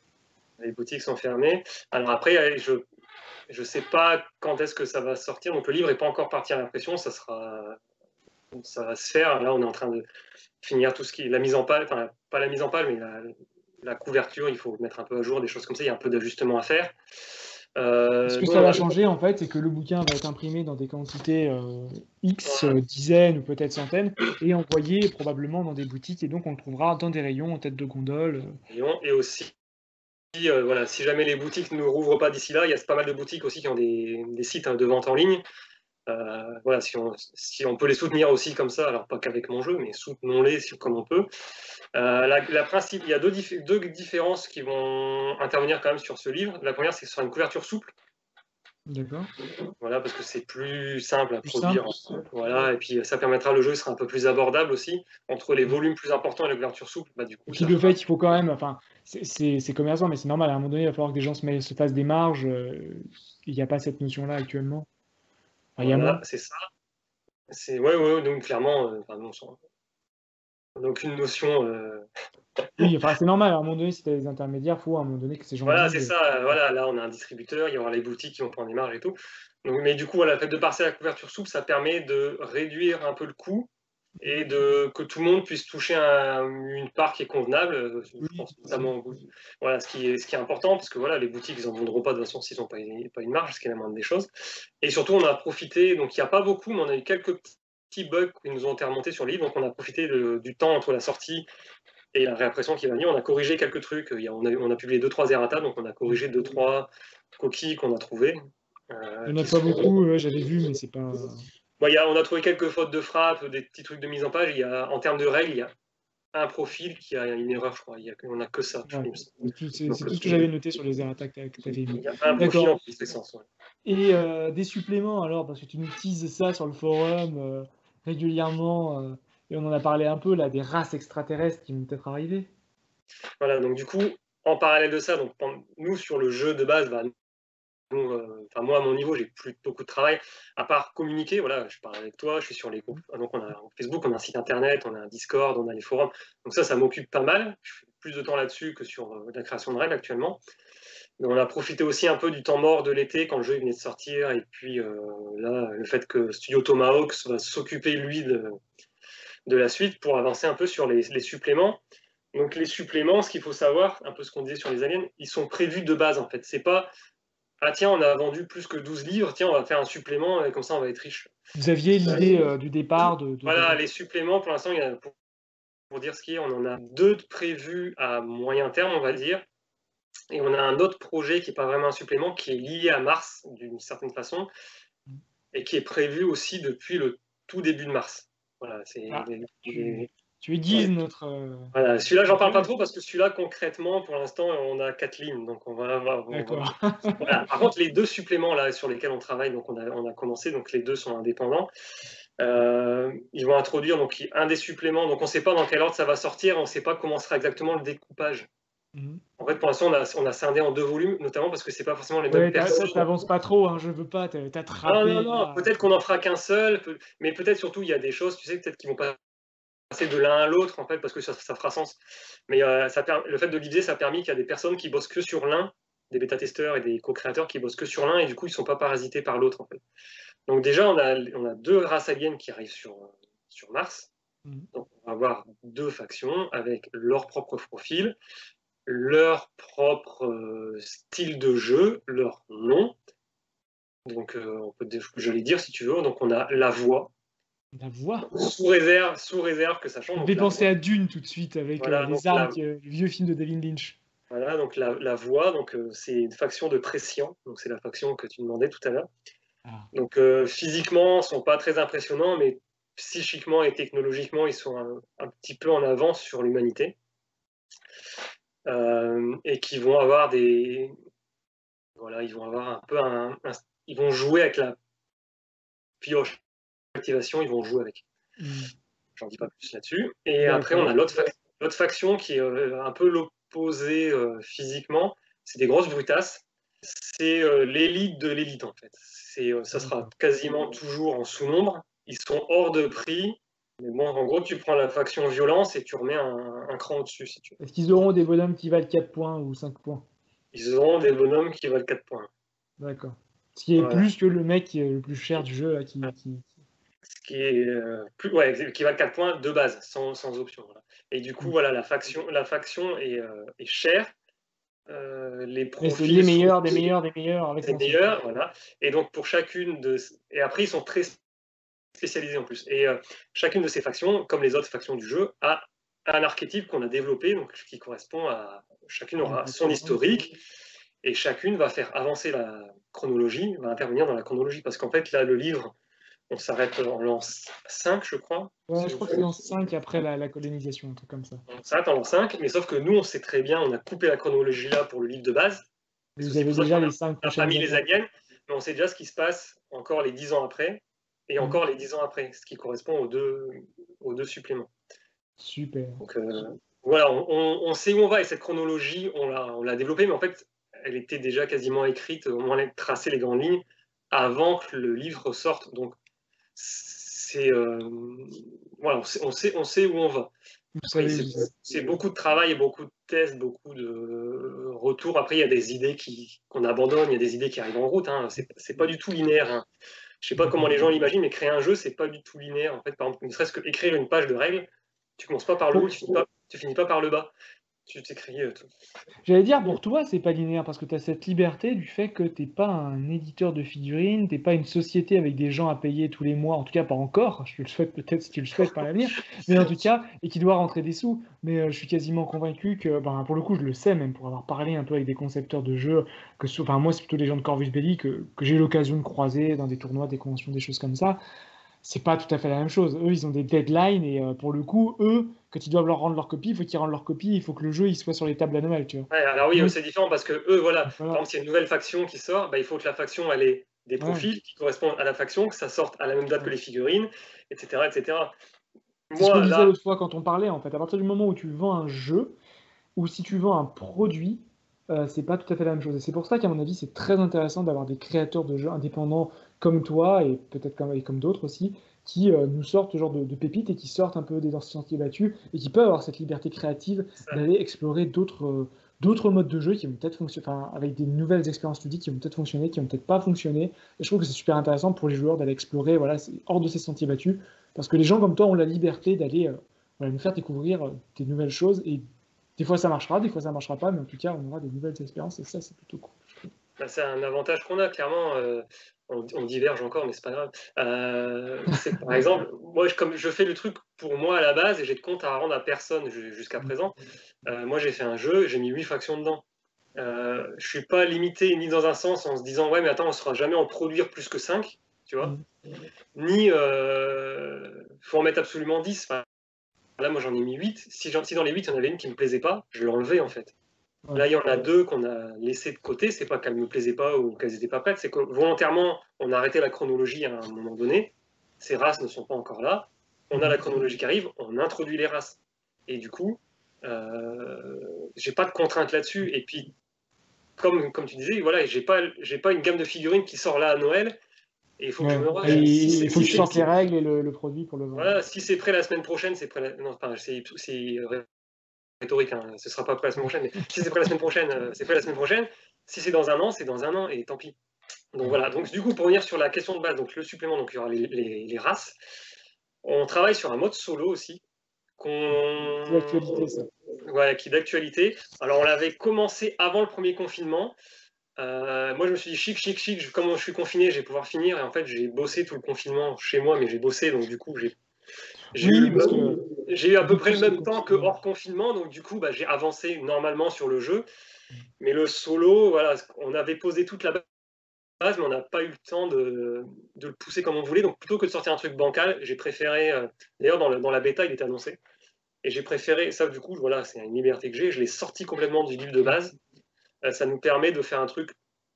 les boutiques sont fermées. Alors après, je je sais pas quand est-ce que ça va sortir. Donc le livre n'est pas encore parti à l'impression, ça sera, ça va se faire. Là, on est en train de finir tout ce qui est la mise en page, enfin pas la mise en page, mais la, la couverture. Il faut mettre un peu à jour des choses comme ça. Il y a un peu d'ajustement à faire. Ce Euh, que donc ça va voilà. changer en fait, c'est que le bouquin va être imprimé dans des quantités euh, X, Voilà. euh, dizaines ou peut-être centaines, et envoyé probablement dans des boutiques, et donc on le trouvera dans des rayons en tête de gondole. euh. Et aussi, euh, voilà, si jamais les boutiques ne rouvrent pas d'ici là, il y a pas mal de boutiques aussi qui ont des, des sites hein, de vente en ligne. Euh, voilà, si on, si on peut les soutenir aussi comme ça, alors pas qu'avec mon jeu, mais soutenons-les si, comme on peut. Euh, la, la principe, il y a deux, dif deux, différences qui vont intervenir quand même sur ce livre. La première, c'est que ce sera une couverture souple. D'accord. Voilà, parce que c'est plus simple à Plus simple. produire. Voilà, et puis ça permettra le jeu sera un peu plus abordable aussi. Entre les volumes plus importants et la couverture souple, bah, du Et coup, puis ça le fera. fait, il faut quand même, enfin, c'est c'est- c'est commerçant, mais c'est normal, à un moment donné, il va falloir que des gens se, mettent- se fassent des marges. euh, Il n'y a pas cette notion-là actuellement. Enfin, il y a Voilà, moins. c'est ça. C'est ouais, ouais, donc clairement, euh, enfin, non, sans- on n'a aucune notion. Euh, Oui, enfin, c'est normal, à un moment donné, si tu as des intermédiaires, il faut à un moment donné que ces gens Voilà, c'est vivent. ça. euh, Voilà, là, on a un distributeur, il y aura les boutiques qui vont prendre des marges et tout. Donc, mais du coup, voilà, le fait de passer à la couverture souple, ça permet de réduire un peu le coût et de que tout le monde puisse toucher un- une part qui est convenable. euh, Je Oui, pense notamment, voilà, ce qui est, ce qui est important, parce que voilà, les boutiques, ils en vendront pas de toute façon s'ils n'ont pas, une- pas une marge, ce qui est la moindre des choses. Et surtout, on a profité, donc il n'y a pas beaucoup, mais on a eu quelques petits bugs qui nous ont été remontés sur le livre, donc on a profité de- du temps entre la sortie et la réimpression qui va venir. On a corrigé quelques trucs. Il y a- on, a, on a publié deux trois errata, donc on a corrigé deux trois coquilles qu'on a trouvées. il Euh, n'y en a qui pas sont... beaucoup, ouais, j'avais vu, mais c'est pas. Bon, il y a, on a trouvé quelques fautes de frappe, des petits trucs de mise en page. Il y a, en termes de règles, il y a un profil qui a une erreur, je crois. Il y a, on n'a que ça, je Ouais. pense. C'est tout, c'est- c'est Donc, tout ce que euh, j'avais noté sur les erreurs attaques que tu avais il mis. y a un profil D'accord. en plus, c'est sens. Ouais. Et euh, des suppléments alors, parce que tu nous teases ça sur le forum euh, régulièrement, euh, et on en a parlé un peu là, des races extraterrestres qui vont peut-être arriver. Voilà, donc du coup, en parallèle de ça, donc, nous, sur le jeu de base, bah, nous, euh, enfin, moi, à mon niveau, j'ai plus beaucoup de travail, à part communiquer. Voilà, je parle avec toi, je suis sur les groupes. Donc, on a Facebook, on a un site internet, on a un Discord, on a les forums. Donc, ça, ça m'occupe pas mal. Je fais plus de temps là-dessus que sur euh, la création de règles actuellement. Mais on a profité aussi un peu du temps mort de l'été quand le jeu venait de sortir. Et puis euh, là, le fait que Studio Tomahawk va s'occuper, lui, de, de la suite pour avancer un peu sur les, les suppléments. Donc les suppléments, ce qu'il faut savoir, un peu ce qu'on disait sur les aliens, ils sont prévus de base en fait. C'est pas ah tiens, on a vendu plus que douze livres, tiens, on va faire un supplément et comme ça on va être riche. Vous aviez l'idée euh, du départ de, de Voilà, déjà- les suppléments, pour l'instant, il y a, pour, pour dire ce qui est, on en a deux prévus à moyen terme, on va dire. Et on a un autre projet qui n'est pas vraiment un supplément, qui est lié à Mars d'une certaine façon, et qui est prévu aussi depuis le tout début de mars. Voilà, c'est Ah, les- tu, les- tu aiguises ouais. notre. euh, Voilà, celui-là, j'en parle pas intérêt. trop parce que celui-là, concrètement, pour l'instant, on a quatre lignes, donc on va avoir. on va- D'accord. Voilà. Par contre, les deux suppléments là sur lesquels on travaille, donc on a, on a commencé, donc les deux sont indépendants. Euh, ils vont introduire donc un des suppléments, donc on ne sait pas dans quel ordre ça va sortir, on ne sait pas comment sera exactement le découpage. Mhm. En fait, pour l'instant, on a, on a scindé en deux volumes, notamment parce que c'est pas forcément les mêmes Ouais, t'a- t'a- personnes. t'avances pas trop, hein, je veux pas t'a- Non, non, t'attraper non, là. peut-être qu'on en fera qu'un seul, peut- mais peut-être surtout il y a des choses, tu sais, peut-être qu'ils vont pas passer de l'un à l'autre en fait parce que ça, ça fera sens. Mais euh, ça per... le fait de diviser, ça a permis qu'il y a des personnes qui bossent que sur l'un, des bêta-testeurs et des co-créateurs qui bossent que sur l'un et du coup ils sont pas parasités par l'autre en fait. Donc déjà on a, on a deux races aliens qui arrivent sur, sur Mars. Mhm. Donc on va avoir deux factions avec leur propre profil, leur propre euh, style de jeu, leur nom. Donc euh, on peut, je vais dire si tu veux. Donc on a la voix. La voix. Sous réserve, sous réserve que ça change. Ça me Donc fait la penser voix. à Dune tout de suite avec euh, Voilà, donc les armes, la, qui, euh, le vieux film de David Lynch. voilà, donc la, la voix, donc euh, c'est une faction de Prescient. Donc c'est la faction que tu demandais tout à l'heure. Ah. Donc euh, physiquement, ils sont pas très impressionnants, mais psychiquement et technologiquement, ils sont un, un petit peu en avance sur l'humanité. Euh, et qui vont avoir des, voilà, ils vont avoir un peu un, un, ils vont jouer avec la pioche activation, ils vont jouer avec. Mm. J'en dis pas plus là-dessus. Et après, on a l'autre faction, l'autre faction qui est euh, un peu l'opposé euh, physiquement. C'est des grosses brutasses. C'est euh, l'élite de l'élite en fait. C'est, euh, ça sera quasiment toujours en sous-nombre. Ils sont hors de prix. Mais bon, en gros, tu prends la faction violence et tu remets un, un cran au-dessus si tu veux. Est-ce qu'ils auront des bonhommes qui valent quatre points ou cinq points? Ils auront des bonhommes qui valent quatre points. D'accord. Ce qui est Voilà. plus que le mec qui est le plus cher du jeu là, qui, qui... Ce qui est euh, plus, ouais, qui valent quatre points de base, sans, sans option. Voilà. Et du coup, Mm. voilà, la faction, la faction est, euh, est chère. Euh, les Mais c'est profils les meilleurs, sont des meilleurs, des meilleurs avec des mention. meilleurs, voilà. Et donc pour chacune de, et après ils sont très spécialisés en plus. Et euh, chacune de ces factions, comme les autres factions du jeu, a un archétype qu'on a développé, donc qui correspond à chacune aura son historique, et chacune va faire avancer la chronologie, va intervenir dans la chronologie, parce qu'en fait là le livre, on s'arrête en l'an cinq, je crois. Ouais, je crois que c'est dans cinq après la, la colonisation, un truc comme ça. On s'arrête en l'an cinq, mais sauf que nous, on sait très bien, on a coupé la chronologie là pour le livre de base. Et vous avez déjà les cinq On n'a pas prochaines mis les années. aliens, mais on sait déjà ce qui se passe encore les dix ans après, et Mm. encore les dix ans après, ce qui correspond aux deux, aux deux suppléments. Super. Donc euh, voilà, on, on, on sait où on va, et cette chronologie, on l'a, on l'a développée, mais en fait, elle était déjà quasiment écrite, au moins tracer les grandes lignes, avant que le livre sorte. Donc c'est euh, voilà, on sait, on sait, on sait où on va. Vous Après, savez où c'est, vous êtes. c'est beaucoup de travail et beaucoup de tests, beaucoup de retours. Après, il y a des idées qui, qu'on abandonne, il y a des idées qui arrivent en route. Hein. C'est, c'est pas du tout linéaire. Hein. Je sais pas comment les gens l'imaginent, mais créer un jeu, c'est pas du tout linéaire. En fait, par exemple, ne serait-ce que écrire une page de règles, tu commences pas par le haut, tu finis pas, tu finis pas par le bas. Tu t'écris euh, tout. J'allais dire, pour toi, c'est pas linéaire parce que tu as cette liberté du fait que t'es pas un éditeur de figurines, t'es pas une société avec des gens à payer tous les mois, en tout cas pas encore, je te le souhaite peut-être si tu le souhaites par l'avenir, mais en tout cas, et qui doit rentrer des sous. Mais euh, je suis quasiment convaincu que, ben, pour le coup, je le sais même pour avoir parlé un peu avec des concepteurs de jeux, que, ce- enfin moi c'est plutôt des gens de Corvus Belli que, que j'ai eu l'occasion de croiser dans des tournois, des conventions, des choses comme ça. c'est pas tout à fait la même chose. Eux, ils ont des deadlines et euh, pour le coup, eux, quand ils doivent leur rendre leur copie, il faut qu'ils rendent leur copie, il faut que le jeu il soit sur les tables à Noël, tu vois. Ouais, alors oui, Nous, c'est différent parce que eux, voilà, donc par voilà. exemple, s'il y a une nouvelle faction qui sort, bah, il faut que la faction elle ait des Ouais. profils qui correspondent à la faction, que ça sorte à la même date que Ouais. les figurines, et cetera, et cetera. C'est ce qu'on Moi, disait là, l'autre fois quand on parlait, en fait. À partir du moment où tu vends un jeu, ou si tu vends un produit, euh, c'est pas tout à fait la même chose. Et c'est pour ça qu'à mon avis, c'est très intéressant d'avoir des créateurs de jeux indépendants comme toi, et peut-être comme, et comme d'autres aussi, qui euh, nous sortent ce genre de, de pépites et qui sortent un peu des sentiers battus, et qui peuvent avoir cette liberté créative ça, d'aller explorer d'autres euh, d'autres modes de jeu qui vont peut-être fonctionner, enfin, avec des nouvelles expériences ludiques qui vont peut-être fonctionner, qui vont peut-être pas fonctionner. Et je trouve que c'est super intéressant pour les joueurs d'aller explorer, voilà, c'est hors de ces sentiers battus, parce que les gens comme toi ont la liberté d'aller euh, voilà, nous faire découvrir euh, des nouvelles choses et des fois ça marchera, des fois ça marchera pas, mais en tout cas on aura des nouvelles expériences et ça c'est plutôt cool. bah, c'est un avantage qu'on a, clairement. euh, on, on diverge encore, mais c'est pas grave. Euh, c'est par exemple, moi, je, comme je fais le truc pour moi à la base et j'ai de compte à rendre à personne ju- jusqu'à présent. Euh, moi, j'ai fait un jeu, j'ai mis huit factions dedans. Euh, je suis pas limité ni dans un sens en se disant ouais, mais attends, on ne sera jamais en produire plus que cinq, tu vois. Mm. Ni euh, faut en mettre absolument dix. Enfin, là, moi, j'en ai mis huit. Si, si dans les huit, il y en avait une qui me plaisait pas, je l'ai enlevée en fait. Ouais. Là, il y en a deux qu'on a laissées de côté. C'est pas qu'elles me plaisaient pas ou qu'elles n'étaient pas prêtes. C'est que volontairement, on a arrêté la chronologie à un moment donné. Ces races ne sont pas encore là. On a la Mhm. chronologie qui arrive. On introduit les races. Et du coup, euh, j'ai pas de contraintes là-dessus. Et puis, comme, comme tu disais, voilà, j'ai pas, j'ai pas une gamme de figurines qui sort là à Noël. Et il faut que je Ouais. me Et rush. Si il c'est faut si que tu sortes les si, règles et le, le produit pour le vendre. voilà, si c'est prêt la semaine prochaine, c'est prêt. La, non, enfin, c'est rhétorique, hein, ce sera pas prêt la semaine prochaine, mais si c'est prêt la semaine prochaine, euh, c'est prêt la semaine prochaine. Si c'est dans un an, c'est dans un an, et tant pis. Donc voilà, donc du coup, pour revenir sur la question de base, donc le supplément, donc il y aura les, les, les races. On travaille sur un mode solo aussi, C'est qu'on... l'actualité ça. Ouais, qui est d'actualité. Alors on l'avait commencé avant le premier confinement. Euh, moi je me suis dit chic, chic, chic, comme je suis confiné, je vais pouvoir finir. Et en fait, j'ai bossé tout le confinement chez moi, mais j'ai bossé, donc du coup, j'ai j'ai eu, Oui, le parce que j'ai eu à peu près depuis le ce même temps que confinement. hors confinement, donc du coup, bah, j'ai avancé normalement sur le jeu. Mais le solo, voilà, on avait posé toute la base, mais on n'a pas eu le temps de, de, le pousser comme on voulait. Donc plutôt que de sortir un truc bancal, j'ai préféré. Euh, D'ailleurs, dans, dans, la bêta, il était annoncé. Et j'ai préféré, ça du coup, voilà, c'est une liberté que j'ai. Je l'ai sorti complètement du livre de base. Euh, ça nous permet de faire un truc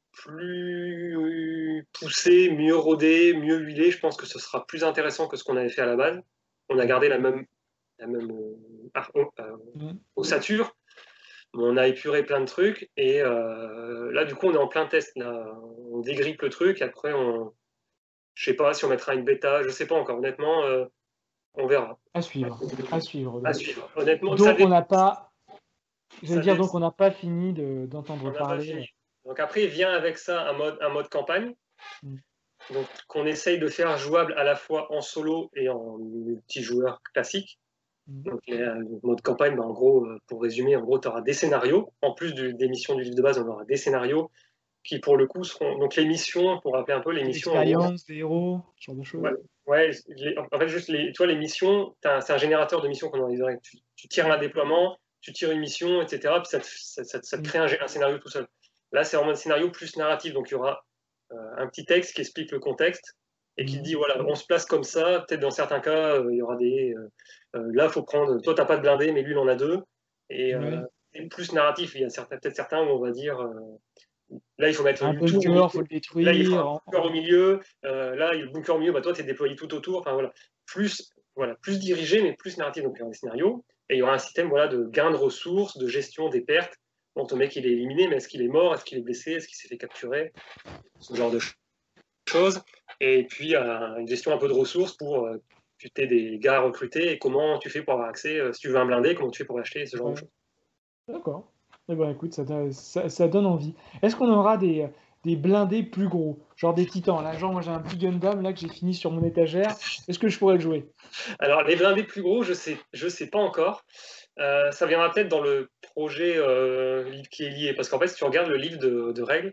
plus poussé, mieux rodé, mieux huilé. Je pense que ce sera plus intéressant que ce qu'on avait fait à la base. On a gardé la même, la même euh, euh, Mm. ossature. On a épuré plein de trucs et euh, là du coup on est en plein test là. On dégrippe le truc, après on, je sais pas si on mettra une bêta, je sais pas encore honnêtement, euh, on verra. À suivre, à suivre. À Donc, suivre. Honnêtement, ça donc on dépend. n'a pas, j'allais Ça dire dé... donc on n'a pas fini de- d'entendre On n'a pas parler. fini. Donc après vient avec ça un mode, un mode campagne, Mm. donc qu'on essaye de faire jouable à la fois en solo et en multijoueur classique. Mm. Donc les, le mode campagne, bah, en gros, pour résumer, en gros tu auras des scénarios. En plus du, des missions du livre de base, on aura des scénarios qui pour le coup seront donc les missions, pour rappeler un peu les Des missions en gros. expériences, des héros, ce genre de Ouais, choses. ouais les, en fait juste les, tu vois les missions, c'est un générateur de missions qu'on organiserait. Tu, tu tires un déploiement, tu tires une mission, et cetera. Puis ça te, ça, ça, ça te Mm. crée un, un, scénario tout seul. Là c'est en mode scénario plus narratif, donc il y aura euh, un petit texte qui explique le contexte et qui Mm. dit voilà on se place comme ça. Peut-être dans certains cas euh, il y aura des euh, euh, là faut prendre. Toi t'as pas de blindé, mais lui il en a deux. Et, euh, Ouais. et plus narratif, il y a certains, peut-être certains où on va dire euh, là, il faut mettre Un YouTube au bunker, milieu. faut le Là, il faut détruire. un en- bunker au milieu. Euh, là, il y a le bunker au milieu. Bah, toi, tu es déployé tout autour. Enfin, voilà. Plus, voilà, plus dirigé, mais plus narratif. Donc, il y aura des scénarios. Et il y aura un système voilà, de gain de ressources, de gestion des pertes. Bon, ton mec, il est éliminé, mais est-ce qu'il est mort? Est-ce qu'il est blessé? Est-ce qu'il s'est fait capturer? Ce genre de choses. Et puis, euh, une gestion un peu de ressources pour euh, tu t'es des gars à recruter et comment tu fais pour avoir accès. Euh, si tu veux un blindé, comment tu fais pour l'acheter? Ce genre de Ouais. choses. D'accord. Eh ben écoute, ça, donne- ça, ça donne envie. Est-ce qu'on aura des, des blindés plus gros? Genre des titans, là. Genre, moi j'ai un petit Gundam là que j'ai fini sur mon étagère. Est-ce que je pourrais le jouer? Alors, les blindés plus gros, je sais, je sais pas encore. Euh, ça viendra peut-être dans le projet euh, livre qui est lié. Parce qu'en fait, si tu regardes le livre de, de règles,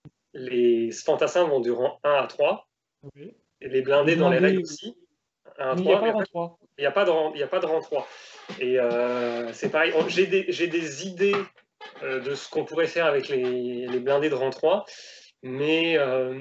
les fantassins vont du rang un à trois, Oui. et les Les blindés dans les règles blindés, oui. aussi, un à Mais il n'y a trois, pas mais le en rang fait, trois. il n'y a, pas de rang- il y a pas de rang trois. Et euh, c'est pareil, j'ai des, j'ai des idées euh, de ce qu'on pourrait faire avec les, les blindés de rang trois. mais euh,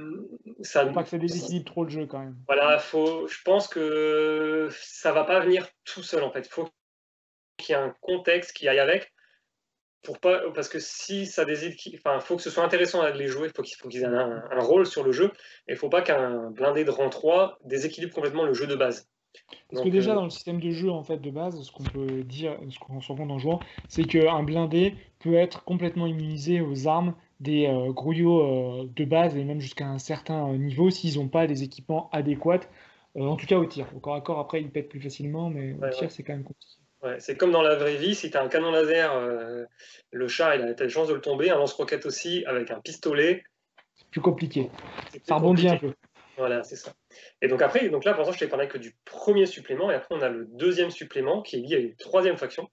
ça, Faut pas que ça déséquilibre trop le jeu quand même. voilà, faut, je pense que ça va pas venir tout seul en fait. Il faut qu'il y ait un contexte qui aille avec. Pour pas, parce que si ça déséquilibre, enfin, faut que ce soit intéressant à les jouer, faut qu'il faut qu'ils aient un, un, rôle sur le jeu, et il faut pas qu'un blindé de rang trois déséquilibre complètement le jeu de base. Parce que Donc, déjà euh, dans le système de jeu en fait de base, ce qu'on peut dire, ce qu'on se rend compte en jouant, c'est qu'un blindé peut être complètement immunisé aux armes des euh, grouillots euh, de base et même jusqu'à un certain euh, niveau s'ils n'ont pas les équipements adéquats, euh, en tout cas au tir. Au corps à corps après ils pètent plus facilement, mais au ouais, tir ouais. c'est quand même compliqué. Ouais, c'est comme dans la vraie vie, si tu as un canon laser, euh, le chat il a la chance de le tomber, un lance-roquette aussi, avec un pistolet, C'est plus compliqué. c'est plus Ça rebondit un compliqué. peu. Voilà, c'est ça. Et donc après, donc là pour l'instant je t'ai parlé que du premier supplément, et après on a le deuxième supplément qui est lié à une troisième faction,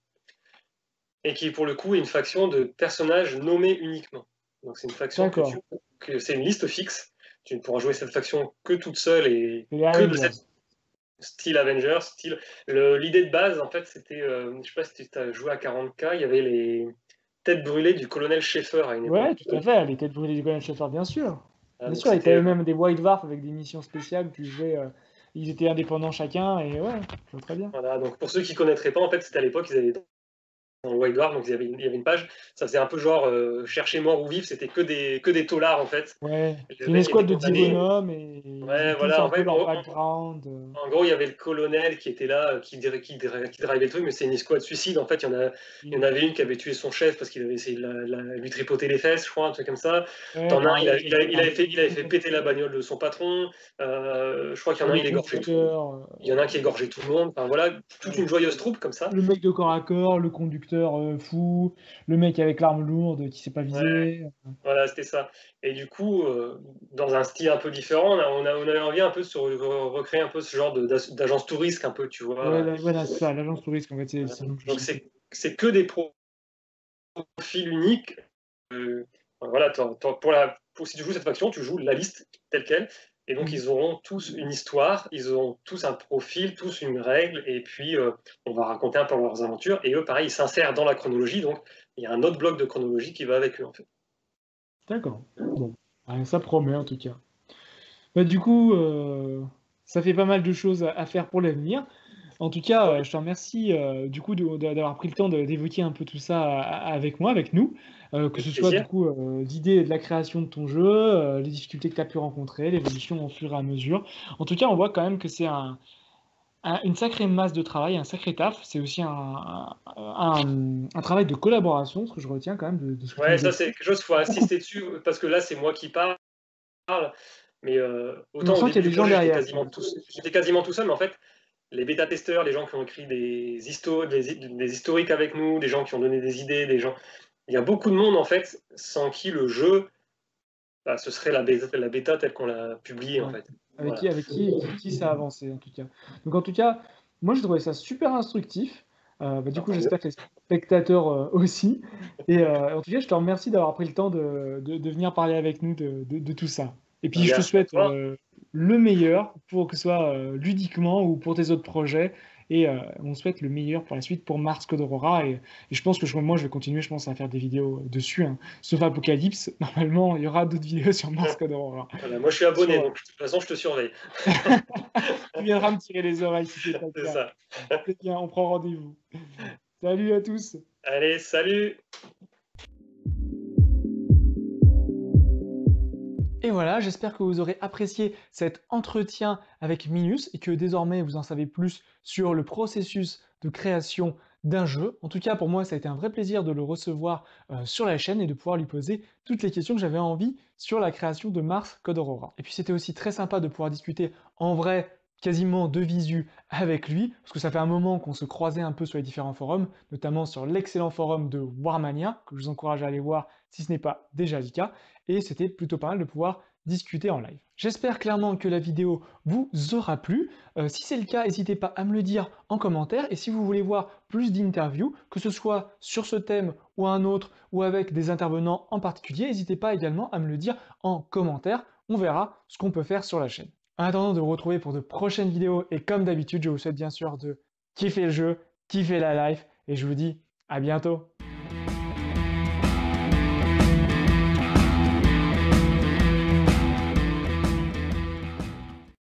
et qui pour le coup est une faction de personnages nommés uniquement. Donc c'est une faction que tu, D'accord. que c'est une liste fixe. Tu ne pourras jouer cette faction que toute seule et C'est les que de cette Avengers. style Avengers, style. L'idée de base en fait c'était, euh, je sais pas si tu as joué à quarante K, il y avait les têtes brûlées du colonel Schaeffer à une époque. Ouais, tout à fait, les têtes brûlées du Golden Schaeffer, bien sûr. Ah, Bien donc sûr, et c'était t'avais euh, même des White Dwarfs avec des missions spéciales, tu jouais, euh, ils étaient indépendants chacun, et ouais, je vois très bien. voilà, donc pour ceux qui connaîtraient pas en fait c'était à l'époque ils avaient dans le White Dwarf, donc il y avait une, il y avait une page, ça faisait un peu genre euh, chercher mort ou vivre, c'était que des que des taulards en fait. Ouais, Le c'est une mec était escouade de dix condamné. bonhommes, et ils ont Ouais, tous voilà, un en peu fait, leur en, background. euh. en gros, il y avait le colonel qui était là, euh, qui, qui, qui drivait le truc, mais c'est une escouade suicide. En fait, il y en a, il y en Et- avait une qui avait tué son chef parce qu'il avait essayé de la- la- lui tripoter les fesses, je crois, un truc comme ça. Ouais, T'en as un, il, pareil, a- je il, a- crois il avait fait, il avait fait que péter la bagnole de son patron. Euh, je crois qu'il y t'as en a un, le il égorgeait tout. conducteur, euh, Il y en a un qui égorgeait tout le monde. Enfin, voilà, toute ouais. une joyeuse troupe comme ça. Le mec de corps à corps, le conducteur euh, fou, le mec avec l'arme lourde qui sait pas Ouais, viser. voilà, c'était ça. Et du coup, euh, dans un style un peu différent, on, a, on, a, on avait envie un peu de se re- recréer un peu ce genre de- d'agence touriste, un peu, tu Ouais, vois. la- voilà, c'est ça, l'agence touriste, en fait, c'est Voilà. c'est le nom que je Donc, cherchais. c'est c'est que des pros profil unique. Euh, voilà, t'en- t'en- pour la, pour, si tu joues cette faction, tu joues la liste telle quelle. Et donc, Mm. ils auront tous une histoire, ils auront tous un profil, tous une règle, et puis euh, on va raconter un peu leurs aventures. Et eux, pareil, ils s'insèrent dans la chronologie, donc il y a un autre bloc de chronologie qui va avec eux, en fait. D'accord. Bon, ouais, ça promet en tout cas. Bah, du coup, euh, ça fait pas mal de choses à, à faire pour l'avenir. En tout cas, Ouais, euh, je te remercie euh, du coup de- de- d'avoir pris le temps de- d'évoquer un peu tout ça a- avec moi, avec nous, euh, que ce avec soit du plaisir. coup euh, l'idée de la création de ton jeu, euh, les difficultés que tu as pu rencontrer, l'évolution au fur et à mesure. En tout cas, on voit quand même que c'est un, un- une sacrée masse de travail, un sacré taf. C'est aussi un, un, un- un travail de collaboration, ce que je retiens quand même de, de ce que tu Ouais, me ça, c'est décris. quelque chose qu'il faut insister dessus, parce que là, c'est moi qui parle, mais euh, Mais on autant au sent qu'il y a début des du gens projet, j'étais derrière quand quasiment même. tout, j'étais quasiment tout seul, mais en fait, les bêta-testeurs, les gens qui ont écrit des, histo des, des historiques avec nous, des gens qui ont donné des idées, des gens. Il y a beaucoup de monde, en fait, sans qui le jeu, bah, ce serait la bêta, la bêta telle qu'on l'a publiée, en Ouais. fait. Avec Voilà. qui, avec qui, qui, qui ça a avancé en tout cas. Donc en tout cas, moi je trouvais ça super instructif. Euh, bah, du Alors, coup, tant mieux. j'espère que les spectateurs euh, aussi. Et euh, en tout cas, je te remercie d'avoir pris le temps de, de, de venir parler avec nous de, de, de tout ça. Et puis Bah, je te merci à souhaite toi. euh, le meilleur pour que ce soit euh, ludiquement ou pour tes autres projets. Et euh, on souhaite le meilleur pour la suite pour Mars Code Aurora. Et, et je pense que je, moi je vais continuer, je pense, à faire des vidéos dessus, hein. Sauf Apocalypse, normalement il y aura d'autres vidéos sur Mars Code Aurora. Voilà, moi, je suis abonné, Sur, donc de toute façon, je te surveille. tu viendras me tirer les oreilles si c'est pas le C'est cas. ça. C'est bien, on prend rendez-vous. Salut à tous! Allez, salut! Et voilà, j'espère que vous aurez apprécié cet entretien avec Minus et que désormais vous en savez plus sur le processus de création d'un jeu. En tout cas, pour moi, ça a été un vrai plaisir de le recevoir euh, sur la chaîne et de pouvoir lui poser toutes les questions que j'avais envie sur la création de Mars Code Aurora. Et puis c'était aussi très sympa de pouvoir discuter en vrai, quasiment de visu avec lui, parce que ça fait un moment qu'on se croisait un peu sur les différents forums, notamment sur l'excellent forum de Warmania, que je vous encourage à aller voir si ce n'est pas déjà le cas, et c'était plutôt pas mal de pouvoir discuter en live. J'espère clairement que la vidéo vous aura plu. Euh, si c'est le cas, n'hésitez pas à me le dire en commentaire. Et si vous voulez voir plus d'interviews, que ce soit sur ce thème ou un autre, ou avec des intervenants en particulier, n'hésitez pas également à me le dire en commentaire. On verra ce qu'on peut faire sur la chaîne. En attendant de vous retrouver pour de prochaines vidéos, et comme d'habitude, je vous souhaite bien sûr de kiffer le jeu, kiffer la life, et je vous dis à bientôt.